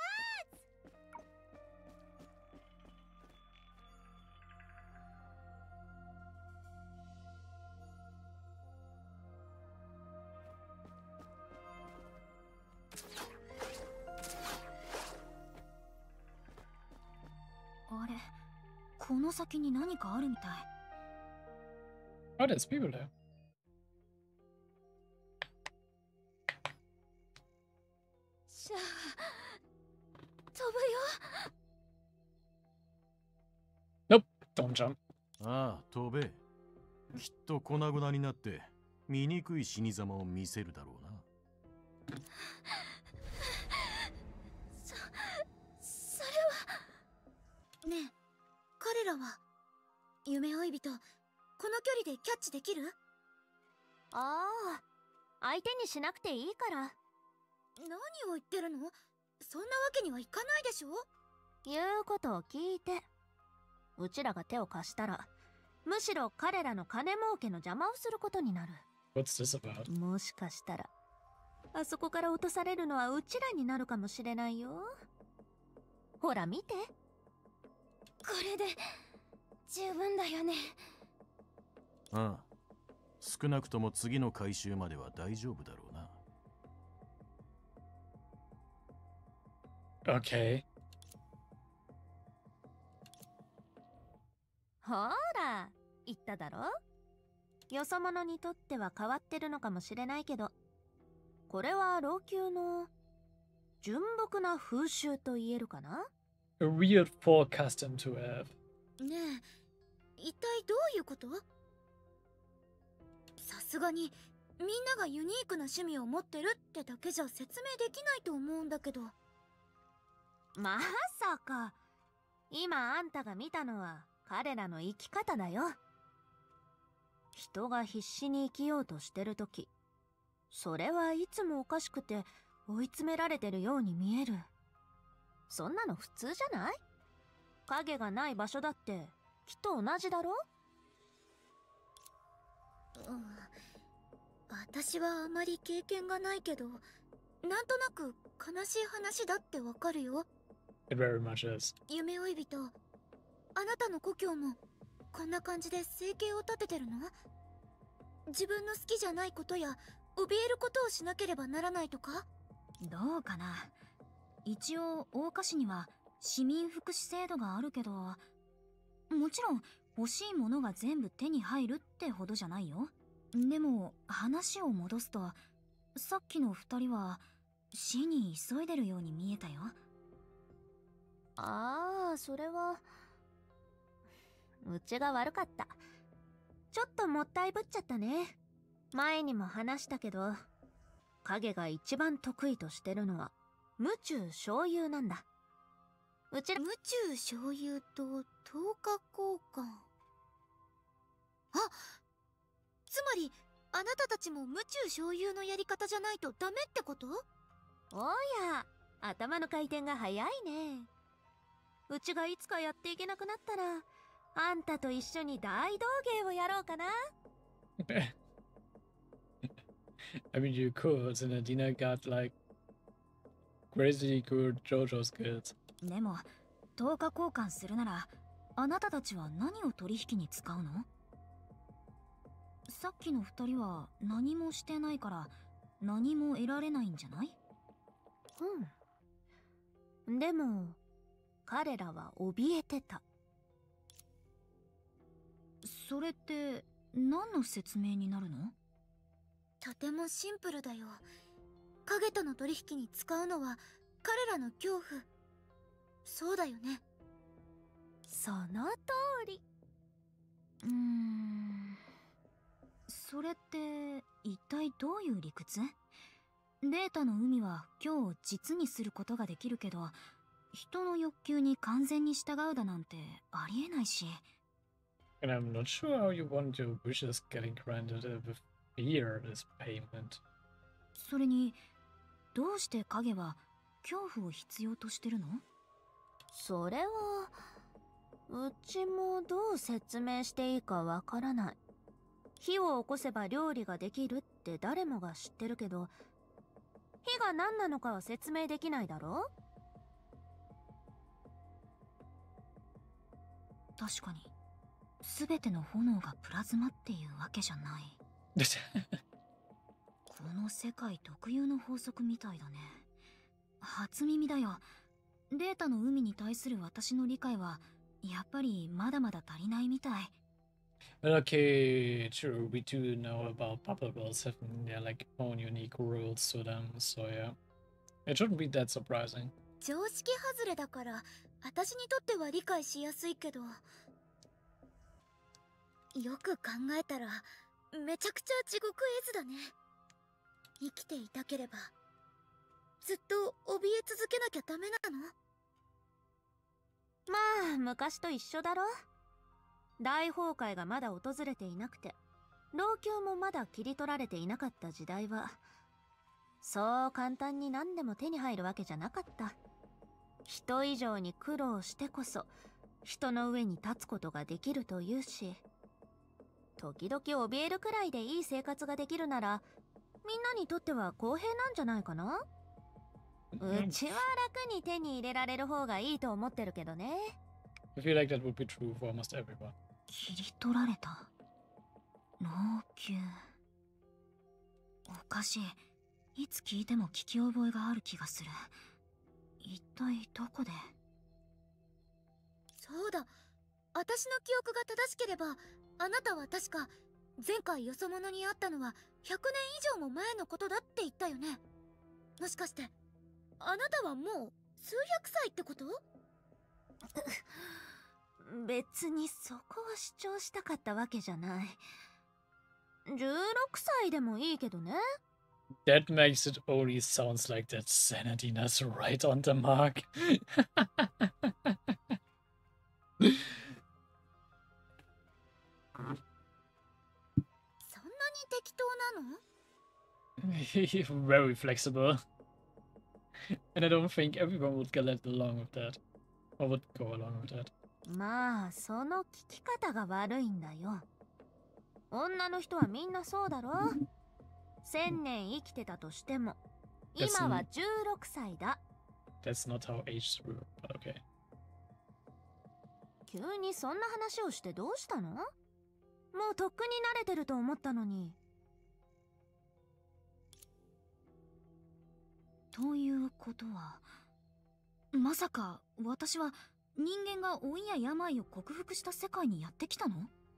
S7: あれ、この先に何かあるみたい。
S1: oh, there's people there.
S6: じゃあ飛ぶよ。
S1: Nope, don't jump.
S8: ああ、飛べ。きっと粉々になって醜い死に様を見せるだろうな。
S6: そ、それは。ねえ、彼らは夢追い人、この距離でキャッチできる？
S5: ああ、相手にしなくていいから。
S6: 何を言ってるの？そんなわけにはいかないでしょ。
S5: 言うことを聞いて。うちらが手を貸したらむしろ彼らの金儲けの邪魔をすることになる。
S1: What's this about?
S5: もしかしたらあそこから落とされるのはうちらになるかもしれないよ。ほら見て。
S6: これで十分だよね。
S8: ああ、少なくとも次の回収までは大丈夫だろうな。
S1: Okay.
S5: ほら言っただろ。よそ者にとっては変わってるのかもしれないけど、これは老朽の純朴な風習と言えるかな。
S1: A weird folk custom to have.
S6: ねえ、一体どういうこと？さすがにみんながユニークな趣味を持ってるってだけじゃ説明できないと思うんだけど。
S5: まさか今あんたが見たのは彼らの生き方だよ。人が必死に生きようとしてるとき、それはいつもおかしくて追い詰められてるように見える。そんなの普通じゃない？影がない場所だってきっと同じだろ？
S6: うん、私はあまり経験がないけど、なんとなく悲しい話だってわかるよ。
S1: It very much is.
S6: 夢追い人、あなたの故郷もこんな感じで生計を立ててるの？自分の好きじゃないことや怯えることをしなければならないとか？
S7: どうかな。一応大岡市には市民福祉制度があるけど、もちろん欲しいものが全部手に入るってほどじゃないよ。でも話を戻すと、さっきの二人は死に急いでるように見えたよ。
S5: ああ、それはうちが悪かった。ちょっともったいぶっちゃったね。前にも話したけど、影が一番得意としてるのは無中生有なんだ。うちら
S6: 無中生有と等価交換。あ、つまりあなたたちも無中生有のやり方じゃないとダメってこと？
S5: おや、頭の回転が早いね。うちがいつかやっていけなくなったら、あんたと一緒に大道芸をやろうかな。
S1: I mean, you could, and Adina got like crazy good JoJo skills.
S7: でも等価交換するなら、あなたたちは何を取引に使うの？さっきの二人は何もしてないから何も得られないんじゃない？
S5: うん。でも彼らは怯えてた。
S7: それって何の説明になるの？
S6: とてもシンプルだよ。 影との取引に使うのは彼らの恐怖。そうだよね。
S4: その通り。
S7: うーん、それって一体どういう理屈？データの海は今日を実にすることができるけど、人の欲求に完全に従うだなんてありえないし。
S1: And I'm not sure how you want your wishes getting granted with fear as payment.
S7: それに、どうして影は恐怖を必要としてるの？
S4: それはうちもどう説明していいかわからない。火を起こせば料理ができるって誰もが知ってるけど、火が何なのかは説明できないだろ？
S7: 確かに、すべての炎がプラズマっていうわけじゃない。この世界特有の法則みたいだね。初耳だよ。データの海に対する私の理解はやっぱりまだまだ足りないみたい。
S1: Okay, true. We do know about bubbleballs having their like own unique rules to them, so yeah, it shouldn't be that surprising.
S6: 常識外れだから私にとっては理解しやすいけど、よく考えたらめちゃくちゃ地獄絵図だね。生きていたければずっと怯え続けなきゃダメなの？
S4: まあ昔と一緒だろ。大崩壊がまだ訪れていなくて、老朽もまだ切り取られていなかった時代は、そう簡単に何でも手に入るわけじゃなかった。人以上に苦労してこそ人の上に立つことができるというし、時々怯えるくらいでいい生活ができるならみんなにとっては公平なんじゃないかな。うちは楽に手に入れられる方がいいと思ってるけどね。
S1: I feel like that would be true for almost everyone.
S7: 切り取られた老朽。おかしい。いつ聞いても聞き覚えがある気がする。一体どこで？
S6: そうだ、私の記憶が正しければあなたは確か前回よそ者に会ったのはひゃくねん以上も前のことだって言ったよね。もしかしてあなたはもう数百歳ってこと？
S4: 別にそこは主張したかったわけじゃない。じゅうろくさいでもいいけどね。
S1: That makes it only sounds like that Xanadina's right on the mark.
S6: そんなに適当なの？
S1: Very flexible. And I don't think everyone would get along with that. Or would go along with that.
S4: まあその聞き方が悪いんだよ。女の人はみんなそうだろ。千年生きてたとしても今はじゅうろくさいだ。
S1: That's not how age works, but okay.
S4: 急にそんな話をしてどうしたの？もうとっくに慣れてると思ったのに。
S7: ということは、まさか私は人間が老いや病を克服した世界にやってきたの？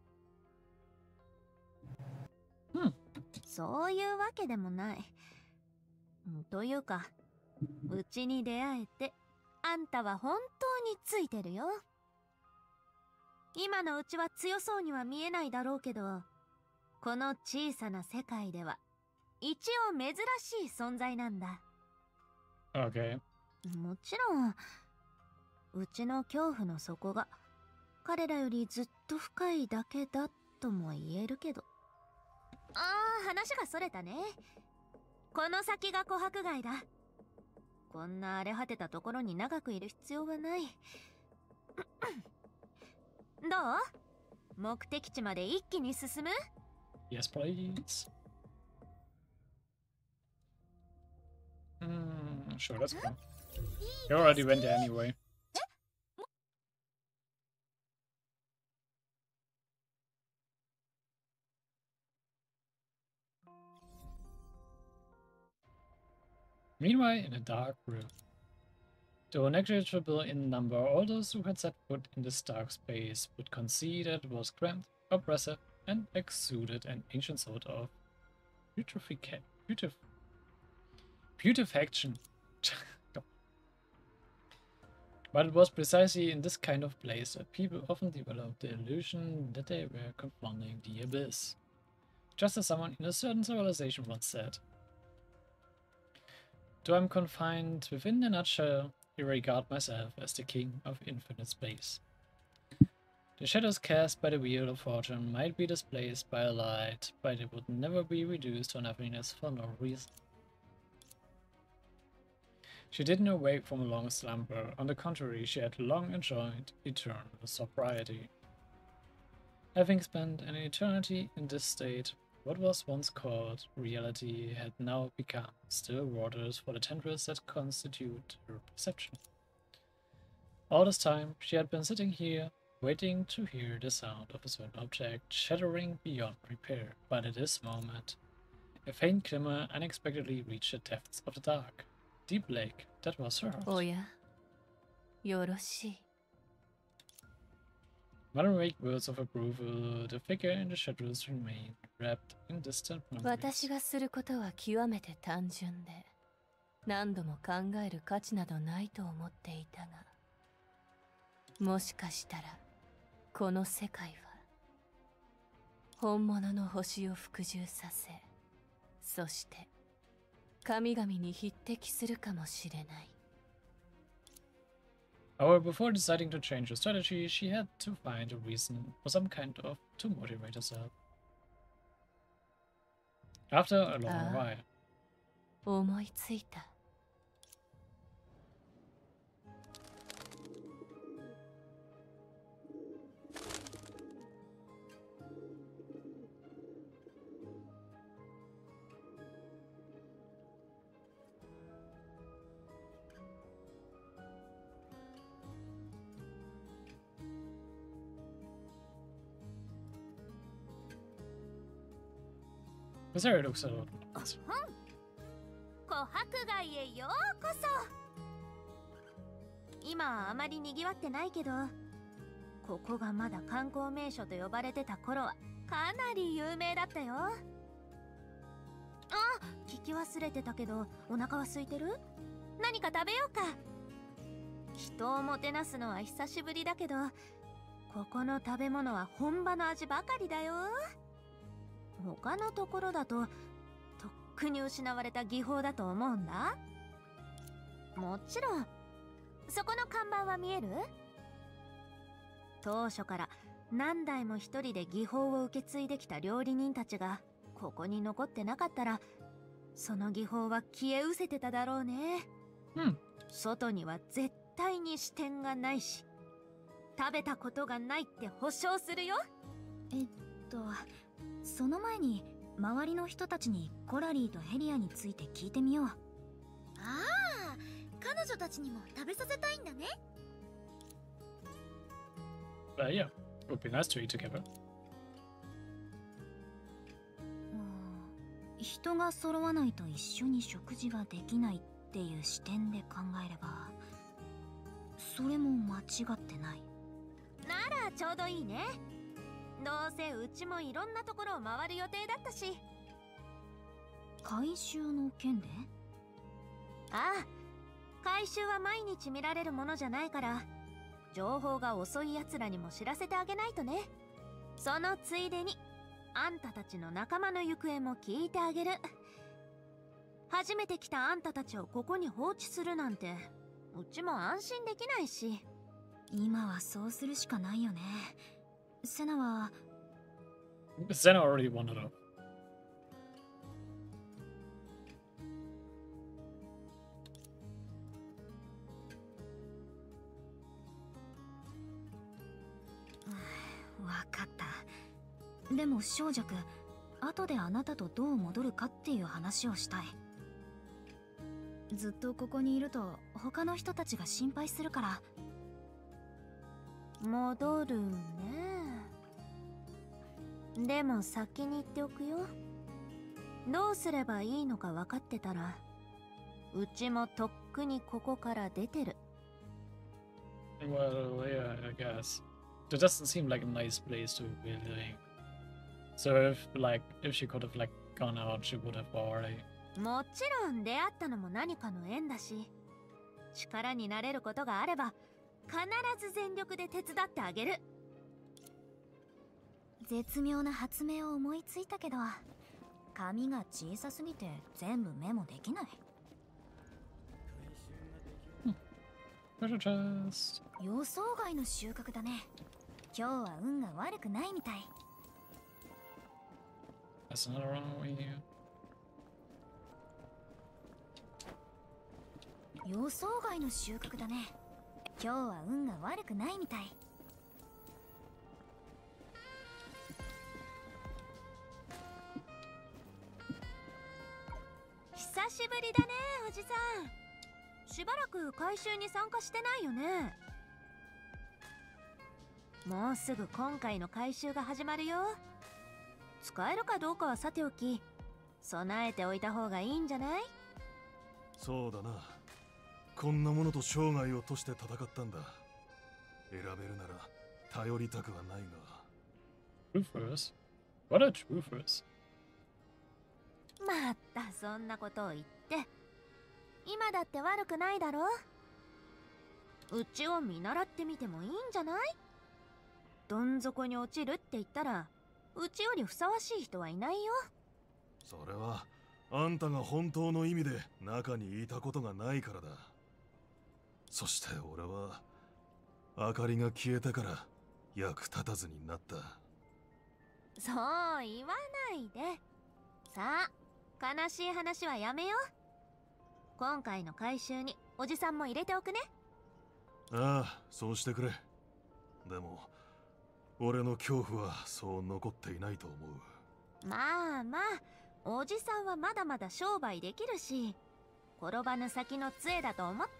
S1: うん。
S4: そういうわけでもない。というか、うちに出会えてあんたは本当についてるよ。今のうちは強そうには見えないだろうけど、この小さな世界では一応珍しい存在なんだ。
S1: Okay.
S4: もちろんうちの恐怖の底が彼らよりずっと深いだけだとも言えるけど。ああ、話がそれたね。この先が琥珀街だ。こんな荒れ果てたところに長くいる必要はない。どう？目的地まで一気に進む？
S1: Yes, please. Mm, sure, let's go. You already went there anyway. Meanwhile, in a dark room. Though negligible in number, all those who had set foot in this dark space would concede that it was cramped, oppressive, and exuded an ancient sort of putrefication. Putref Putrefaction. But it was precisely in this kind of place that people often developed the illusion that they were confronting the abyss. Just as someone in a certain civilization once said. Though I'm confined within a nutshell, I regard myself as the king of infinite space. The shadows cast by the wheel of fortune might be displaced by a light, but it would never be reduced to nothingness for no reason. She didn't awake from a long slumber. On the contrary, she had long enjoyed eternal sobriety. Having spent an eternity in this state, what was once called reality had now become still waters for the tendrils that constitute her perception. All this time, she had been sitting here, waiting to hear the sound of a certain object shattering beyond repair, but at this moment, a faint glimmer unexpectedly reached the depths of the dark. Deep lake, that was her heart.
S5: Oh yeah. Yoroshi.
S1: Mother made words of approval. The figure in the shadows remained wrapped in distant memories.
S5: 私がすることは極めて単純で、何度も考える価値などないと思っていたが、もしかしたらこの世界は本物の星を服従させ、そして神々に匹敵するかもしれない。
S1: However, before deciding to change her strategy, she had to find a reason or some kind of to motivate herself. After a long
S5: Ah.
S1: while.
S5: 思いついた。
S1: This area looks a lot nicer.
S4: 琥珀街へようこそ。今あまり賑わってないけど、ここがまだ観光名所と呼ばれてた頃はかなり有名だったよ。あ、聞き忘れてたけど、お腹は空いてる？何か食べようか。人をもてなすのは久しぶりだけど、ここの食べ物は本場の味ばかりだよ。他のところだととっくに失われた技法だと思うんだ。もちろんそこの看板は見える？当初から何代も一人で技法を受け継いできた料理人たちがここに残ってなかったら、その技法は消え失せてただろうね。
S1: うん。
S4: 外には絶対に支店がないし、食べたことがないって保証するよ。
S7: えっとその前に周りの人たちにコラリーとヘリアについて聞いてみよう。あ
S6: あ、彼女たちにも食べさせたいんだね。
S1: Uh, yeah, it would be nice to eat together.
S7: 人が揃わないと一緒に食事ができないっていう視点で考えれば、それも間違ってない。
S4: ならちょうどいいね。どうせうちもいろんなところを回る予定だったし。
S7: 回収の件で？
S4: ああ、回収は毎日見られるものじゃないから、情報が遅い奴らにも知らせてあげないとね。そのついでにあんたたちの仲間の行方も聞いてあげる。初めて来たあんたたちをここに放置するなんて、うちも安心できないし。
S7: 今はそうするしかないよね。セナは
S1: Senna already wanted to.
S7: わかった。でも小弱、後であなたとどう戻るかっていう話をしたい。ずっとここにいると他の人たちが心配するから。
S4: 戻るね。でも先に言っておくよ。どうすればいいのか分かってたら、うちもとっくにここから出てる。
S1: Well, yeah, I guess. That doesn't seem like a nice place to be living. So if, like, if she could have, like, gone out, she would have already.
S4: もちろん出会ったのも何かの縁だし、力になれることがあれば必ず全力で手伝ってあげる。
S7: 絶妙な発明を思いついたけど、紙が小さすぎて全部メモできない。
S1: Treasure chest.
S7: 予想外の収穫だね。今日は運が悪くないみたい。
S1: That's another one way.
S7: 予想外の収穫だね。今日は運が悪くないみたい。
S4: 久しぶりだね、おじさん。しばらく回収に参加してないよね。もうすぐ今回の回収が始まるよ。使えるかどうかはさておき、備えておいた方がいいんじゃない？
S10: そうだな。こんなものと生涯を賭して戦ったんだ。選べるなら頼りたくはないが。
S1: Truthers? What are truthers?
S4: またそんなことを言って、今だって悪くないだろ。うちを見習ってみてもいいんじゃない？どん底に落ちるって言ったら、うちよりふさわしい人はいないよ。
S10: それはあんたが本当の意味で中にいたことがないからだ。そして俺は明かりが消えてから役立たずになった。
S4: そう言わないで。さあ、悲しい話はやめよう。今回の回収におじさんも入れておくね。
S10: ああ、そうしてくれ。でも俺の恐怖はそう残っていないと思う。
S4: まあまあ、おじさんはまだまだ商売できるし、転ばぬ先の杖だと思って。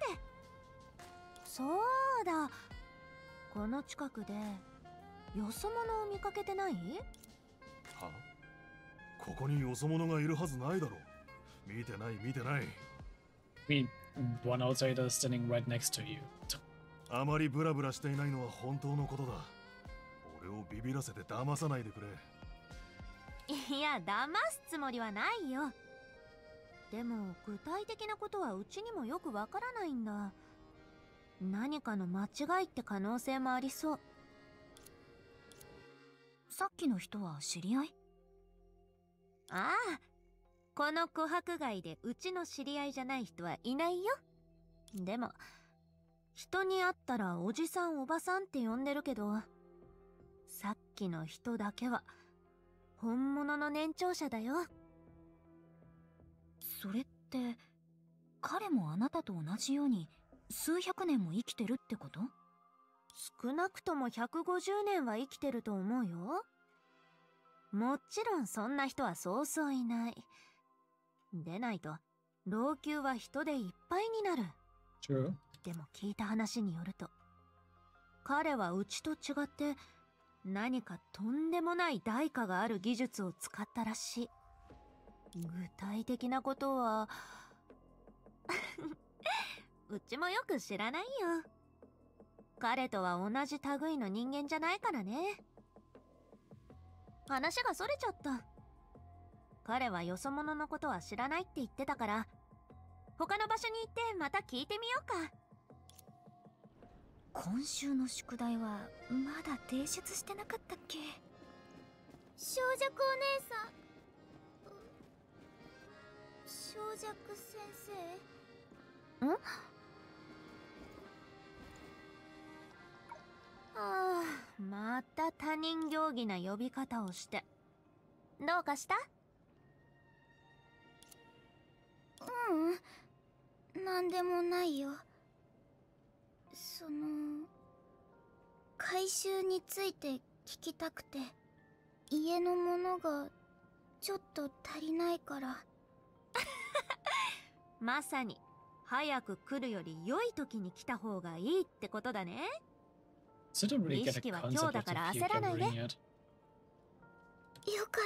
S4: そうだ、この近くでよそ者を見かけてない？
S10: は？ここによそ者がいるはずないだろ。見てない見てない。
S1: I mean, one outsider standing right next to you.
S10: あまりブラブラしていないのは本当のことだ。俺をビビらせて騙さないでくれ。
S4: いや、騙すつもりはないよ。でも具体的なことはうちにもよくわからないんだ。何かの間違いって可能性もありそう。
S7: さっきの人は知り合い？
S4: ああ、この琥珀街でうちの知り合いじゃない人はいないよ。でも人に会ったらおじさんおばさんって呼んでるけど、さっきの人だけは本物の年長者だよ。
S7: それって彼もあなたと同じように数百年も生きてるってこと？
S4: 少なくともひゃくごじゅうねんは生きてると思うよ。もちろんそんな人はそうそういない。でないと老朽は人でいっぱいになる。
S1: True.
S4: でも聞いた話によると、彼はうちと違って何かとんでもない代価がある技術を使ったらしい。具体的なことはうちもよく知らないよ。彼とは同じ類の人間じゃないからね。話がそれちゃった。彼はよそ者のことは知らないって言ってたから、他の場所に行ってまた聞いてみようか。
S7: 今週の宿題はまだ提出してなかったっけ？
S6: 小弱お姉さん、小弱先生。
S4: ん？ああ、また他人行儀な呼び方をして。どうかした？
S6: ううん、なんでもないよ。その回収について聞きたくて、家のものがちょっと足りないから
S4: まさに早く来るより良い時に来た方がいいってことだね。
S1: So I don't really get a
S4: 意識は
S1: concept
S4: 今
S1: of
S4: 日だ
S1: the
S4: から
S1: few
S4: 焦らないで。
S1: gathering yet.
S6: よかった。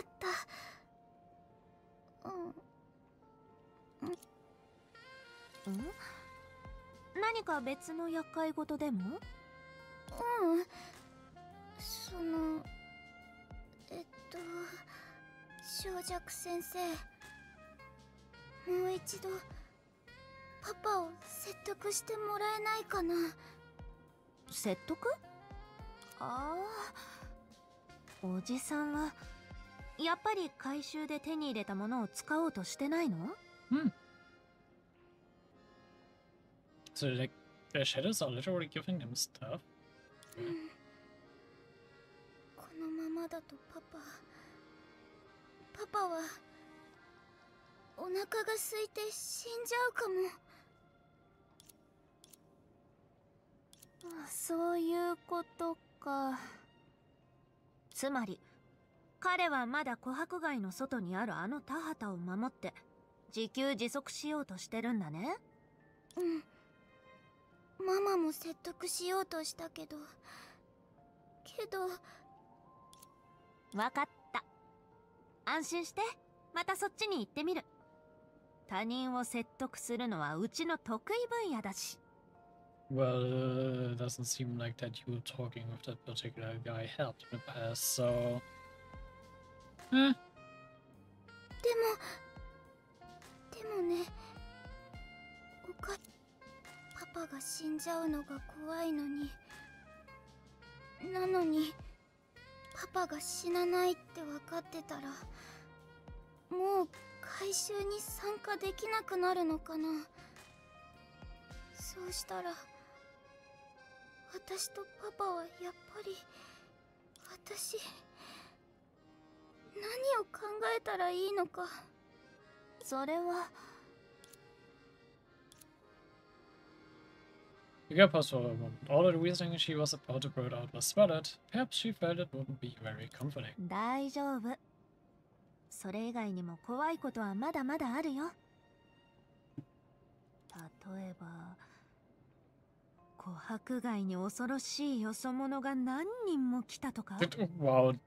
S6: うん
S4: ん？何か別の厄介事でも？
S6: うん、そのえっと小弱先生、 もう一度パパを説得してもらえないかな。
S5: 説得？ああ、おじさんはやっぱり回収で手に入れたものを使おうとしてないの？
S1: うん。So like the shadows are literally giving them stuff.
S6: このままだとパパパパはお腹が空いて死んじゃうかも。
S5: そういうことか。つまり彼はまだ琥珀街の外にあるあの田畑を守って自給自足しようとしてるんだね。
S6: うん。ママも説得しようとしたけどけど。
S5: わかった。安心して、またそっちに行ってみる。他人を説得するのはうちの得意分野だし。
S1: Well, it doesn't seem like that you were talking with that particular guy helped in the past, so... Eh.
S6: でも、でもね、おか、パパが死んじゃうのが怖いのに、なのに、パパが死なないって分かってたら、もう回収に参加できなくなるのかな。そうしたら、私とパパはやっぱり、私、何を考えたらいいのか。
S5: それは。
S1: The girl paused for a moment. All the reasoning she was about to put out was sputtered. Perhaps she felt it wouldn't be very comforting.
S5: 大丈夫。それ以外にも怖いことはまだまだあるよ。例えば、琥珀街に恐ろしいよそ者が何人も来たとか。
S1: Wow.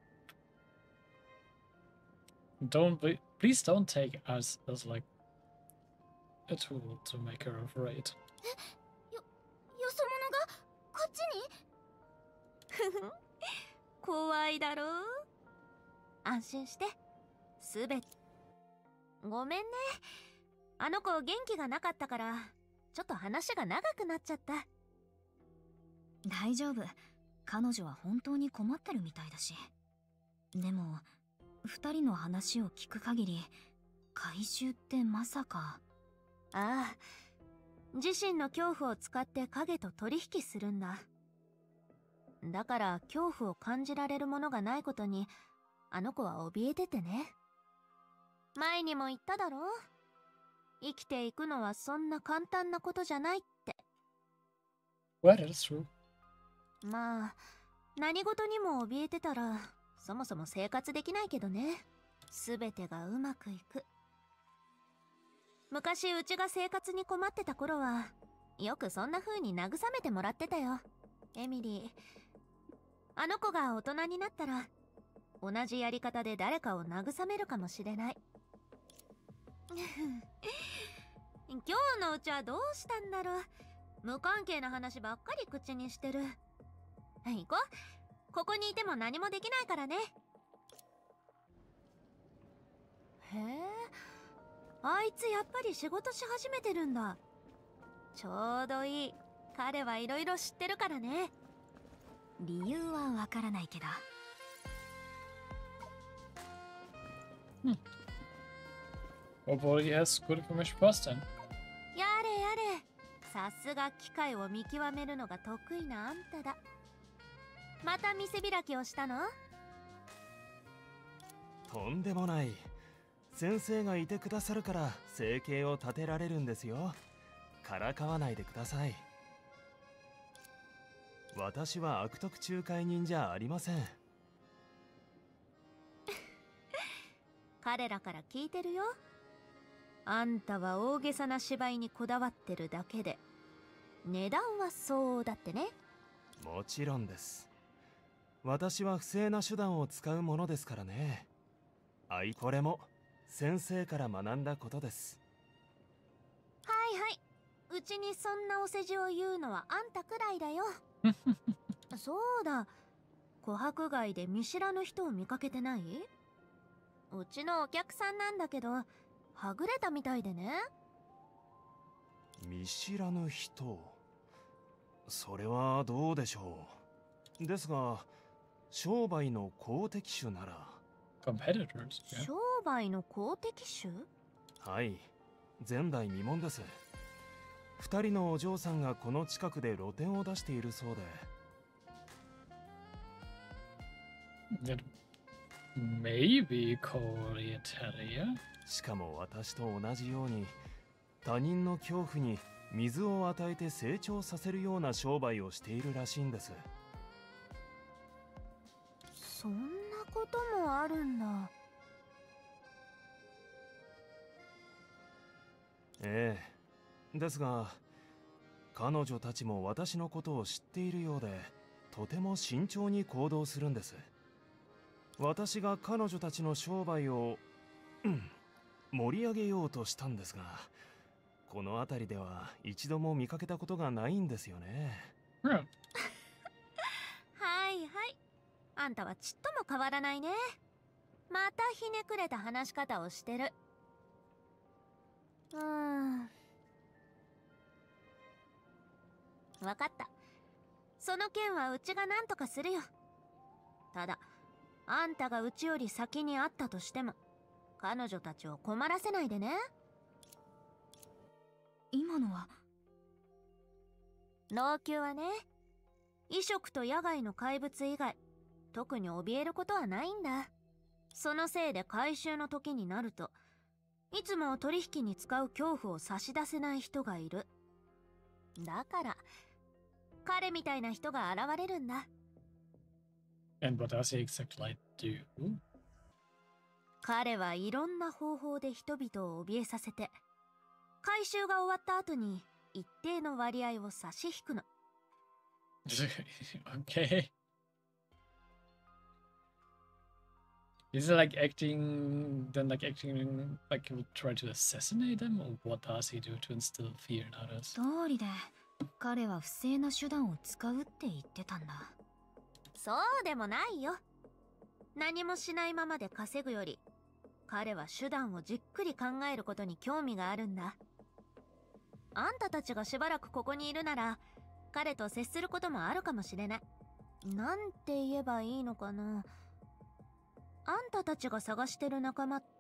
S1: Don't be, please don't take us as like a tool to make her afraid.
S6: え、よ、よそ者がこっちに？
S5: 怖いだろう？安心して。すべて。ごめんね。あの子元気がなかったから、ちょっと話が長くなっちゃった。
S7: 大丈夫。彼女は本当に困ってるみたいだし。でも、二人の話を聞く限り、回収ってまさか。
S5: ああ。自身の恐怖を使って影と取引するんだ。だから恐怖を感じられるものがないことに、あの子は怯えててね。前にも言っただろ？生きていくのはそんな簡単なことじゃないって。
S1: Well, that's true.
S5: まあ、何事にも怯えてたら、そもそも生活できないけどね。すべてがうまくいく。昔うちが生活に困ってた頃は、よくそんな風に慰めてもらってたよ。エミリー。あの子が大人になったら、同じやり方で誰かを慰めるかもしれない。今日のうちはどうしたんだろう。無関係な話ばっかり口にしてる。行こう。ここにいても何もできないからね。へえ、あいつやっぱり仕事し始めてるんだ。ちょうどいい。彼はいろいろ知ってるからね。
S7: 理由はわからないけど。
S1: Hmm. Hopefully he has good information first then.
S5: やれやれ。さすが機械を見極めるのが得意なあんただ。また店開きをしたの？
S9: とんでもない。先生がいてくださるから生計を立てられるんですよ。からかわないでください。私は悪徳仲介人じゃありません。
S5: 彼らから聞いてるよ。あんたは大げさな芝居にこだわってるだけで、値段はそうだってね。
S9: もちろんです。私は不正な手段を使うものですからね。あいこれも先生から学んだことです。
S5: はいはい。うちにそんなお世辞を言うのはあんたくらいだよ。そうだ。琥珀街で見知らぬ人を見かけてない？うちのお客さんなんだけど、
S4: はぐれたみたいでね。
S11: 見知らぬ人、それはどうでしょう。ですが商売の好敵手なら。
S1: Competitors, yeah.
S4: 商売の好敵手？
S11: はい、前代未聞です。二人のお嬢さんがこの近くで露店を出しているそうで。
S1: That maybe Coriotaria?
S11: しかも私と同じように他人の恐怖に水を与えて成長させるような商売をしているらしいんです。
S4: そんなこともあるんだ。
S11: ええ、ですが彼女たちも私のことを知っているようでとても慎重に行動するんです。私が彼女たちの商売を、うん、盛り上げようとしたんですが、この辺りでは一度も見かけたことがないんですよね。
S1: うん。
S4: はいはい。あんたはちっとも変わらないね。またひねくれた話し方をしてる。うーん。わかった。その件はうちが何とかするよ。ただ、あんたがうちより先に会ったとしても、彼女たちを困らせないでね。
S7: 今のは？
S4: 老朽はね、異色と野外の怪物以外、特に怯えることはないんだ。そのせいで回収の時になると、いつも取引に使う恐怖を差し出せない人がいる。だから、彼みたいな人が現れるんだ。
S1: And what does he exactly do?
S4: 彼はいろんな方法で人々を怯えさせて、回収が終わった後に一定の割合を差し引くの。
S1: Okay. Is it like acting, then like acting like he would try to assassinate them, or what does he do to instill fear in others?
S7: 通りで、彼は不正な手段を使うって言ってたんだ。
S4: そうでもないよ。何もしないままで稼ぐより、彼は手段をじっくり考えることに興味があるんだ。あんたたちがしばらくここにいるなら、彼と接することもあるかもしれない。なんて言えばいいのかな。あんたたちが探してる仲間って、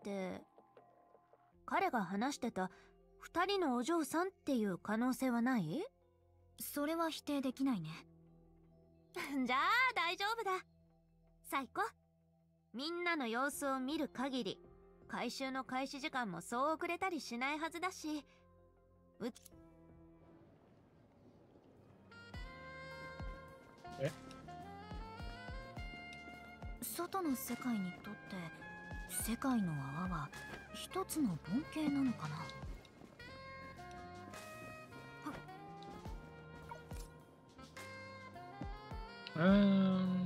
S4: 彼が話してた二人のお嬢さんっていう可能性はない？
S7: それは否定できないね。
S4: じゃあ大丈夫だ。さあ行こう。みんなの様子を見る限り、回収の開始時間もそう遅れたりしないはずだし、う
S1: え？
S7: 外の世界にとって世界の泡は一つの盆景なのかな。
S1: うーん。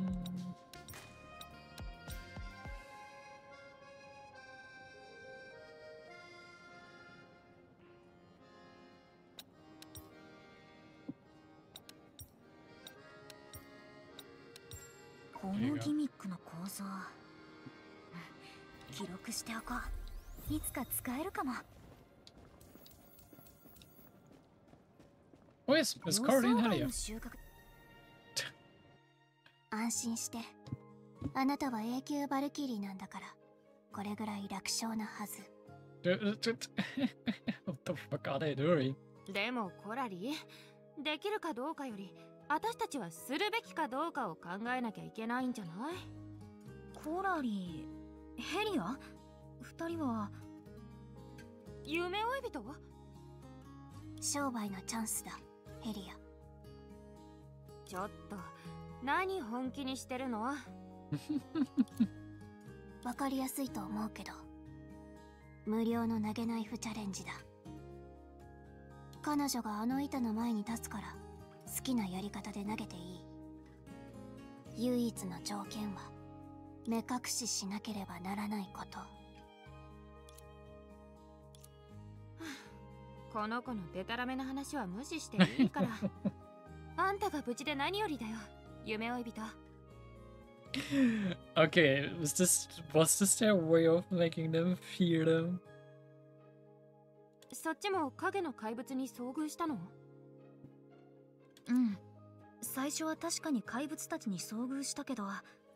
S7: このギミックの構造、記録しておこう。いつか使えるかも。
S1: Oh yes, it's Coraline Helia.
S2: 安心して。あなたは永久バルキリーなんだから、これぐらい楽勝なはず。
S1: What the fuck are they doing?
S5: でもコラリー、できるかどうかより私たちはするべきかどうかを考えなきゃいけないんじゃない？
S7: コラリー、ヘリア、二人は
S5: 夢追い人？
S2: 商売のチャンスだ、ヘリア。
S5: ちょっと何本気にしてるの？
S2: わかりやすいと思うけど、無料の投げナイフチャレンジだ。彼女があの板の前に立つから、好きなやり方で投げていい。唯一の条件は目隠ししなければならないこと。
S5: この子のデタラメな話は無視していいから。あんたが無事で何よりだよ、夢追い人。
S1: Okay, was this was this their way of making them fear them?
S5: そっちも影の怪物に遭遇したの？
S7: うん。最初は確かに怪物たちに遭遇したけど、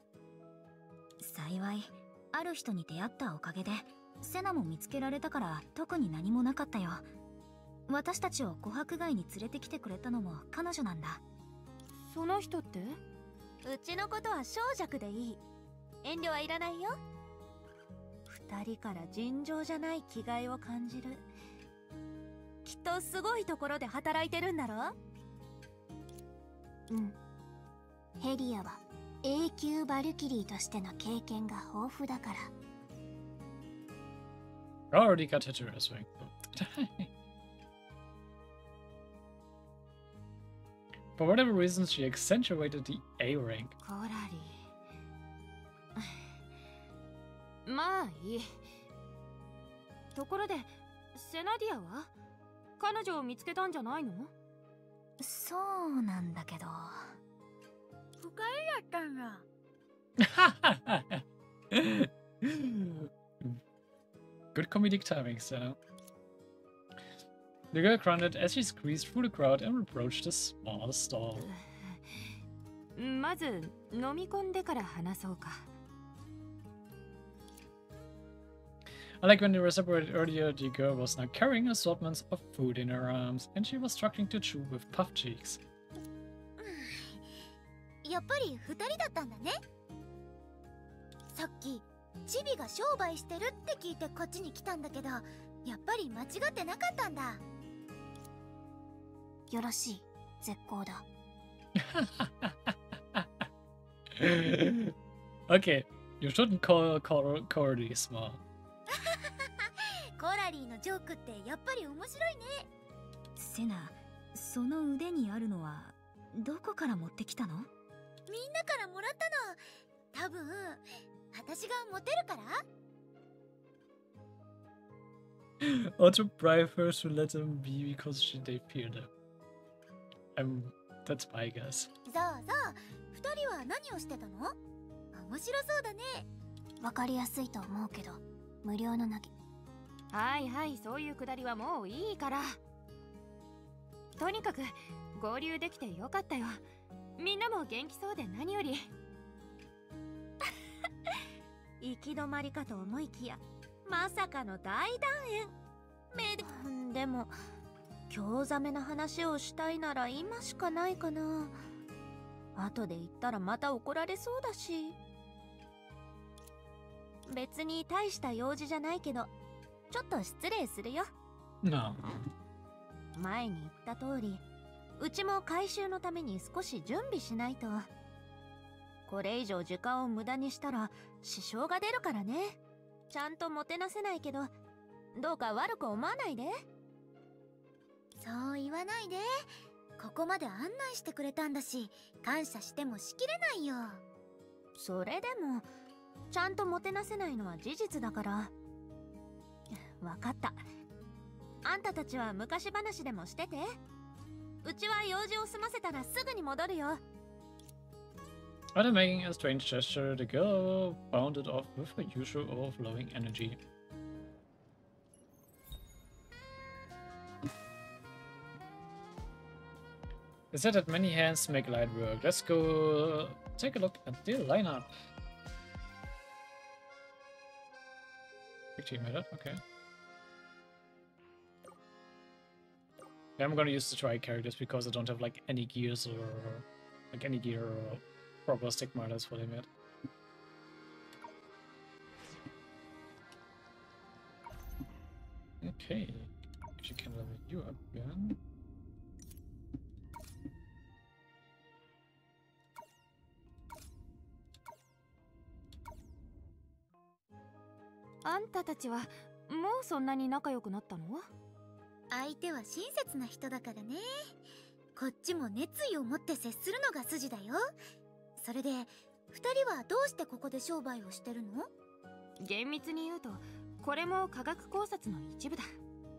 S7: 幸いある人に出会ったおかげでセナも見つけられたから特に何もなかったよ。私たちを琥珀街に連れてきてくれたのも彼女なんだ。
S5: その人って？
S4: うちのことは小弱でいい。遠慮はいらないよ。二人から尋常じゃない気概を感じる。きっとすごいところで働いてるんだろ？
S2: うん。ヘリアは永久バルキリーとしての経験が豊富だから。
S1: I already got tattoos rank though. For whatever reason, she accentuated the A rank.
S5: コラリ。まあいい。ところで、セナディアは？彼女を見つけたんじゃないの？
S7: そうなんだけど。
S6: 不快だったんだ。
S1: Good comedic timing, Senna. The girl grunted as she squeezed through the crowd and approached the small stall.
S5: まず飲み込んでから話そうか。
S1: Unlike when they were separated earlier, the girl was now carrying assortments of food in her arms, and she was struggling to chew with puffed cheeks.
S6: やっぱり二人だったんだね。さっきチビが商売してるって聞いてこっちに来たんだけど、やっぱり間違ってなかったんだ。
S2: よろしい、絶好だ。
S1: Okay, you shouldn't call Cor Cordy small.
S6: コラリーのジョークってやっぱり面白いね。
S7: セナ、その腕にあるのはどこから持ってきたの？
S6: みんなからもらったの。多分私がモテるから。
S1: Or to bribe her to let them be because she, they fear them. I'm, that's my guess.
S6: そうそう、二人は何をしてたの？面白そうだね。
S2: わかりやすいと思うけど、無料の投げ。
S5: はいはい、そういうくだりはもういいから。とにかく合流できてよかったよ。みんなも元気そうで何より。
S4: 行き止まりかと思いきや、まさかの大団円。めででも興ざめな話をしたいなら今しかないかな。後で言ったらまた怒られそうだし。別に大した用事じゃないけど、ちょっと失礼するよ。
S1: No.
S4: 前に言った通り、うちも回収のために少し準備しないと。これ以上時間を無駄にしたら支障が出るからね。ちゃんともてなせないけど、どうか悪く思わないで。
S6: そう言わないで。ここまで案内してくれたんだし、感謝してもしきれないよ。
S4: それでもちゃんともてなせないのは事実だから。わかった。あんたたちは昔話でもしてて。うちは用事を済ませたらすぐに戻るよ。
S1: After making a strange gesture, the girl bounded off with her usual overflowing energy. They said that many hands make light work. Let's go take a look at the lineup. fifteen minutes, okay. Yeah, I'm gonna use the try characters because I don't have like any gears or like any gear or proper stick models for them yet. Okay, if you can level you up again.
S5: あんたたちはもうそんなに仲良くなったの？
S6: 相手は親切な人だからね。こっちも熱意を持って接するのが筋だよ。それで二人はどうしてここで商売をしてるの？
S5: 厳密に言うとこれも科学考察の一部だ。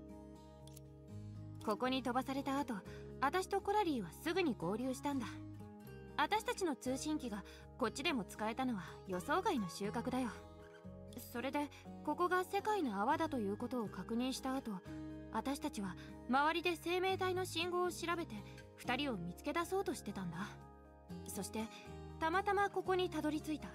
S5: ここに飛ばされた後、私とコラリーはすぐに合流したんだ。私たちの通信機がこっちでも使えたのは予想外の収穫だよ。それでここが世界の泡だということを確認した後、 私たちは周りで生命体の信号を調べてふたりを見つけ出そうとしてたんだ。そしてたまたまここにたどり着いた。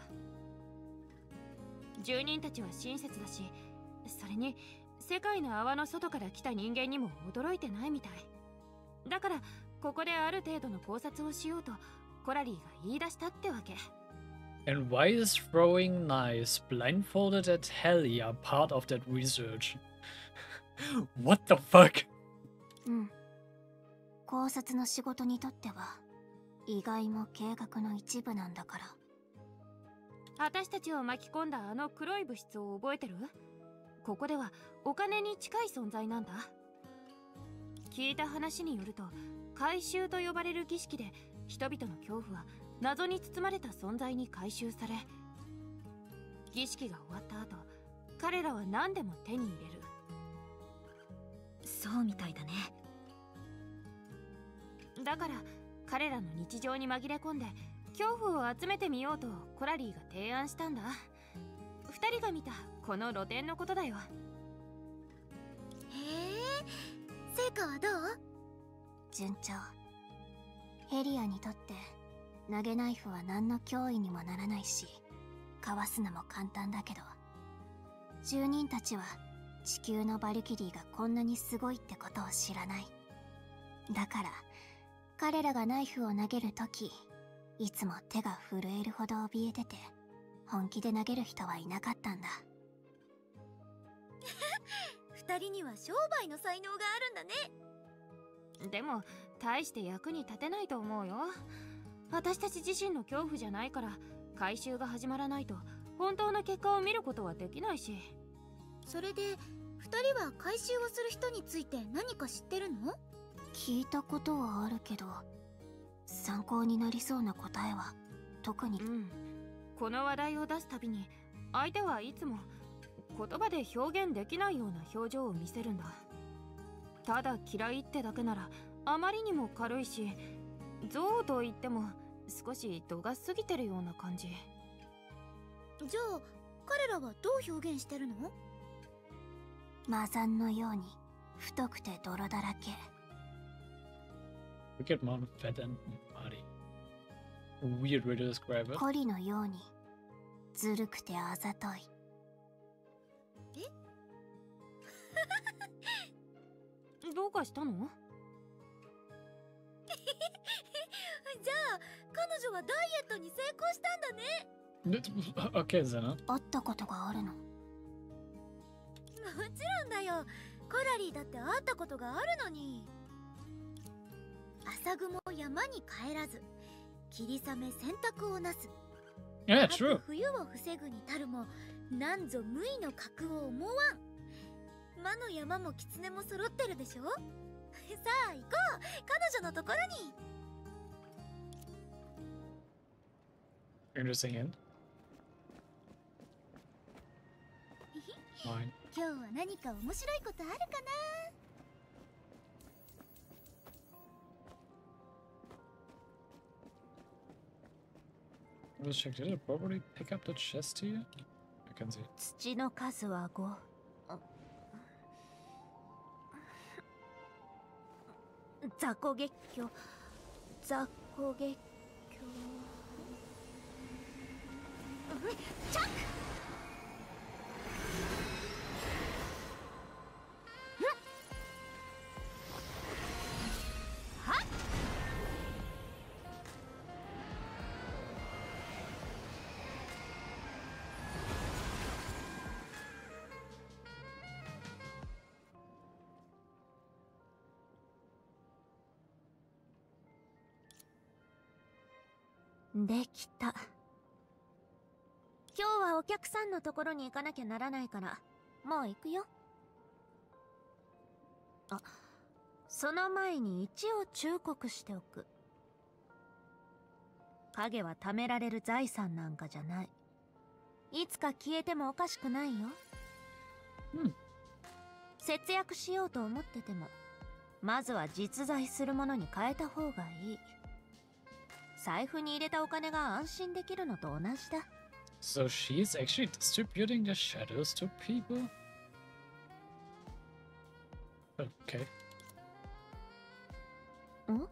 S5: 住人たちは親切だし、それに世界の泡の外から来た人間にも驚いてないみたいだから、ここである程度の考察をしようとコラリーが言い出したってわけ。
S1: And why is throwing knives blindfolded at Helia part of that research? What the fuck?
S6: うん。考察の仕事にとっては意外も計画の一部なんだから。
S5: 私たちを巻き込んだあの黒い物質を覚えてる？ここではお金に近い存在なんだ。聞いた話によると、回収と呼ばれる儀式で人々の恐怖は謎に包まれた存在に回収され、儀式が終わった後、彼らは何でも手に入れる。
S7: そうみたいだね。
S5: だから彼らの日常に紛れ込んで恐怖を集めてみようとコラリーが提案したんだ。二人が見たこの露店のことだよ。
S6: へえ、成果はどう？順調。ヘリアにとって投げナイフは何の脅威にもならないし、かわすのも簡単だけど、住人たちは地球のバリキリーがこんなにすごいってことを知らない。だから彼らがナイフを投げるとき、いつも手が震えるほど怯えてて、本気で投げる人はいなかったんだ。 二人には商売の才能があるんだね。
S5: でも大して役に立てないと思うよ。私たち自身の恐怖じゃないから、回収が始まらないと本当の結果を見ることはできないし。
S6: それで二人は回収をする人について何か知ってるの？聞いたことはあるけど、参考になりそうな答えは特に。
S5: うん、この話題を出すたびに相手はいつも言葉で表現できないような表情を見せるんだ。ただ嫌いってだけならあまりにも軽いし、憎悪と言っても少し度が過ぎてるような感じ。
S6: じゃあ彼らはどう表現してるの？
S2: 魔山のように太くて泥だらけ。
S1: Look at Mount Fat and Body. A weird way to describe it.
S2: コリのようにずるくてあざとい。
S6: え？
S5: どうかしたの？
S6: じゃあ彼女はダイエットに成功したんだね。
S1: Okay, Zena.
S2: 会ったことがあるの？
S6: もちろんだよ。コラリーだって会ったことがあるのに。朝雲を山に帰らず、霧雨洗濯をなす。
S1: Yeah, true.
S6: 冬を防ぐにたるも、なんぞ無意の格を思わん。魔の山も狐も揃ってるでしょ。さあ行こう、彼女のところに。
S1: Interesting hint. Fine.
S6: 今日は何か面白いことあるかな。
S1: Let's check. Did it properly pick up the chest here? I can see.
S6: 土の数はご。雑魚月経、雑魚月経。チャック。できた。今日はお客さんのところに行かなきゃならないから、もう行くよ。あ、その前に一応忠告しておく。影は貯められる財産なんかじゃない。いつか消えてもおかしくないよ。
S1: うん。
S6: 節約しようと思ってても、まずは実在するものに変えた方がいい。財布に入れたお金が安心できるのと同じだ。
S1: So she's actually distributing the shadows to people? Okay.
S4: ん？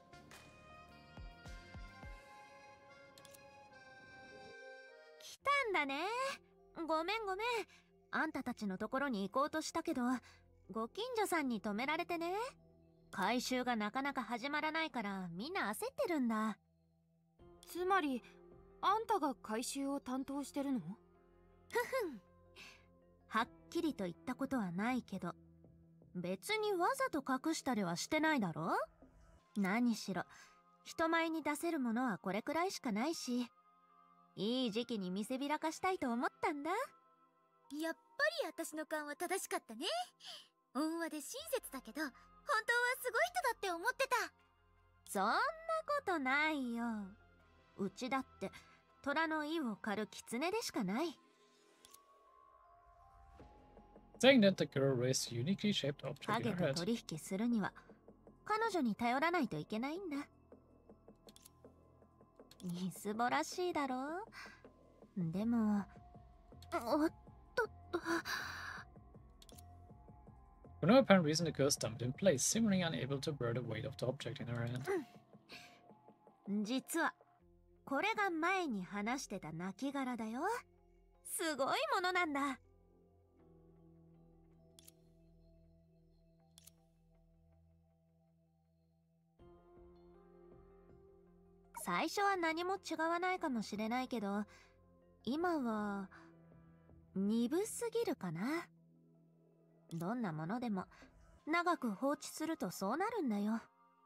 S4: 来たんだね。ごめんごめん。あんたたちのところに行こうとしたけど、ご近所さんに止められてね。回収がなかなか始まらないからみんな焦ってるんだ。
S5: つまりあんたが回収を担当してるの？ふ
S4: ふん。はっきりと言ったことはないけど、別にわざと隠したりはしてないだろ？何しろ人前に出せるものはこれくらいしかないし、いい時期に見せびらかしたいと思ったんだ。
S6: やっぱり私の勘は正しかったね。温和で親切だけど本当はすごい人だって思ってた。
S4: そんなことないよ。うちだって虎の意を狩る狐でしかない。
S1: Saying that the girl raised a uniquely shaped object in
S4: 影
S1: her
S4: と
S1: head.
S4: 取引するには彼女に頼らないといけないんだ。みすぼらしいだろう。でも、おっとっと。
S1: For no apparent reason, the girl stumped in place, seemingly unable to bear the weight of the object in her hand.
S4: 実はこれが前に話してた亡骸だよ。すごいものなんだ。最初は何も違わないかもしれないけど、今は鈍すぎるかな。どんなものでも長く放置するとそうなるんだよ。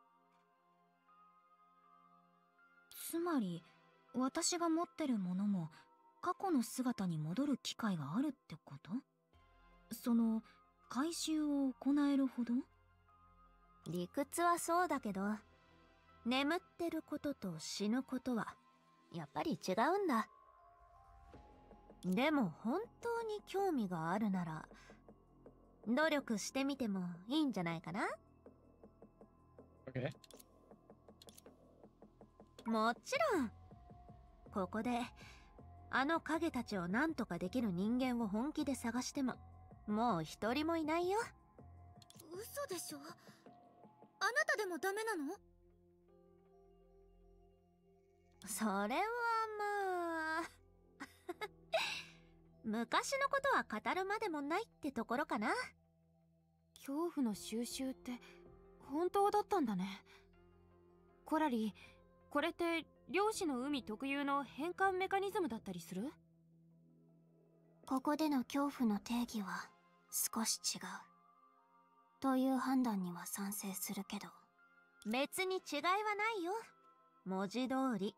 S7: つまり私が持ってるものも過去の姿に戻る機会があるってこと？その回収を行えるほど？
S4: 理屈はそうだけど、眠ってることと死ぬことはやっぱり違うんだ。でも本当に興味があるなら努力してみてもいいんじゃないかな。
S1: Okay.
S4: もちろん。ここであの影たちを何とかできる人間を本気で探してももう一人もいないよ。
S6: 嘘でしょ？あなたでもダメなの？
S4: それはまあ昔のことは語るまでもないってところかな。
S5: 恐怖の収集って本当だったんだね。コラリ、これって漁師の海特有の変換メカニズムだったりする？
S2: ここでの恐怖の定義は少し違うという判断には賛成するけど、
S4: 別に違いはないよ。文字通り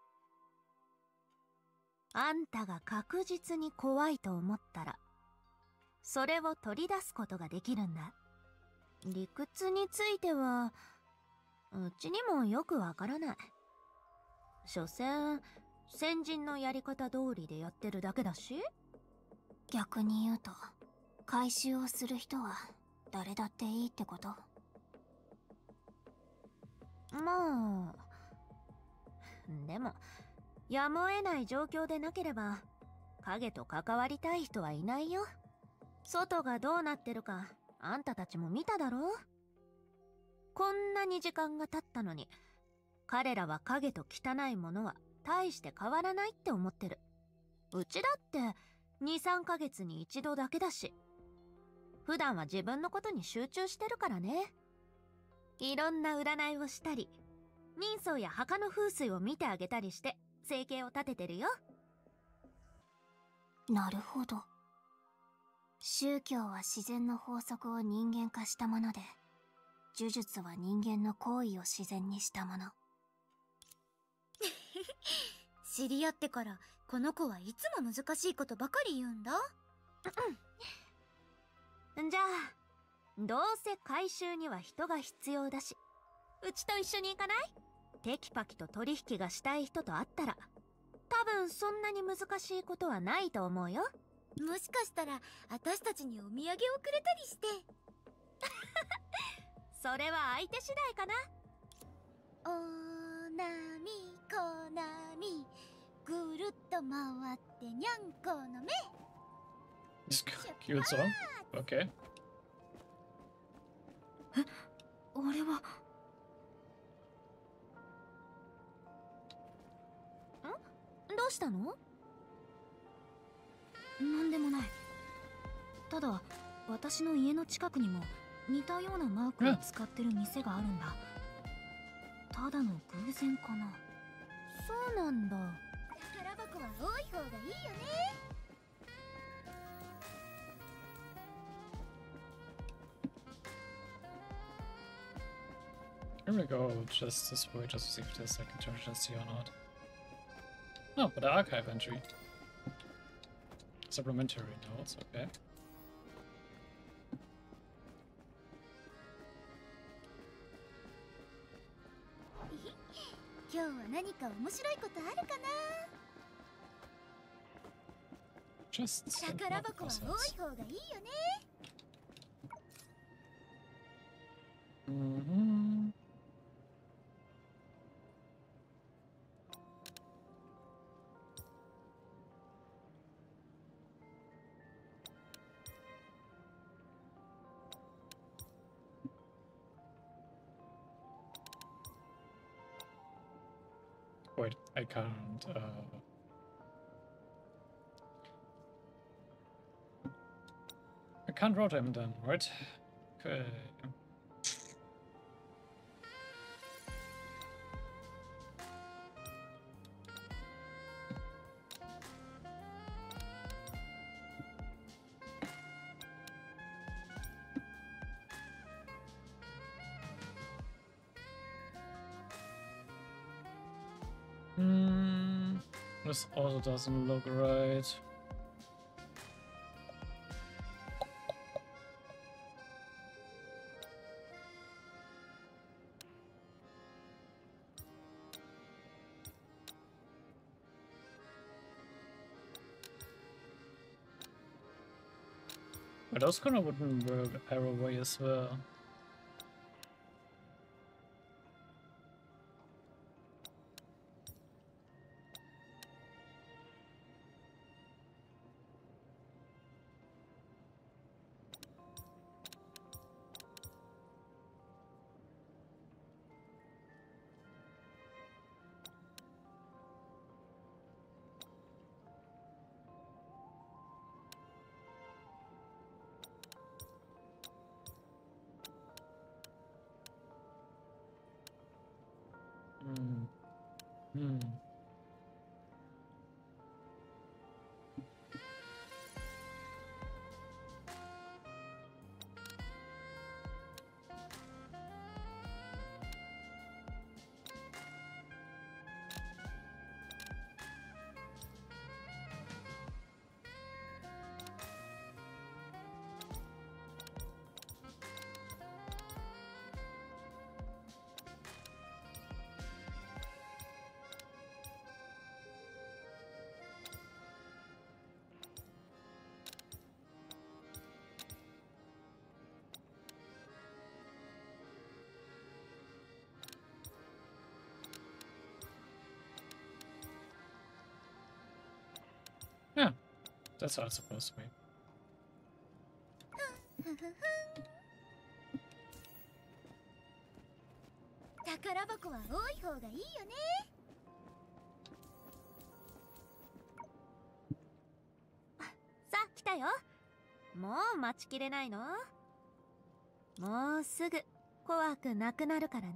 S4: あんたが確実に怖いと思ったらそれを取り出すことができるんだ。理屈についてはうちにもよくわからない。所詮先人のやり方通りでやってるだけだし。
S2: 逆に言うと回収をする人は誰だっていいってこと？
S4: まあでもやむを得ない状況でなければ影と関わりたい人はいないよ。外がどうなってるかあんたたちも見ただろう。こんなに時間が経ったのに彼らは影と汚いものは大して変わらないって思ってる。うちだってにさんかげつに一度だけだし、普段は自分のことに集中してるからね。いろんな占いをしたり人相や墓の風水を見てあげたりして生計を立ててるよ。
S2: なるほど。宗教は自然の法則を人間化したもので、呪術は人間の行為を自然にしたもの。
S6: 知り合ってからこの子はいつも難しいことばかり言うんだ。
S4: じゃあどうせ回収には人が必要だし、うちと一緒に行かない？テキパキと取引がしたい人と会ったら多分そんなに難しいことはないと思うよ。
S6: もしかしたら私たちにお土産をくれたりして。
S4: それは相手次第かな。
S6: おなみこなみぐるっと回ってにゃんこの目。
S1: Cute song. Okay.
S7: え、俺は。
S5: ん？どうしたの？
S7: なんでもない。ただ私の家の近くにも似たようなマークを使ってる店があるんだ。ただの偶然かな。
S5: そうなんだ。
S6: 宝箱は多い方がいいよね。
S1: Here we go, just this way, just to see if there's like a urgency or not. No, but the archive entry. Supplementary notes, okay.
S6: Today, 今日は何か面白いことあるかな。
S1: Just
S6: 宝箱は多い方がいいよね。
S1: Mm-hmm. Wait, I can't, uh... I can't route him then, right? Okay. Hmm, this also doesn't look right. But those kind of wouldn't work arrow way as well. Hmm. Hmm. Yeah, that's how it's supposed to be.
S6: 宝箱は多い方がいいよね。
S5: さあ来たよ。もう待ちきれないの？もうすぐ怖くなくなるからね。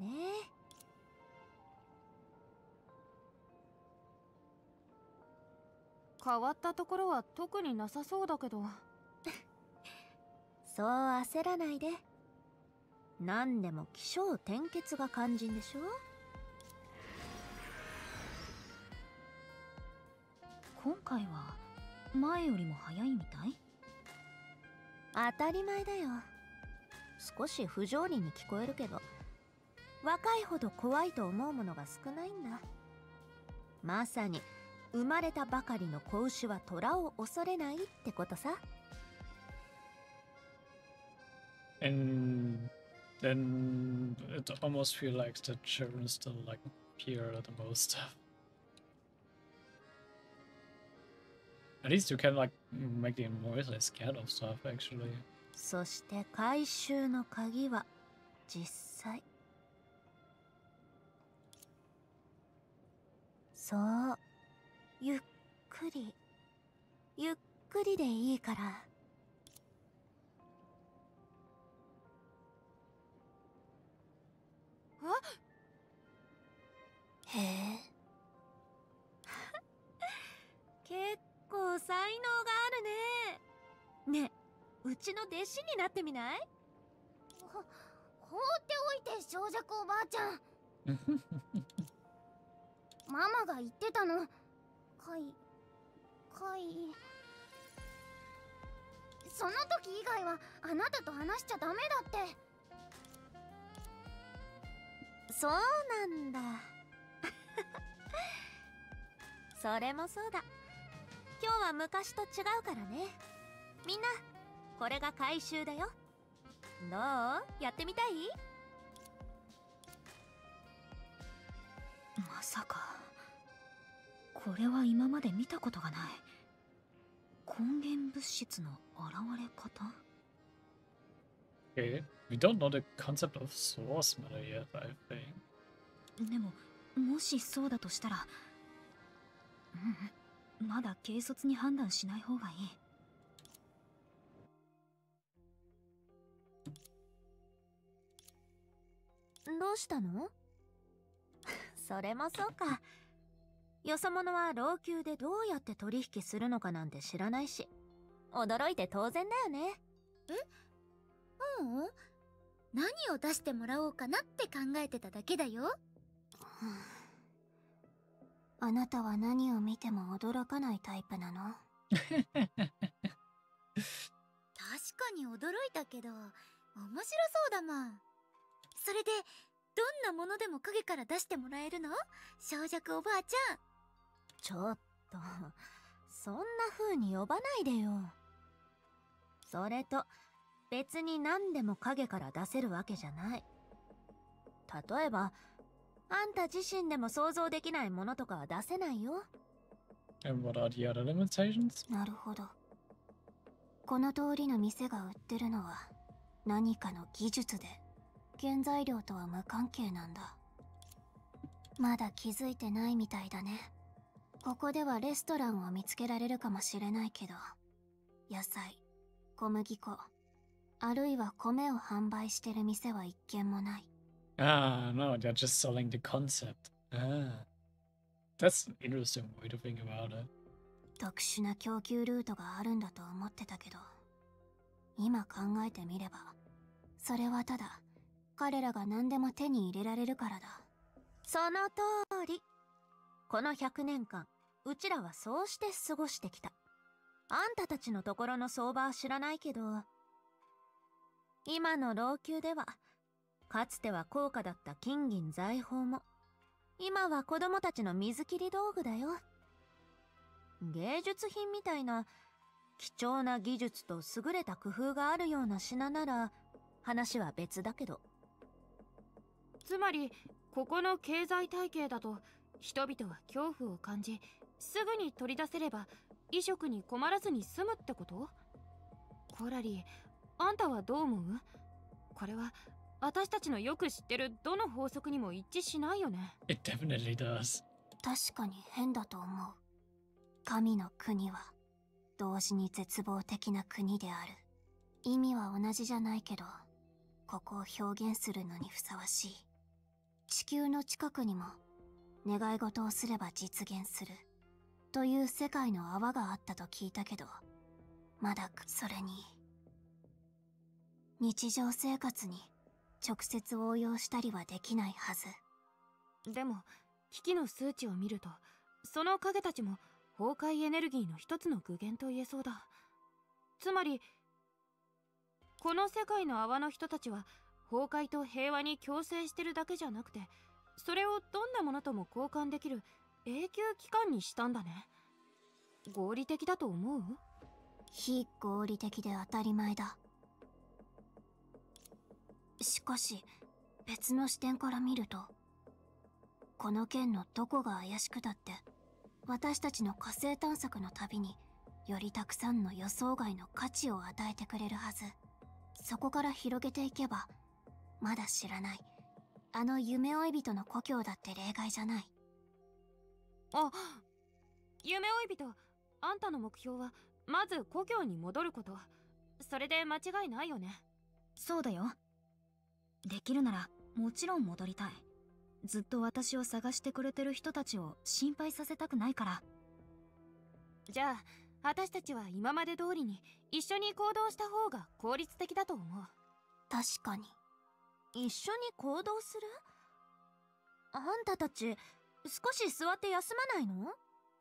S5: 変わったところは特になさそうだけどそう焦らないで。何でも起承転結が肝心でしょ。
S7: 今回は前よりも早いみたい？
S5: 当たり前だよ。少し不条理に聞こえるけど、若いほど怖いと思うものが少ないんだ。まさに生まれたばかりの子牛は虎を恐れないってことさ。
S1: And then it almost feels like the children still like peer the most stuff. At least you can like make them more scared of stuff actually.
S5: そして回収の鍵は
S7: 実際。そう、ゆっくりゆっくりでいいから。あ、へえ結構才能があるね。ねえ、うちの弟子になってみない？
S6: ほ放っておいて、小弱おばあちゃん。ママが言ってたの。かいかいその時以外はあなたと話しちゃダメだって。
S7: そうなんだ。それもそうだ。今日は昔と違うからね。みんな、これが回収だよ。どう？やってみたい？まさかこれは今まで見たことがない根源物質の現れ方。
S1: Okay, we don't know the concept of source matter yet, I think.
S7: でももしそうだとしたら、うん、まだ軽率に判断しない方がいい。どうしたの？それもそうか。よそ者は老朽でどうやって取引するのかなんて知らないし、驚いて当然だよね。
S6: え？ううん。何を出してもらおうかなって考えてただけだよ。
S7: あなたは何を見ても驚かないタイプなの？
S6: 確かに驚いたけど、面白そうだもん。それで、どんなものでも影から出してもらえるの？小弱おばあちゃん。
S7: ちょっと、そんな風に呼ばないでよ。それと、別に何でも影から出せるわけじゃない。例えば、あんた自身でも想像できないものとかは出せないよ。
S1: And what are the other limitations?
S7: なるほど。この通りの店が売ってるのは何かの技術で、原材料とは無関係なんだ。まだ気づいてないみたいだね。ここではレストランを見つけられるかもしれないけど、野菜、小麦粉、あるいは米を販売してる店は一軒もない。
S1: Ah, no, they're just selling the concept. Ah, that's an interesting way to think about it.
S7: 特殊な供給ルートがあるんだと思ってたけど、今考えてみれば、それはただ、彼らが何でも手に入れられるからだ。その通り。このひゃくねんかん、うちらはそうして過ごしてきた。あんたたちのところの相場は知らないけど、今の老朽では、かつては高価だった金銀財宝も、今は子供たちの水切り道具だよ。芸術品みたいな、貴重な技術と優れた工夫があるような品なら、話は別だけど。
S5: つまり、ここの経済体系だと、人々は恐怖を感じ、すぐに取り出せれば、衣食に困らずに済むってこと？コラリー、あんたはどう思う？これは、私たちのよく知ってるどの法則にも一致しないよね。
S1: It definitely does.
S7: 確かに変だと思う。神の国は、同時に絶望的な国である。意味は同じじゃないけど、ここを表現するのにふさわしい。地球の近くにも、願い事をすれば実現する、という世界の泡があったと聞いたけど、まだそれに、日常生活に直接応用したりはできないはず。
S5: でも、危機の数値を見ると、その影たちも崩壊エネルギーの一つの具現と言えそうだ。つまり、この世界の泡の人たちは、崩壊と平和に共生してるだけじゃなくて、それをどんなものとも交換できる永久期間にしたんだね。合理的だと思う？
S7: 非合理的で当たり前だ。しかし、別の視点から見ると、この件のどこが怪しくたって、私たちの火星探索の旅によりたくさんの予想外の価値を与えてくれるはず。そこから広げていけば、 まだ知らない。あの夢追い人の故郷だって例外じゃない。
S5: あ、夢追い人、あんたの目標はまず故郷に戻ること。それで間違いないよね。
S7: そうだよ。できるならもちろん戻りたい。ずっと私を探してくれてる人たちを心配させたくないから。
S5: じゃあ私たちは今まで通りに一緒に行動した方が効率的だと思う。
S7: 確かに。
S6: 一緒に行動する？あんたたち少し座って休まないの？あ、ごめん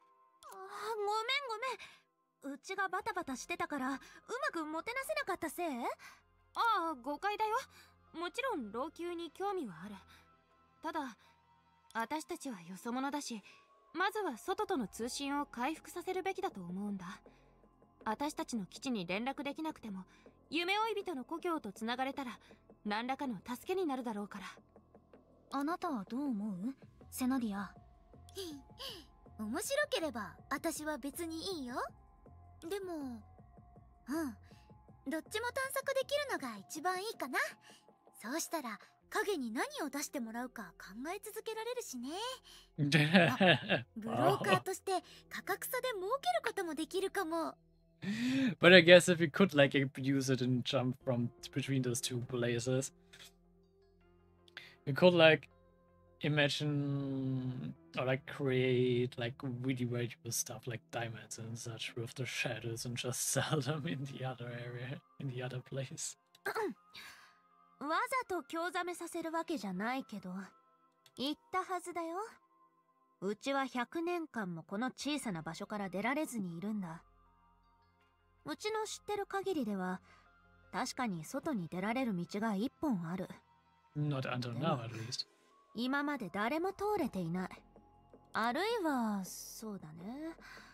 S6: ごめん。うちがバタバタしてたからうまくもてなせなかったせい？
S5: ああ、誤解だよ。もちろん老朽に興味はある。ただ私たちはよそ者だし、まずは外との通信を回復させるべきだと思うんだ。私たちの基地に連絡できなくても夢追い人の故郷とつながれたら何らかの助けになるだろうから。
S7: あなたはどう思う？セナディア。
S6: 面白ければ私は別にいいよ。でも、うん、どっちも探索できるのが一番いいかな。そうしたら影に何を出してもらうか考え続けられるしね。ブローカーとして価格差で儲けることもできるかも。
S1: But I guess if we could like use it and jump from between those two places, we could like imagine or like create like really valuable stuff like diamonds and such with the shadows and just sell them in the other area, in the other place.
S6: わざと興ざめさせるわけじゃないけど、言ったはずだよ。うちはひゃくねんかんもこの小さな場所から出られずにいるんだ。うちの知ってる限りでは、確かに外に出られる道が一本ある。
S1: Not until now, at least.
S6: 今まで誰も通れていない。あるいは、そうだね。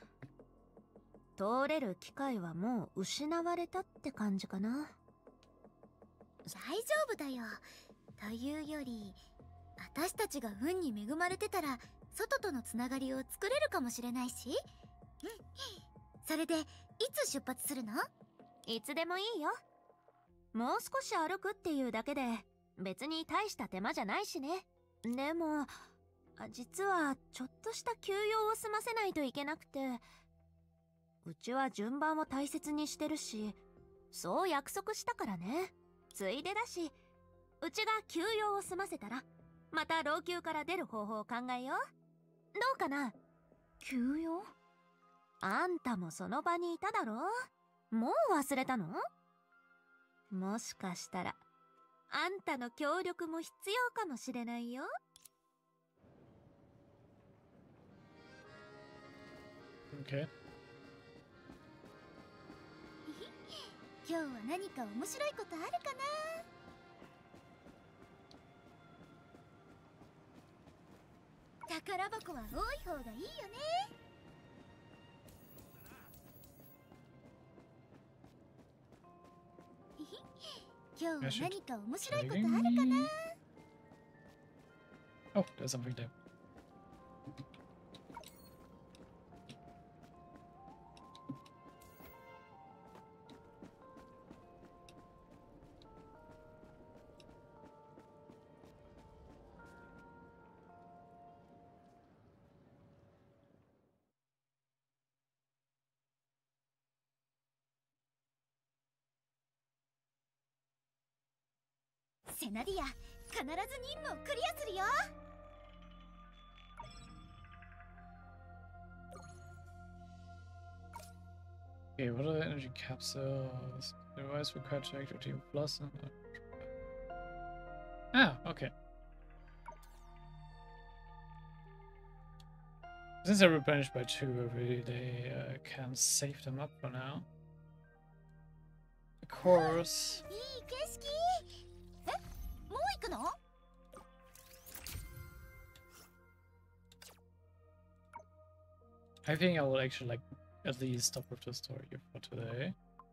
S6: 通れる機会はもう失われたって感じかな。大丈夫だよ。というより、私たちが運に恵まれてたら、外とのつながりを作れるかもしれないし。うん。それで、いつ出発するの？いつでもいいよ。もう少し歩くっていうだけで、別に大した手間じゃないしね。でも、実はちょっとした休養を済ませないといけなくて、うちは順番を大切にしてるし、そう約束したからね。ついでだし、うちが休養を済ませたら、また老朽から出る方法を考えよう。どうかな？
S7: 休養？
S6: あんたもその場にいただろ？もう忘れたの？もしかしたら、あんたの協力も必要かもしれないよ。
S1: Okay.
S6: 今日は何か面白いことあるかな？宝箱は多い方がいいよね。今日は何か面白いことあるかな？
S1: Oh, there's something there.
S6: Senadia, 必ず任務をクリアするよ。
S1: Okay, what are the energy capsules? Device required to activity plus. And... Ah, okay. Since they're replenished by two every day, I uh, can save them up for now. Of course.
S6: いい景色。え、もう行くの？
S1: I think I will actually like at least stop with the story for today.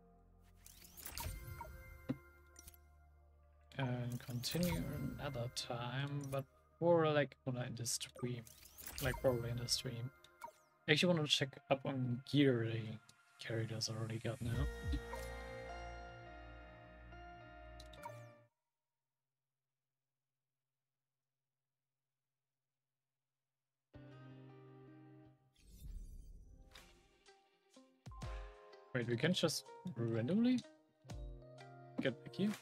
S1: And continue another time, but more like in the stream. Like probably in the stream. I actually want to check up on gear the characters already got now. Wait, we can just randomly get back here?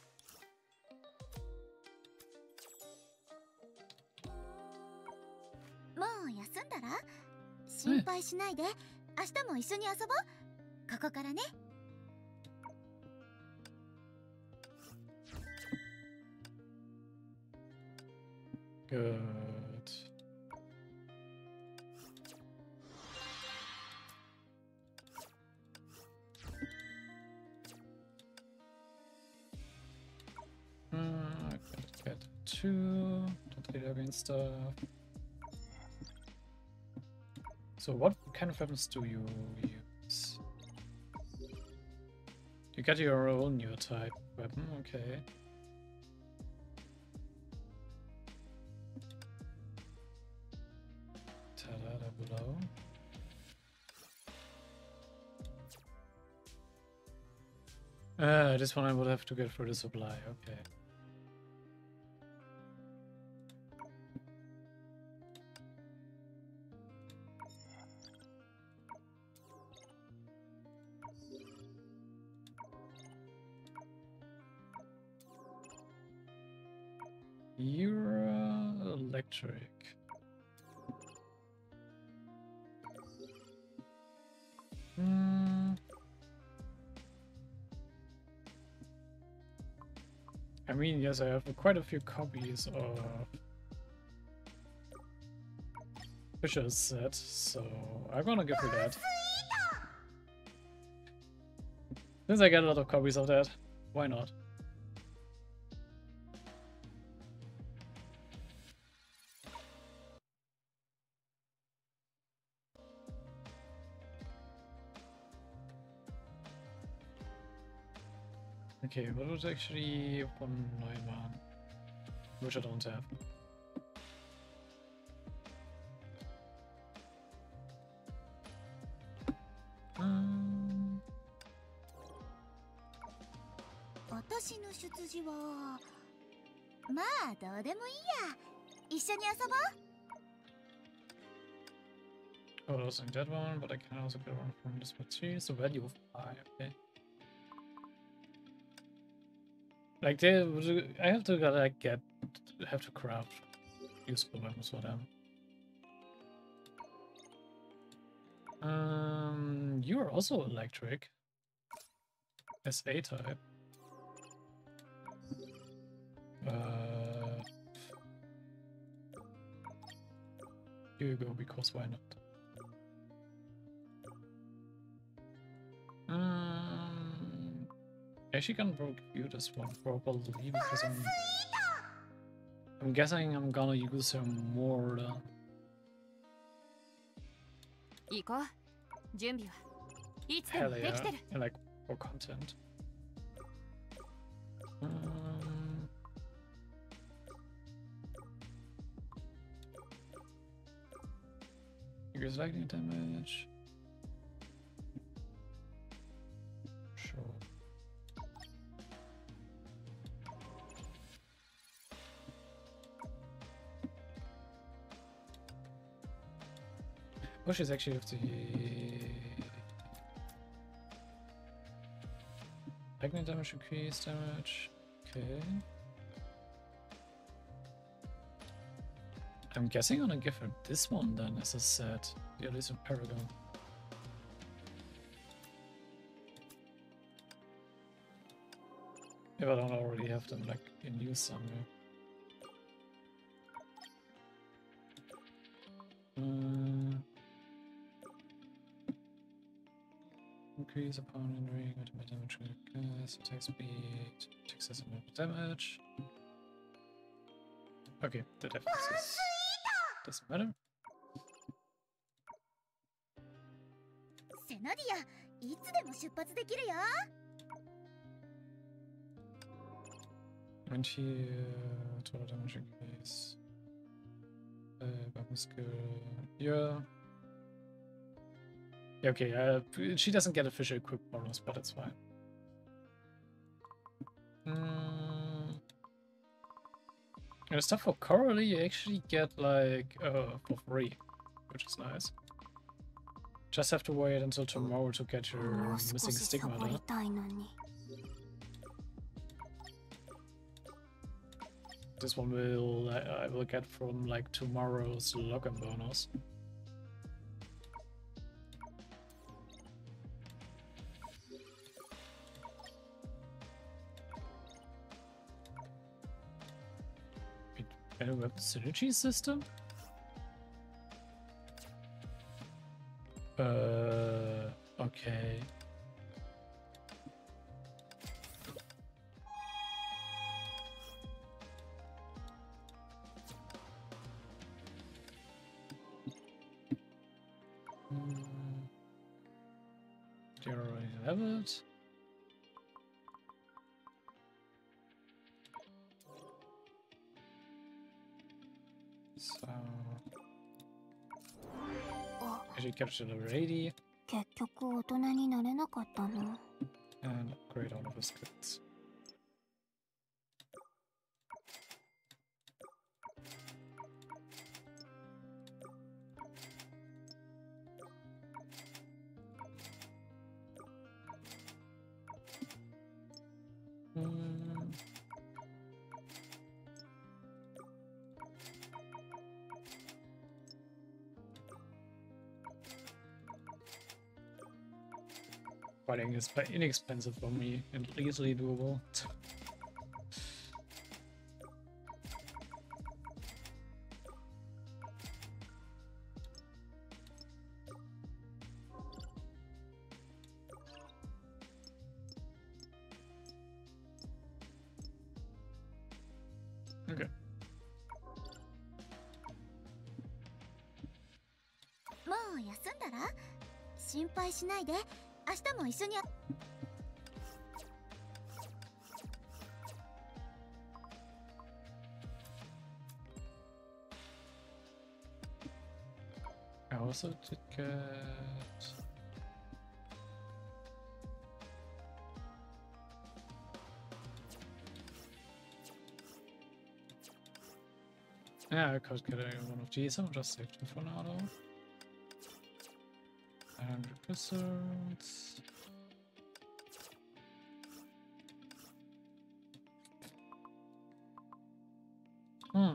S1: Good. Uh, I could get two. Don't get heavy and stuff. So what kind of weapons do you use? You got your own new type weapon, okay. Ta-da below. Uh, this one I would have to get for the supply, okay. You're uh, electric. Hmm. I mean, yes, I have quite a few copies of Fisher's set, so I'm gonna give her that. Since I get a lot of copies of that, why not? Okay, what was actually one Neumann, which I don't have. Um,
S6: 私の出自はまあどうでもいいや。一緒に遊ぼう。
S1: I was using that one, but I can also get one from this material. So value of five, okay. Like they, I have to like get, have to craft useful weapons for them. Um, you are also electric. S A type. Uh, here you go, because why not? Um, actually gonna review this one probably because I'm, I'm guessing I'm gonna use her more than.
S5: 行こう。準備はいつでも
S1: Hell
S5: できて
S1: yeah,
S5: る。
S1: and like for content. Um, increase lightning damage. Sure. Oh, she's actually have the lightning damage, increase damage. Okay. I'm guessing I'm gonna give her this one then as a set, the Elysium Paragon. If I don't already have them like in use somewhere. Uh, increase upon entering ultimate damage, gas, attack speed, takes as a damage. Okay, the differences doesn't matter.
S6: セノディア、いつでも出発できるよ。
S1: And here, total damage increase. Uh, weapon skill. Yeah. Yeah, okay, uh, she doesn't get a fisher equip bonus, but it's fine. Mm. And stuff for Coralie, you actually get like uh, for free, which is nice. Just have to wait until tomorrow to get your missing stigmata. This one will I, I will get from like tomorrow's login bonus. Wait, better weapon synergy system? Uh, okay. Do you already have it? So I should capture the already and upgrade all of his goods. Hmm. Fighting is inexpensive for me and easily doable. Okay.
S6: もう休んだら？心配しないで。明日も一緒に。
S1: I also did get yeah, I could get one of these. I'll just save them for now though. And episodes. Hmm.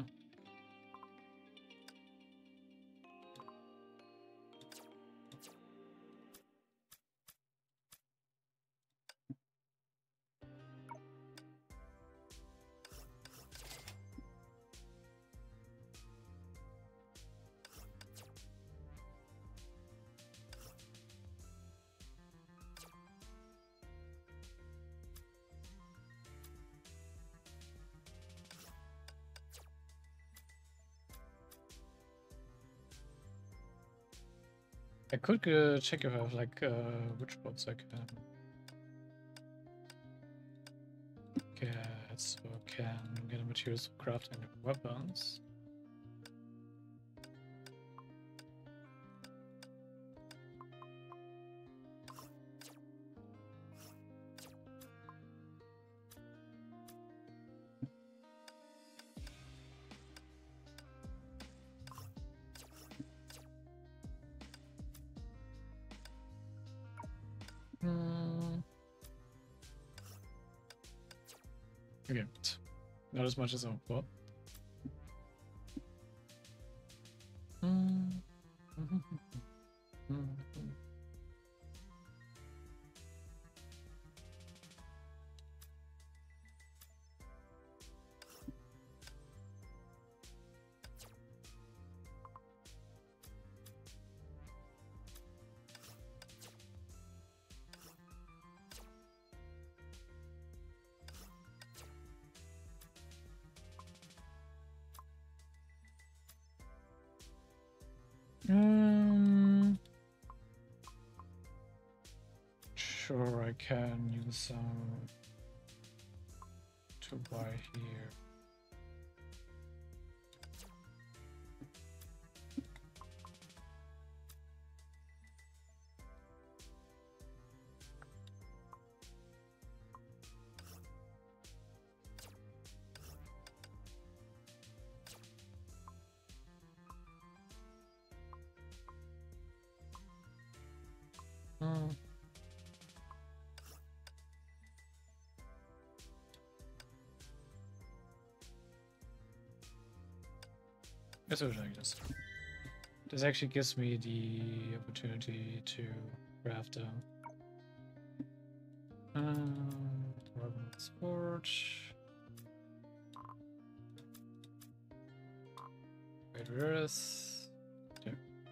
S1: I could uh, check if I have like uh, which bots I can get, so I can get materials for crafting weapons. Okay, not as much as I thought. Mm. Um, sure, I can use some to buy here. Let's go check this. This actually gives me the opportunity to craft a um, sport. Wait, where is? Yeah.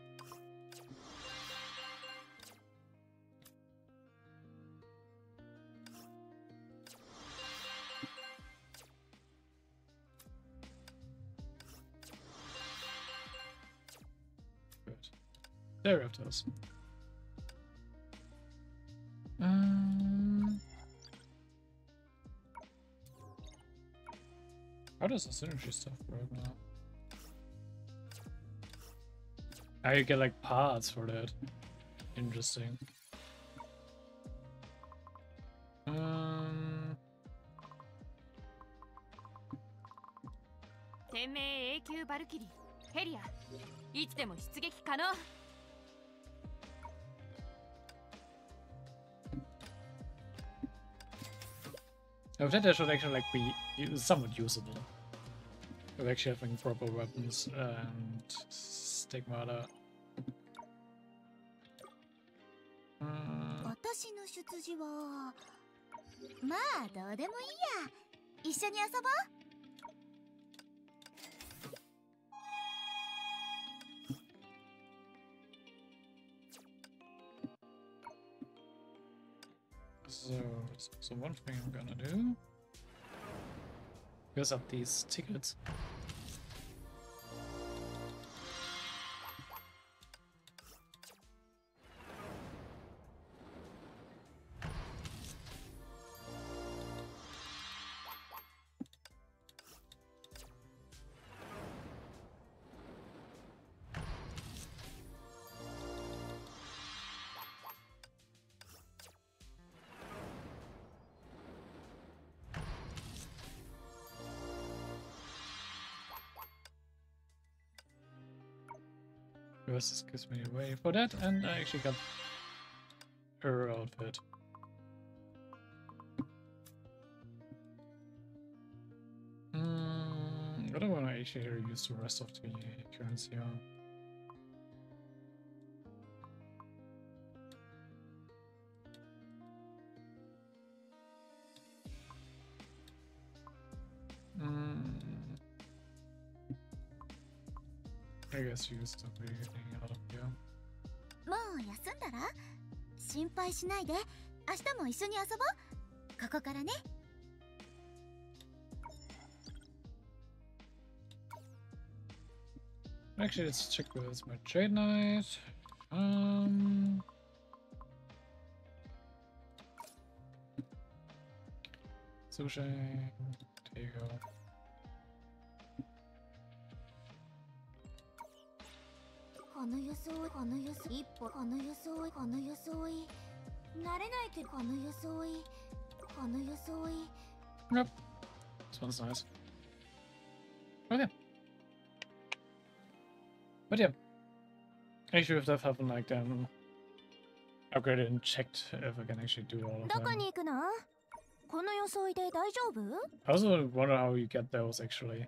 S1: There it is. Um, how does the synergy stuff work now? How you get like parts for that? Interesting. Um.
S5: 天命永久バルキリーヘリアいつでも出撃可能
S1: Oh, that should actually like be somewhat usable. Of actually having proper weapons and stigmata. Uh,
S6: 私の出自はまあどうでもいいや。一緒に遊ぼう。
S1: So, so one thing I'm gonna do is up these tickets. This gives me a way for that, and I actually got her outfit. Mm, what do I want to actually use the rest of the currency on? Mm. I guess use the beginning out of here.
S6: もう休んだら心配しないで。明日も一緒に遊ぼう。ここからね。
S1: Actually, let's check with my trade knight. Um, sushi. There you go.
S6: この装い、この装い、一歩、この装い、この装い。慣れないけど、この装い、この装い。
S1: Yep. This one's nice. Okay. But yeah. Actually, if that happened, like, then upgraded and checked if I can actually do all of
S6: どこ
S1: them.
S6: に行くの？この装いで大丈夫？
S1: I also wonder how you get those actually.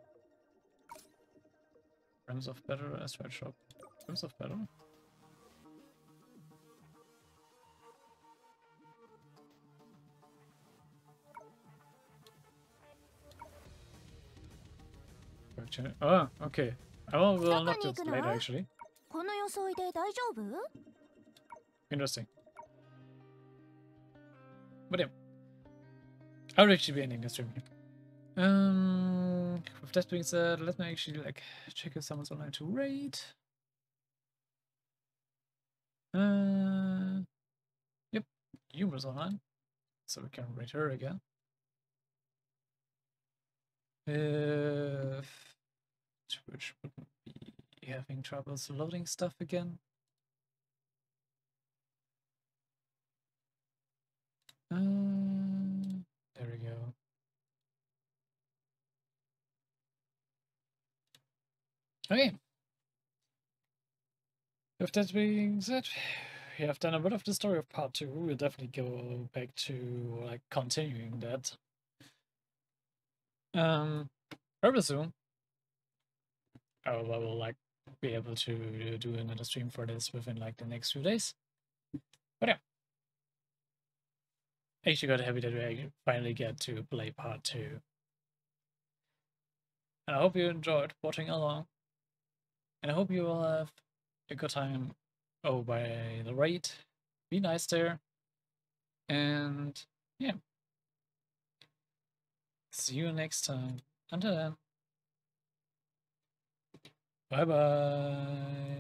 S1: Friends of Battle, Asteroid Shop. Friends of Battle? Oh, okay. I will, will unlock this later actually.
S6: この装いで大丈夫？
S1: Interesting. But yeah. I'll actually be ending this stream. Um, with that being said, let me actually like check if someone's online to raid. Uh, yep, Yuma's online, so we can raid her again. If Twitch wouldn't be having troubles loading stuff again. Um, there we go. Okay. With that being said, we have done a bit of the story of part two. We'll definitely go back to like continuing that. Um, very soon. I will, I will like be able to do another stream for this within like the next few days. But yeah, actually got happy that we finally get to play part two. And I hope you enjoyed watching along. And I hope you will have a good time over by the raid. Be nice there. And yeah. See you next time. Until then. Bye bye.